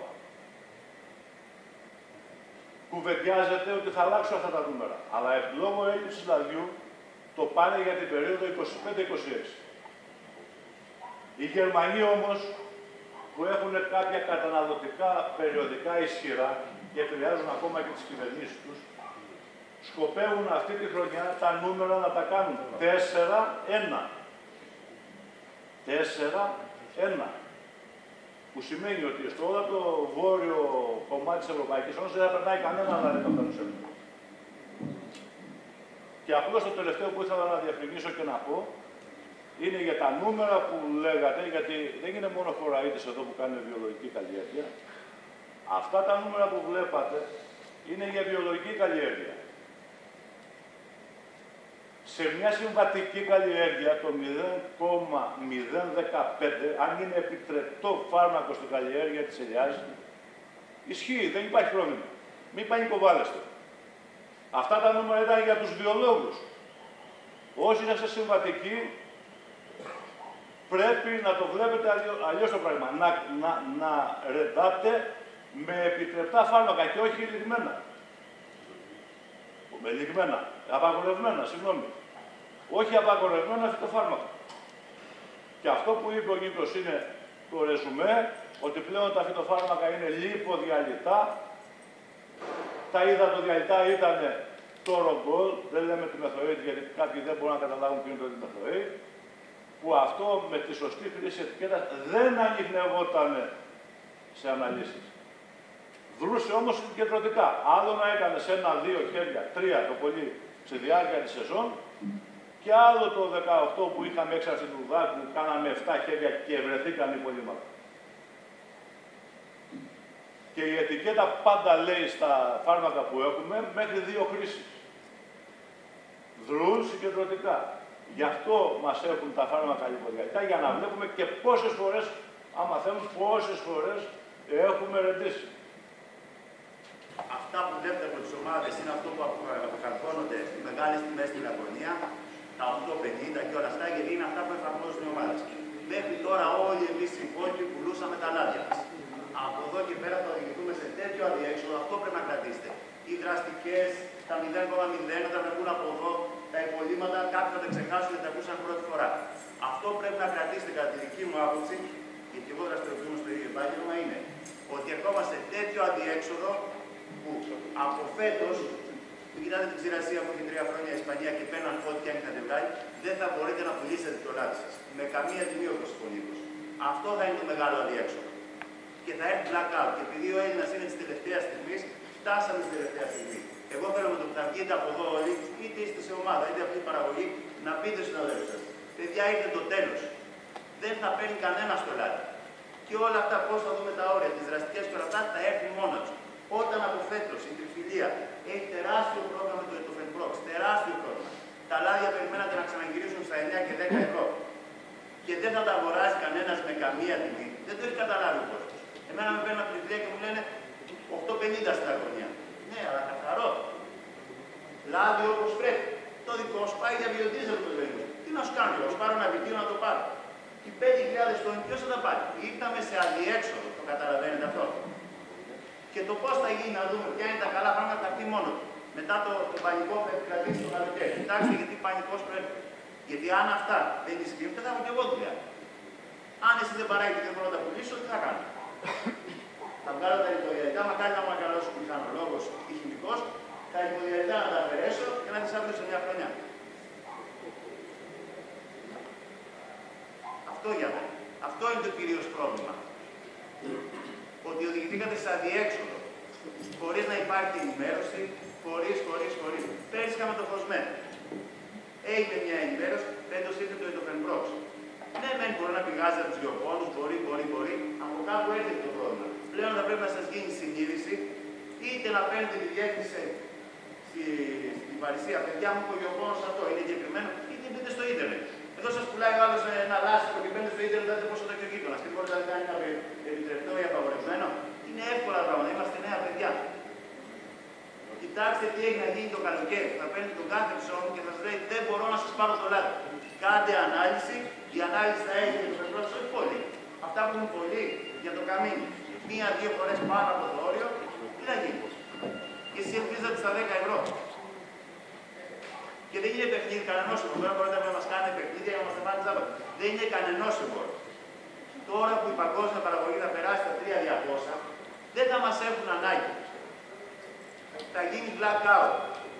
Κουβεντιάζεται ότι θα αλλάξουν αυτά τα νούμερα. Αλλά λόγω έλλειψης λαδιού το πάνε για την περίοδο 25-26. Οι Γερμανοί όμως, που έχουν κάποια καταναλωτικά περιοδικά ισχυρά και επηρεάζουν ακόμα και τις κυβερνήσεις τους, σκοπεύουν αυτή τη χρονιά τα νούμερα να τα κάνουν 4-1. 4-1. Που σημαίνει ότι στο όλο το βόρειο κομμάτι της Ευρωπαϊκής Ένωσης δεν θα περνάει κανένα λάδι από τα νοσεύματα. Και απλώς το τελευταίο που ήθελα να διευκρινίσω και να πω είναι για τα νούμερα που λέγατε, γιατί δεν είναι μόνο χωραΐτες εδώ που κάνουν βιολογική καλλιέργεια. Αυτά τα νούμερα που βλέπατε είναι για βιολογική καλλιέργεια. Σε μια συμβατική καλλιέργεια το 0,015, αν είναι επιτρεπτό φάρμακο στην καλλιέργεια της ελιάς, ισχύει, δεν υπάρχει πρόβλημα. Μην πανικοβάλλεστε. Αυτά τα νούμερα ήταν για τους βιολόγους. Όσοι είναι σε συμβατική, πρέπει να το βλέπετε αλλιώς το πράγμα. Να ρεντάτε με επιτρεπτά φάρμακα και όχι λιγμένα. Με λιγμένα. Απαγορευμένα, συγγνώμη. Όχι απαγορευμένα φυτοφάρμακα. Και αυτό που είπε ο Νίκος είναι το ρεζουμέ, ότι πλέον τα φυτοφάρμακα είναι λιποδιαλυτά. Τα υδατοδιαλυτά ήταν το ρογκόλ, δεν λέμε τη μεθοέτη γιατί κάποιοι δεν μπορούν να καταλάβουν ποιο είναι το μεθοέτη, που αυτό με τη σωστή χρήση ετικέτας δεν ανιχνευόταν σε αναλύσεις. Δρούσε όμως συγκεντρωτικά. Άλλο να έκανε σε 1-2 χέρια, 3 το πολύ στη διάρκεια της σεζόν, και άλλο το 18 που είχαμε έξαρση του δάκου, κάναμε 7 χέρια και βρεθήκαν υπολείμματα. Και η ετικέτα πάντα λέει στα φάρμακα που έχουμε μέχρι 2 χρήσεις. Δρούν συγκεντρωτικά. Γι' αυτό μας έχουν τα φάρμακα λιποδιαλυτά, για να βλέπουμε και πόσες φορές, άμα θέλουν, πόσες φορές έχουμε ρεντήσει. Αυτά που βλέπετε από τις ομάδες είναι αυτό που αποκαρδώνονται οι μεγάλες τιμές στην Ιαπωνία, τα 8,50 και όλα αυτά, γιατί είναι αυτά που εφαρμόζουν οι ομάδες. Μέχρι τώρα όλοι εμείς οι υπόλοιποι πουλούσαμε τα λάδια μας. Από εδώ και πέρα θα οδηγηθούμε σε τέτοιο αδιέξοδο, αυτό πρέπει να κρατήσετε. Οι δραστικές, τα 0,0, όταν βγουν από εδώ, τα υπολείμματα, κάποιοι θα τα ξεχάσουν και τα ακούσαν πρώτη φορά. Αυτό πρέπει να κρατήσετε κατά τη δική μου άποψη, γιατί εγώ δραστηριοποιούμαι στο ίδιο επάγγελμα, είναι ότι ερχόμαστε σε τέτοιο αδιέξοδο που από φέτος, που κοιτάτε την ξηρασία που έχει 3 χρόνια η Ισπανία και παίρναν ό,τι και αν είχατε βγάλει, δεν θα μπορείτε να πουλήσετε το λάδι σας. Με καμία τιμή όπως ο Νίκος. Αυτό θα είναι το μεγάλο αδιέξοδο. Και θα έρθει blackout. Και επειδή ο Έλληνας είναι της τελευταίας στιγμής, φτάσαμε στην τελευταία στιγμή. Εγώ θέλω με το που θα βγείτε από εδώ όλοι, είτε είστε σε ομάδα, είτε αυτή η παραγωγή, να πείτε στους αδέλφους σας. Παιδιά, ήρθε το τέλος. Δεν θα παίρνει κανένα το λάδι. Και όλα αυτά, πώς θα δούμε τα όρια, τις δραστικές και όλα αυτά, θα έρθει μόνο του. Όταν από φέτος η τριφυλία έχει τεράστιο πρόβλημα με το Fenprox, τεράστιο πρόβλημα. Τα λάδια περιμένατε να ξαναγυρίσουν στα 9 και 10 ευρώ. Και δεν θα τα αγοράζει κανένας με καμία τιμή. Δεν το έχει καταλάβει ο κόσμος. Εμένα με παίρνουν από τη τριφυλία και μου λένε 8,50 στην αγωνία. Ναι, αλλά καθαρό. λάδι όπως πρέπει. Το δικό σου πάει για βιοδίζελ το παιδί. Τι να σου κάνω, εγώ σου πάρω ένα βιτίο να το πάρω. Οι 5.000 τόνοι ποιος θα τα πάρει. Ήρθαμε σε αδιέξοδο, το καταλαβαίνετε αυτό. Και το πώς θα γίνει να δούμε ποια είναι τα καλά πράγματα θα πει μόνο του. Μετά το πανικό πρέπει να κρατήσει το καλοκαίρι. Κοιτάξτε γιατί πανικός πρέπει. Γιατί αν αυτά δεν ισχύουν, δεν θα έχω και εγώ δουλειά. Αν εσύ δεν παράγει και δεν μπορώ να τα πουλήσω, τι θα κάνω. Θα βγάλω τα υποδιαλυτικά, μακάρι να μου αγκαλώσει ο μηχανολόγος ή χημικός, τα υποδιαλυτικά να τα αφαιρέσω και να τις αύριο σε μια χρονιά. Αυτό για μένα. Αυτό είναι το κυρίως πρόβλημα. Ότι οδηγηθήκατε σε αδιέξοδο, χωρίς να υπάρχει ενημέρωση, χωρίς. Πέρυσι είχαμε το Φωσμέ. Έγινε μια ενημέρωση, φέτος ήρθε το Ιτοφενμπρόξ. Ναι, μεν μπορεί να πηγάζει από τους γεωπόνους, μπορεί. Από κάπου έρχεται το πρόβλημα. Πλέον θα πρέπει να σας γίνει συνείδηση, είτε να παίρνετε τη διεύθυνση στην Παρισία, παιδιά μου, ο γεωπόνος αυτό είναι εγκεκριμένο, είτε μπείτε στο ίντερνετ. Εδώ σας πουλάει ο άλλος ένα λάστιχο και μπαίνετε στο ίντερνετ, δείτε πόσο το έχει ο γείτονας. Τι μπορείτε να κάνει κάποιο επιτρεπτό ή απαγορευμένο. Είναι εύκολα πράγματα, είμαστε νέα παιδιά. Κοιτάξτε τι έχει να γίνει το καλοκαίρι. Θα παίρνει τον κάθε ψώμο και θα σας λέει: δεν μπορώ να σας πάρω το λάδι. Κάντε ανάλυση, η ανάλυση θα έχει το πεμπρόξο, όχι πολύ. Αυτά που είναι πολύ για το καμίνι, 1-2 φορές πάνω από το όριο, τι θα γίνει. Και εσύ ελπίζατε στα 10 ευρώ. Και δεν είναι παιχνίδι κανενός εμπόρο. Τώρα μπορείτε να μας κάνετε παιχνίδια για να μας τα πάνε τζάμπα. Δεν είναι κανενός εμπόρο. Τώρα που η παγκόσμια παραγωγή θα περάσει τα 3.200, δεν θα μας έχουν ανάγκη. Θα γίνει blackout.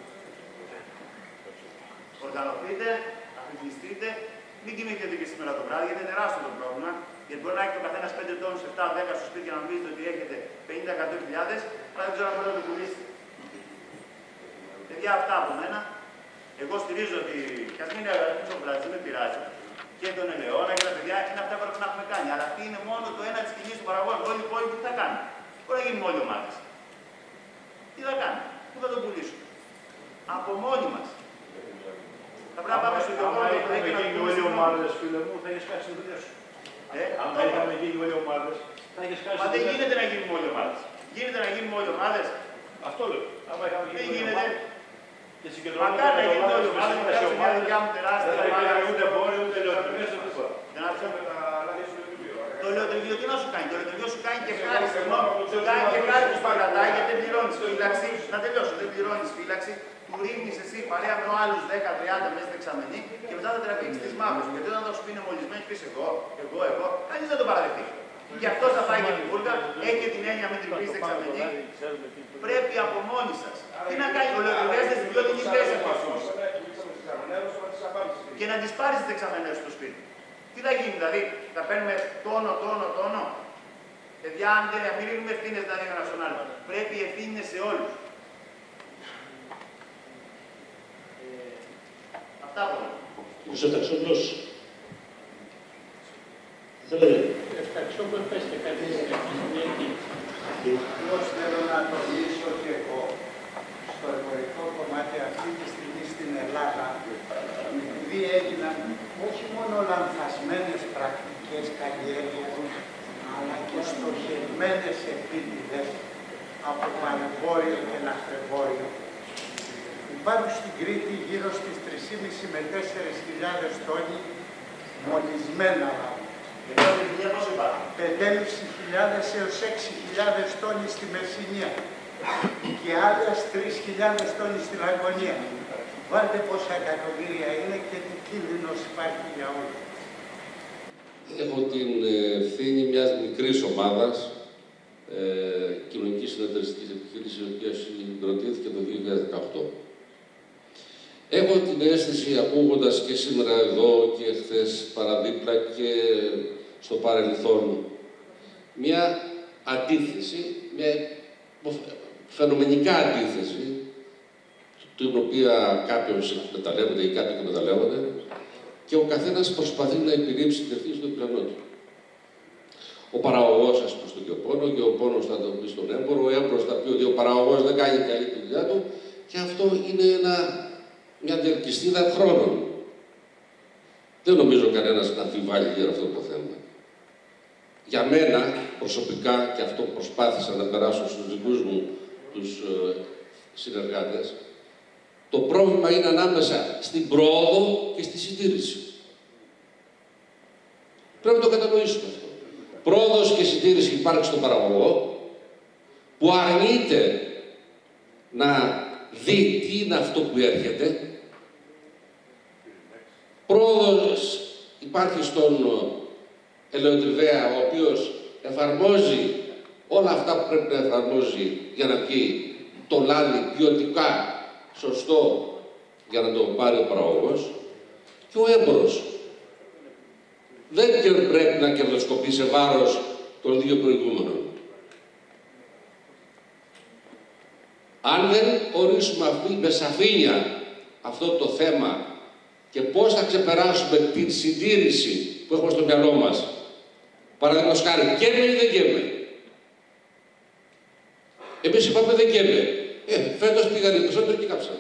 Οργανωθείτε, αφιχτιστείτε, μην κοιμηθείτε και σήμερα το βράδυ, γιατί είναι τεράστιο το πρόβλημα. Γιατί μπορεί να έχει ο καθένας 5 τόνους, 7-10 στο σπίτι και να νομίζετε ότι έχετε 50-100.000, αλλά δεν ξέρω αν μπορείτε να το πουλήσετε. Παιδιά, αυτά από μένα. Εγώ στηρίζω ότι, κι ας μην είναι ο Βραζίλ, με πειράζει. Και τον Ελαιώνα και τα παιδιά είναι αυτά που πρέπει να έχουμε κάνει. Αλλά αυτή είναι μόνο το ένα της κοινής του παραγωγού. Όλοι οι υπόλοιποι τι θα κάνουν. Μπορεί να γίνουμε όλοι ομάδες. Τι θα κάνουμε, πού θα το πουλήσουμε. Από μόνοι μας. Θα πρέπει να πάμε στο γεωργό και να γίνει όλοι ομάδες, φίλε μου, θα έχεις χάσει τη δουλειά σου. Αν δεν είχαμε γίνει όλοι ομάδες, θα έχεις χάσει τη δουλειά σου. Μα δεν γίνεται να γίνουμε όλοι ομάδες. Γίνεται να γίνουμε όλοι ομάδες. Αυτό λέω. Άμα είχαμε γίνει όλοι ομάδες. Μακάρι να γίνουμε όλοι ομάδες, να κάνουμε μια δουλειά μου τεράστια. Δεν θα είχαμε ούτε πόροι, ούτε λεωτριμίες, ούτε τίποτα. Το λεωτριβείο τι να σου κάνει, το λεωτριβείο σου κάνει και χάρη, σου κάνει και χάρη που σπαγατάει γιατί δεν πληρώνεις φύλαξη. Να τελειώσω, δεν πληρώνεις φύλαξη. Του ρίχνεις εσύ παρέα με άλλους 10-30 μέσα δεξαμενή και μετά θα τραβήξεις τις μάπες. Γιατί όταν θα σου πει είναι μολυσμένοι, πεις εγώ, κανείς δεν το παραδεχτεί. Γι' αυτό θα πάει και την βούλγα, έχει και την έννοια με την πίστη δεξαμενή. Πρέπει από μόνοι σας. Τι να κάνει, ο λεωτριβιάς δεν στην ποιοτική θέση αυτός. Και να τις πάρεις τις δεξαμενές στο σπίτι. Τι θα γίνει, δηλαδή, θα παίρνουμε τόνο. Παιδιά, αν δεν ρίχνουμε ευθύνες δηλαδή ένα στον άλλο. Πρέπει οι ευθύνες σε όλους. Αυτά από μένα. Κύριος Αταξόπουλος. Θέλετε. Ευχαριστώ που πέστε κάτι γιατί. Απλώς θέλω να τονίσω και εγώ στο εμπορικό κομμάτι αυτή τη στιγμή στην Ελλάδα, επειδή έγιναν όχι μόνο λανθασμένες πρακτικές καλλιέργειας, αλλά και στοχευμένες επίτηδες από παρεμπόριο και λαθρεμπόριο. Υπάρχουν στην Κρήτη γύρω στις 3.500 με 4.000 τόνοι μολυσμένα λάδια. 5.500 έως 6.000 τόνοι στη Μεσσηνία και άλλες 3.000 τόνοι στην Αγωνία. Βάλτε πόσα εκατομμύρια είναι και τι κίνδυνος υπάρχει για όλους. Έχω την ευθύνη μιας μικρής ομάδας κοινωνικής συνεταιριστικής επιχείρησης, η οποία συγκροτήθηκε το 2018. Έχω την αίσθηση, ακούγοντας και σήμερα εδώ και χθες παραδίπλα και στο παρελθόν, μια αντίθεση, μια φαινομενικά αντίθεση, την οποία κάποιος εκμεταλλεύεται ή κάποιοι εκμεταλλεύονται, και ο καθένας προσπαθεί να επιρρύψει την ευθύνη στον πλανό του. Ο παραγωγός, ας πούμε, στον γεωπόνο, ο γεωπόνος θα το πει στον έμπορο, ο έμπορος θα πει ότι ο παραγωγός δεν κάνει καλή τη δουλειά του, και αυτό είναι μια διαρκιστίδα χρόνων. Δεν νομίζω κανένας να αμφιβάλλει για αυτό το θέμα. Για μένα, προσωπικά, και αυτό προσπάθησα να περάσω στους δικούς μου τους συνεργάτες, Το πρόβλημα είναι ανάμεσα στην πρόοδο και στη συντήρηση. Πρέπει να το κατανοήσουμε αυτό. Πρόοδος και συντήρηση υπάρχει στον παραγωγό, που αρνείται να δει τι είναι αυτό που έρχεται. Πρόοδος υπάρχει στον ελαιοτριβέα, ο οποίος εφαρμόζει όλα αυτά που πρέπει να εφαρμόζει για να βγει το λάδι ποιοτικά σωστό για να το πάρει ο παραγωγός. Και ο έμπορος δεν πρέπει να κερδοσκοπεί σε βάρος των δύο προηγούμενων. Αν δεν ορίσουμε με σαφήνεια αυτό το θέμα και πώς θα ξεπεράσουμε την συντήρηση που έχουμε στο μυαλό μας, παραδείγματος χάρη, καίμε ή δεν καίμε. Εμείς είπαμε δεν καίμε. Φέτος πήγαν οι περισσότεροι και κάψαν.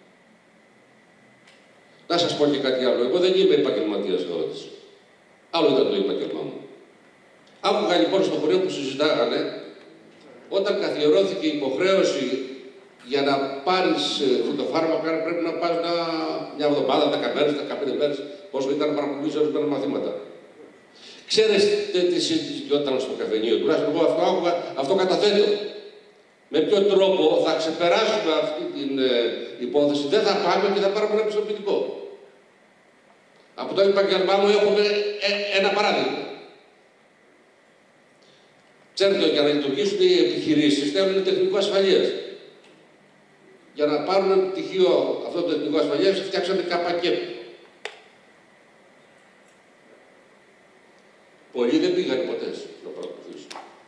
Να σας πω και κάτι άλλο. Εγώ δεν είμαι επαγγελματίας αγρότης. Άλλο ήταν το επάγγελμά μου. Άκουγα λοιπόν στο χωριό που συζητάγανε, όταν καθιερώθηκε η υποχρέωση για να πάρεις φυτοφάρμακα, πρέπει να πας μια εβδομάδα, 10 μέρες, 15 μέρες, πόσο ήταν να παρακολουθείς ορισμένα μαθήματα. Ξέρετε τι συζητιόταν στο καφενείο, τουλάχιστον εγώ αυτό άκουγα, αυτό καταθέτω. Με ποιο τρόπο θα ξεπεράσουμε αυτή την υπόθεση, δεν θα πάμε και θα πάρουμε ένα πιστοποιητικό. Από το επαγγελμά μου έχουμε ένα παράδειγμα. Ξέρετε, για να λειτουργήσουν οι επιχειρήσεις θέλουν τεχνικό ασφαλείας. Για να πάρουν πτυχίο αυτό το τεχνικό ασφαλείας, φτιάξαμε ΚΑΠΑΚΕΠ. Πολλοί δεν πήγαν ποτέ να παρακολουθήσουν.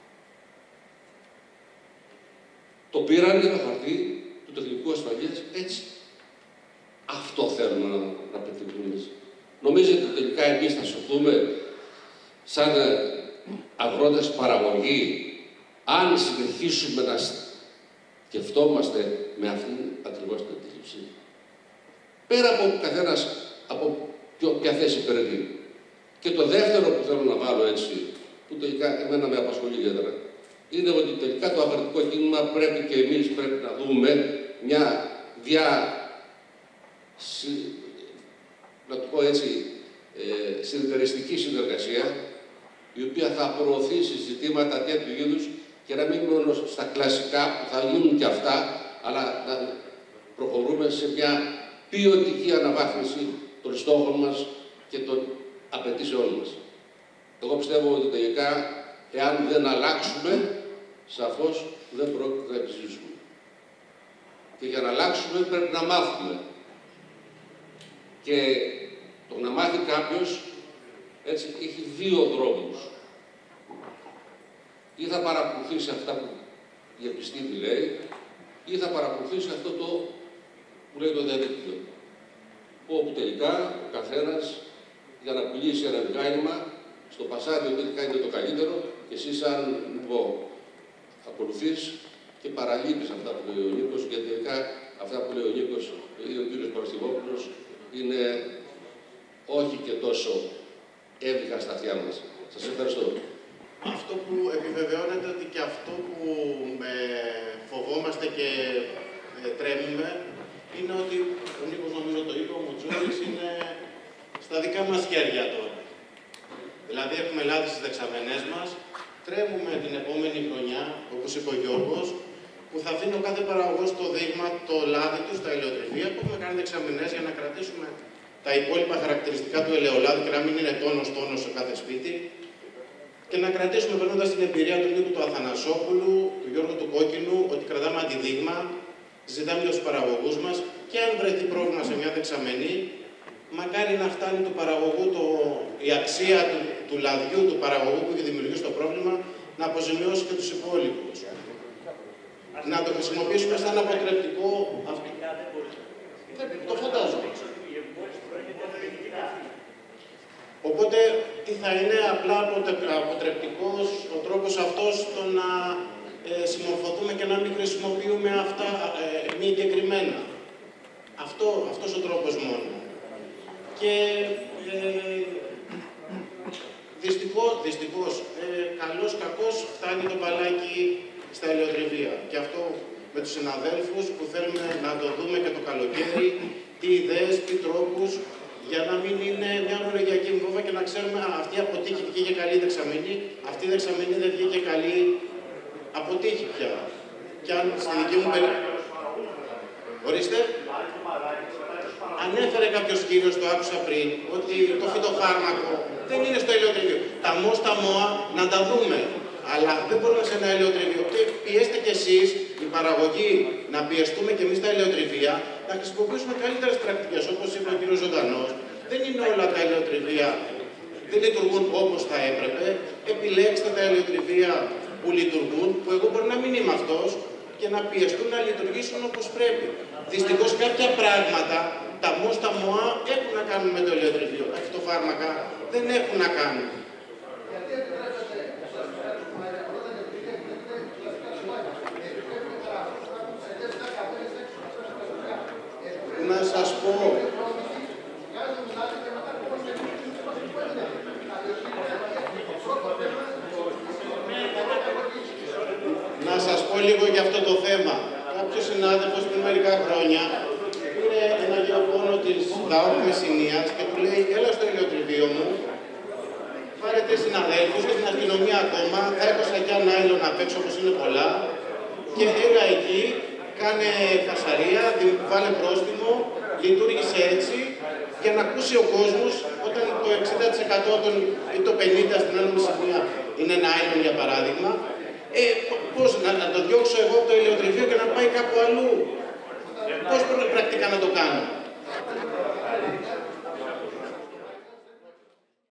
Το πήραν για το χαρτί του τεχνικού ασφαλείας έτσι. Αυτό θέλουμε να πετύχουμε. Νομίζετε ότι τελικά εμείς θα σωθούμε σαν αγρότες παραγωγή αν συνεχίσουμε να σκεφτόμαστε με αυτήν ακριβώς την αντίληψη. Πέρα από καθένας από ποια θέση υπηρετεί. Και το δεύτερο που θέλω να βάλω έτσι, που τελικά εμένα με απασχολεί ιδιαίτερα, είναι ότι τελικά το αγροτικό κίνημα πρέπει και εμείς πρέπει να δούμε μια να το πω έτσι, συνεταιριστική συνεργασία, η οποία θα προωθήσει ζητήματα τέτοιου είδους και να μην μόνο στα κλασικά που θα γίνουν και αυτά, αλλά να προχωρούμε σε μια ποιοτική αναβάθμιση των στόχων μας και των απαιτήσεών μας. Εγώ πιστεύω ότι τελικά, εάν δεν αλλάξουμε, σαφώς δεν πρόκειται να επιζήσουμε. Και για να αλλάξουμε πρέπει να μάθουμε. Και το να μάθει κάποιος, έτσι, έχει δύο δρόμους. Ή θα παρακολουθήσει αυτά που η επιστήμη λέει, ή θα παρακολουθήσει αυτό το που λέει το διαδίκτυο. Όπου τελικά ο καθένας για να πουλήσει ένα μηχάνημα στο πασάρι ότι κάνει το καλύτερο και εσύ σαν ακολουθείς και παραλείπεις αυτά που λέει ο Νίκος, γιατί τελικά αυτά που λέει ο Νίκος ή ο κύριος Παραστηγόπουλος είναι όχι και τόσο έβγα στα αυτιά μας. Σας ευχαριστώ. Αυτό που επιβεβαιώνεται ότι και αυτό που φοβόμαστε και τρέμουμε είναι ότι ο Νίκος νομίζω το είπε, ο Μουτζούρης είναι στα δικά μας χέρια τώρα. Δηλαδή έχουμε λάδι στις δεξαμενές μας, τρέμουμε την επόμενη χρονιά, όπως είπε ο Γιώργος, που θα αφήνει ο κάθε παραγωγός το δείγμα, το λάδι του στα ελαιοτριβία που έχουμε κάνει δεξαμενές για να κρατήσουμε τα υπόλοιπα χαρακτηριστικά του ελαιολάδου και να μην είναι τόνος σε κάθε σπίτι. Και να κρατήσουμε παίρνοντας την εμπειρία του Νίκου του Αθανασόπουλου, του Γιώργου του Κόκκινου, ότι κρατάμε αντιδείγμα, ζητάμε για τους παραγωγούς μας και αν βρεθεί πρόβλημα σε μια δεξαμενή, μακάρι να φτάνει του παραγωγού η αξία του λαδιού του παραγωγού που έχει δημιουργήσει το πρόβλημα να αποζημιώσει και τους υπόλοιπους. Να το χρησιμοποιήσουμε σαν αποτρεπτικό. Το φαντάζομαι. Οπότε, τι θα είναι απλά αποτρεπτικός ο τρόπος αυτός το να συμμορφωθούμε και να μην χρησιμοποιούμε αυτά μη εγκεκριμένα. Αυτός ο τρόπος μόνο. Και δυστυχώς, καλώς κακώς φτάνει το μπαλάκι στα ελαιοτριβία. Και αυτό με τους συναδέλφους που θέλουμε να το δούμε και το καλοκαίρι, τι ιδέες, τι τρόπους, για να μην είναι μια ορολογιακή βόμβα και να ξέρουμε αυτή αποτύχει, βγήκε καλή δεξαμενή, αυτή η δεξαμενή δεν βγήκε καλή, αποτύχει πια. Και αν στη δική μου περίπτωση. Ορίστε. Ανέφερε κάποιος κύριος, το άκουσα πριν, ότι το φυτοφάρμακο δεν είναι στο ελαιοτριβείο. Τα ΜΟΑ να τα δούμε. Αλλά δεν μπορούμε σε ένα ελαιοτριβείο. Και πιέστε κι εσείς, η παραγωγή, να πιεστούμε κι εμείς τα ελαιοτριβεία, να χρησιμοποιήσουμε καλύτερες πρακτικές. Όπως είπε ο κύριος Ζωντανός, δεν είναι όλα τα ελαιοτριβεία, δεν λειτουργούν όπως θα έπρεπε. Επιλέξτε τα ελαιοτριβεία που λειτουργούν, που εγώ μπορεί να μην είμαι αυτός, και να πιεστούν να λειτουργήσουν όπως πρέπει. Δυστυχώς κάποια πράγματα, τα ΜΟΑ έχουν να κάνουν με το ελαιοτριβείο. Τα φυτοφάρμακα δεν έχουν να κάνουν. Να σας πω, λίγο για αυτό το θέμα. Κάποιος συνάδελφος πριν μερικά χρόνια πήρε ένα γεωπόνο της ΔΑΟΚ Μεσσηνίας και του λέει: έλα στο ελαιοτριβείο μου, πάρε 3 συναδέλφους και την αστυνομία ακόμα, θα έχω σακιά νάιλον απ' έξω όπως είναι πολλά, και έλα εκεί, κάνε φασαρία, βάλε πρόστιμο, λειτουργήσε έτσι, για να ακούσει ο κόσμος όταν το 60% ή το 50% στην άλλη σημεία είναι νάιλον για παράδειγμα. Πώς να το διώξω εγώ από το ελαιοτριβείο και να πάει κάπου αλλού. Πώς πρακτικά να το κάνω.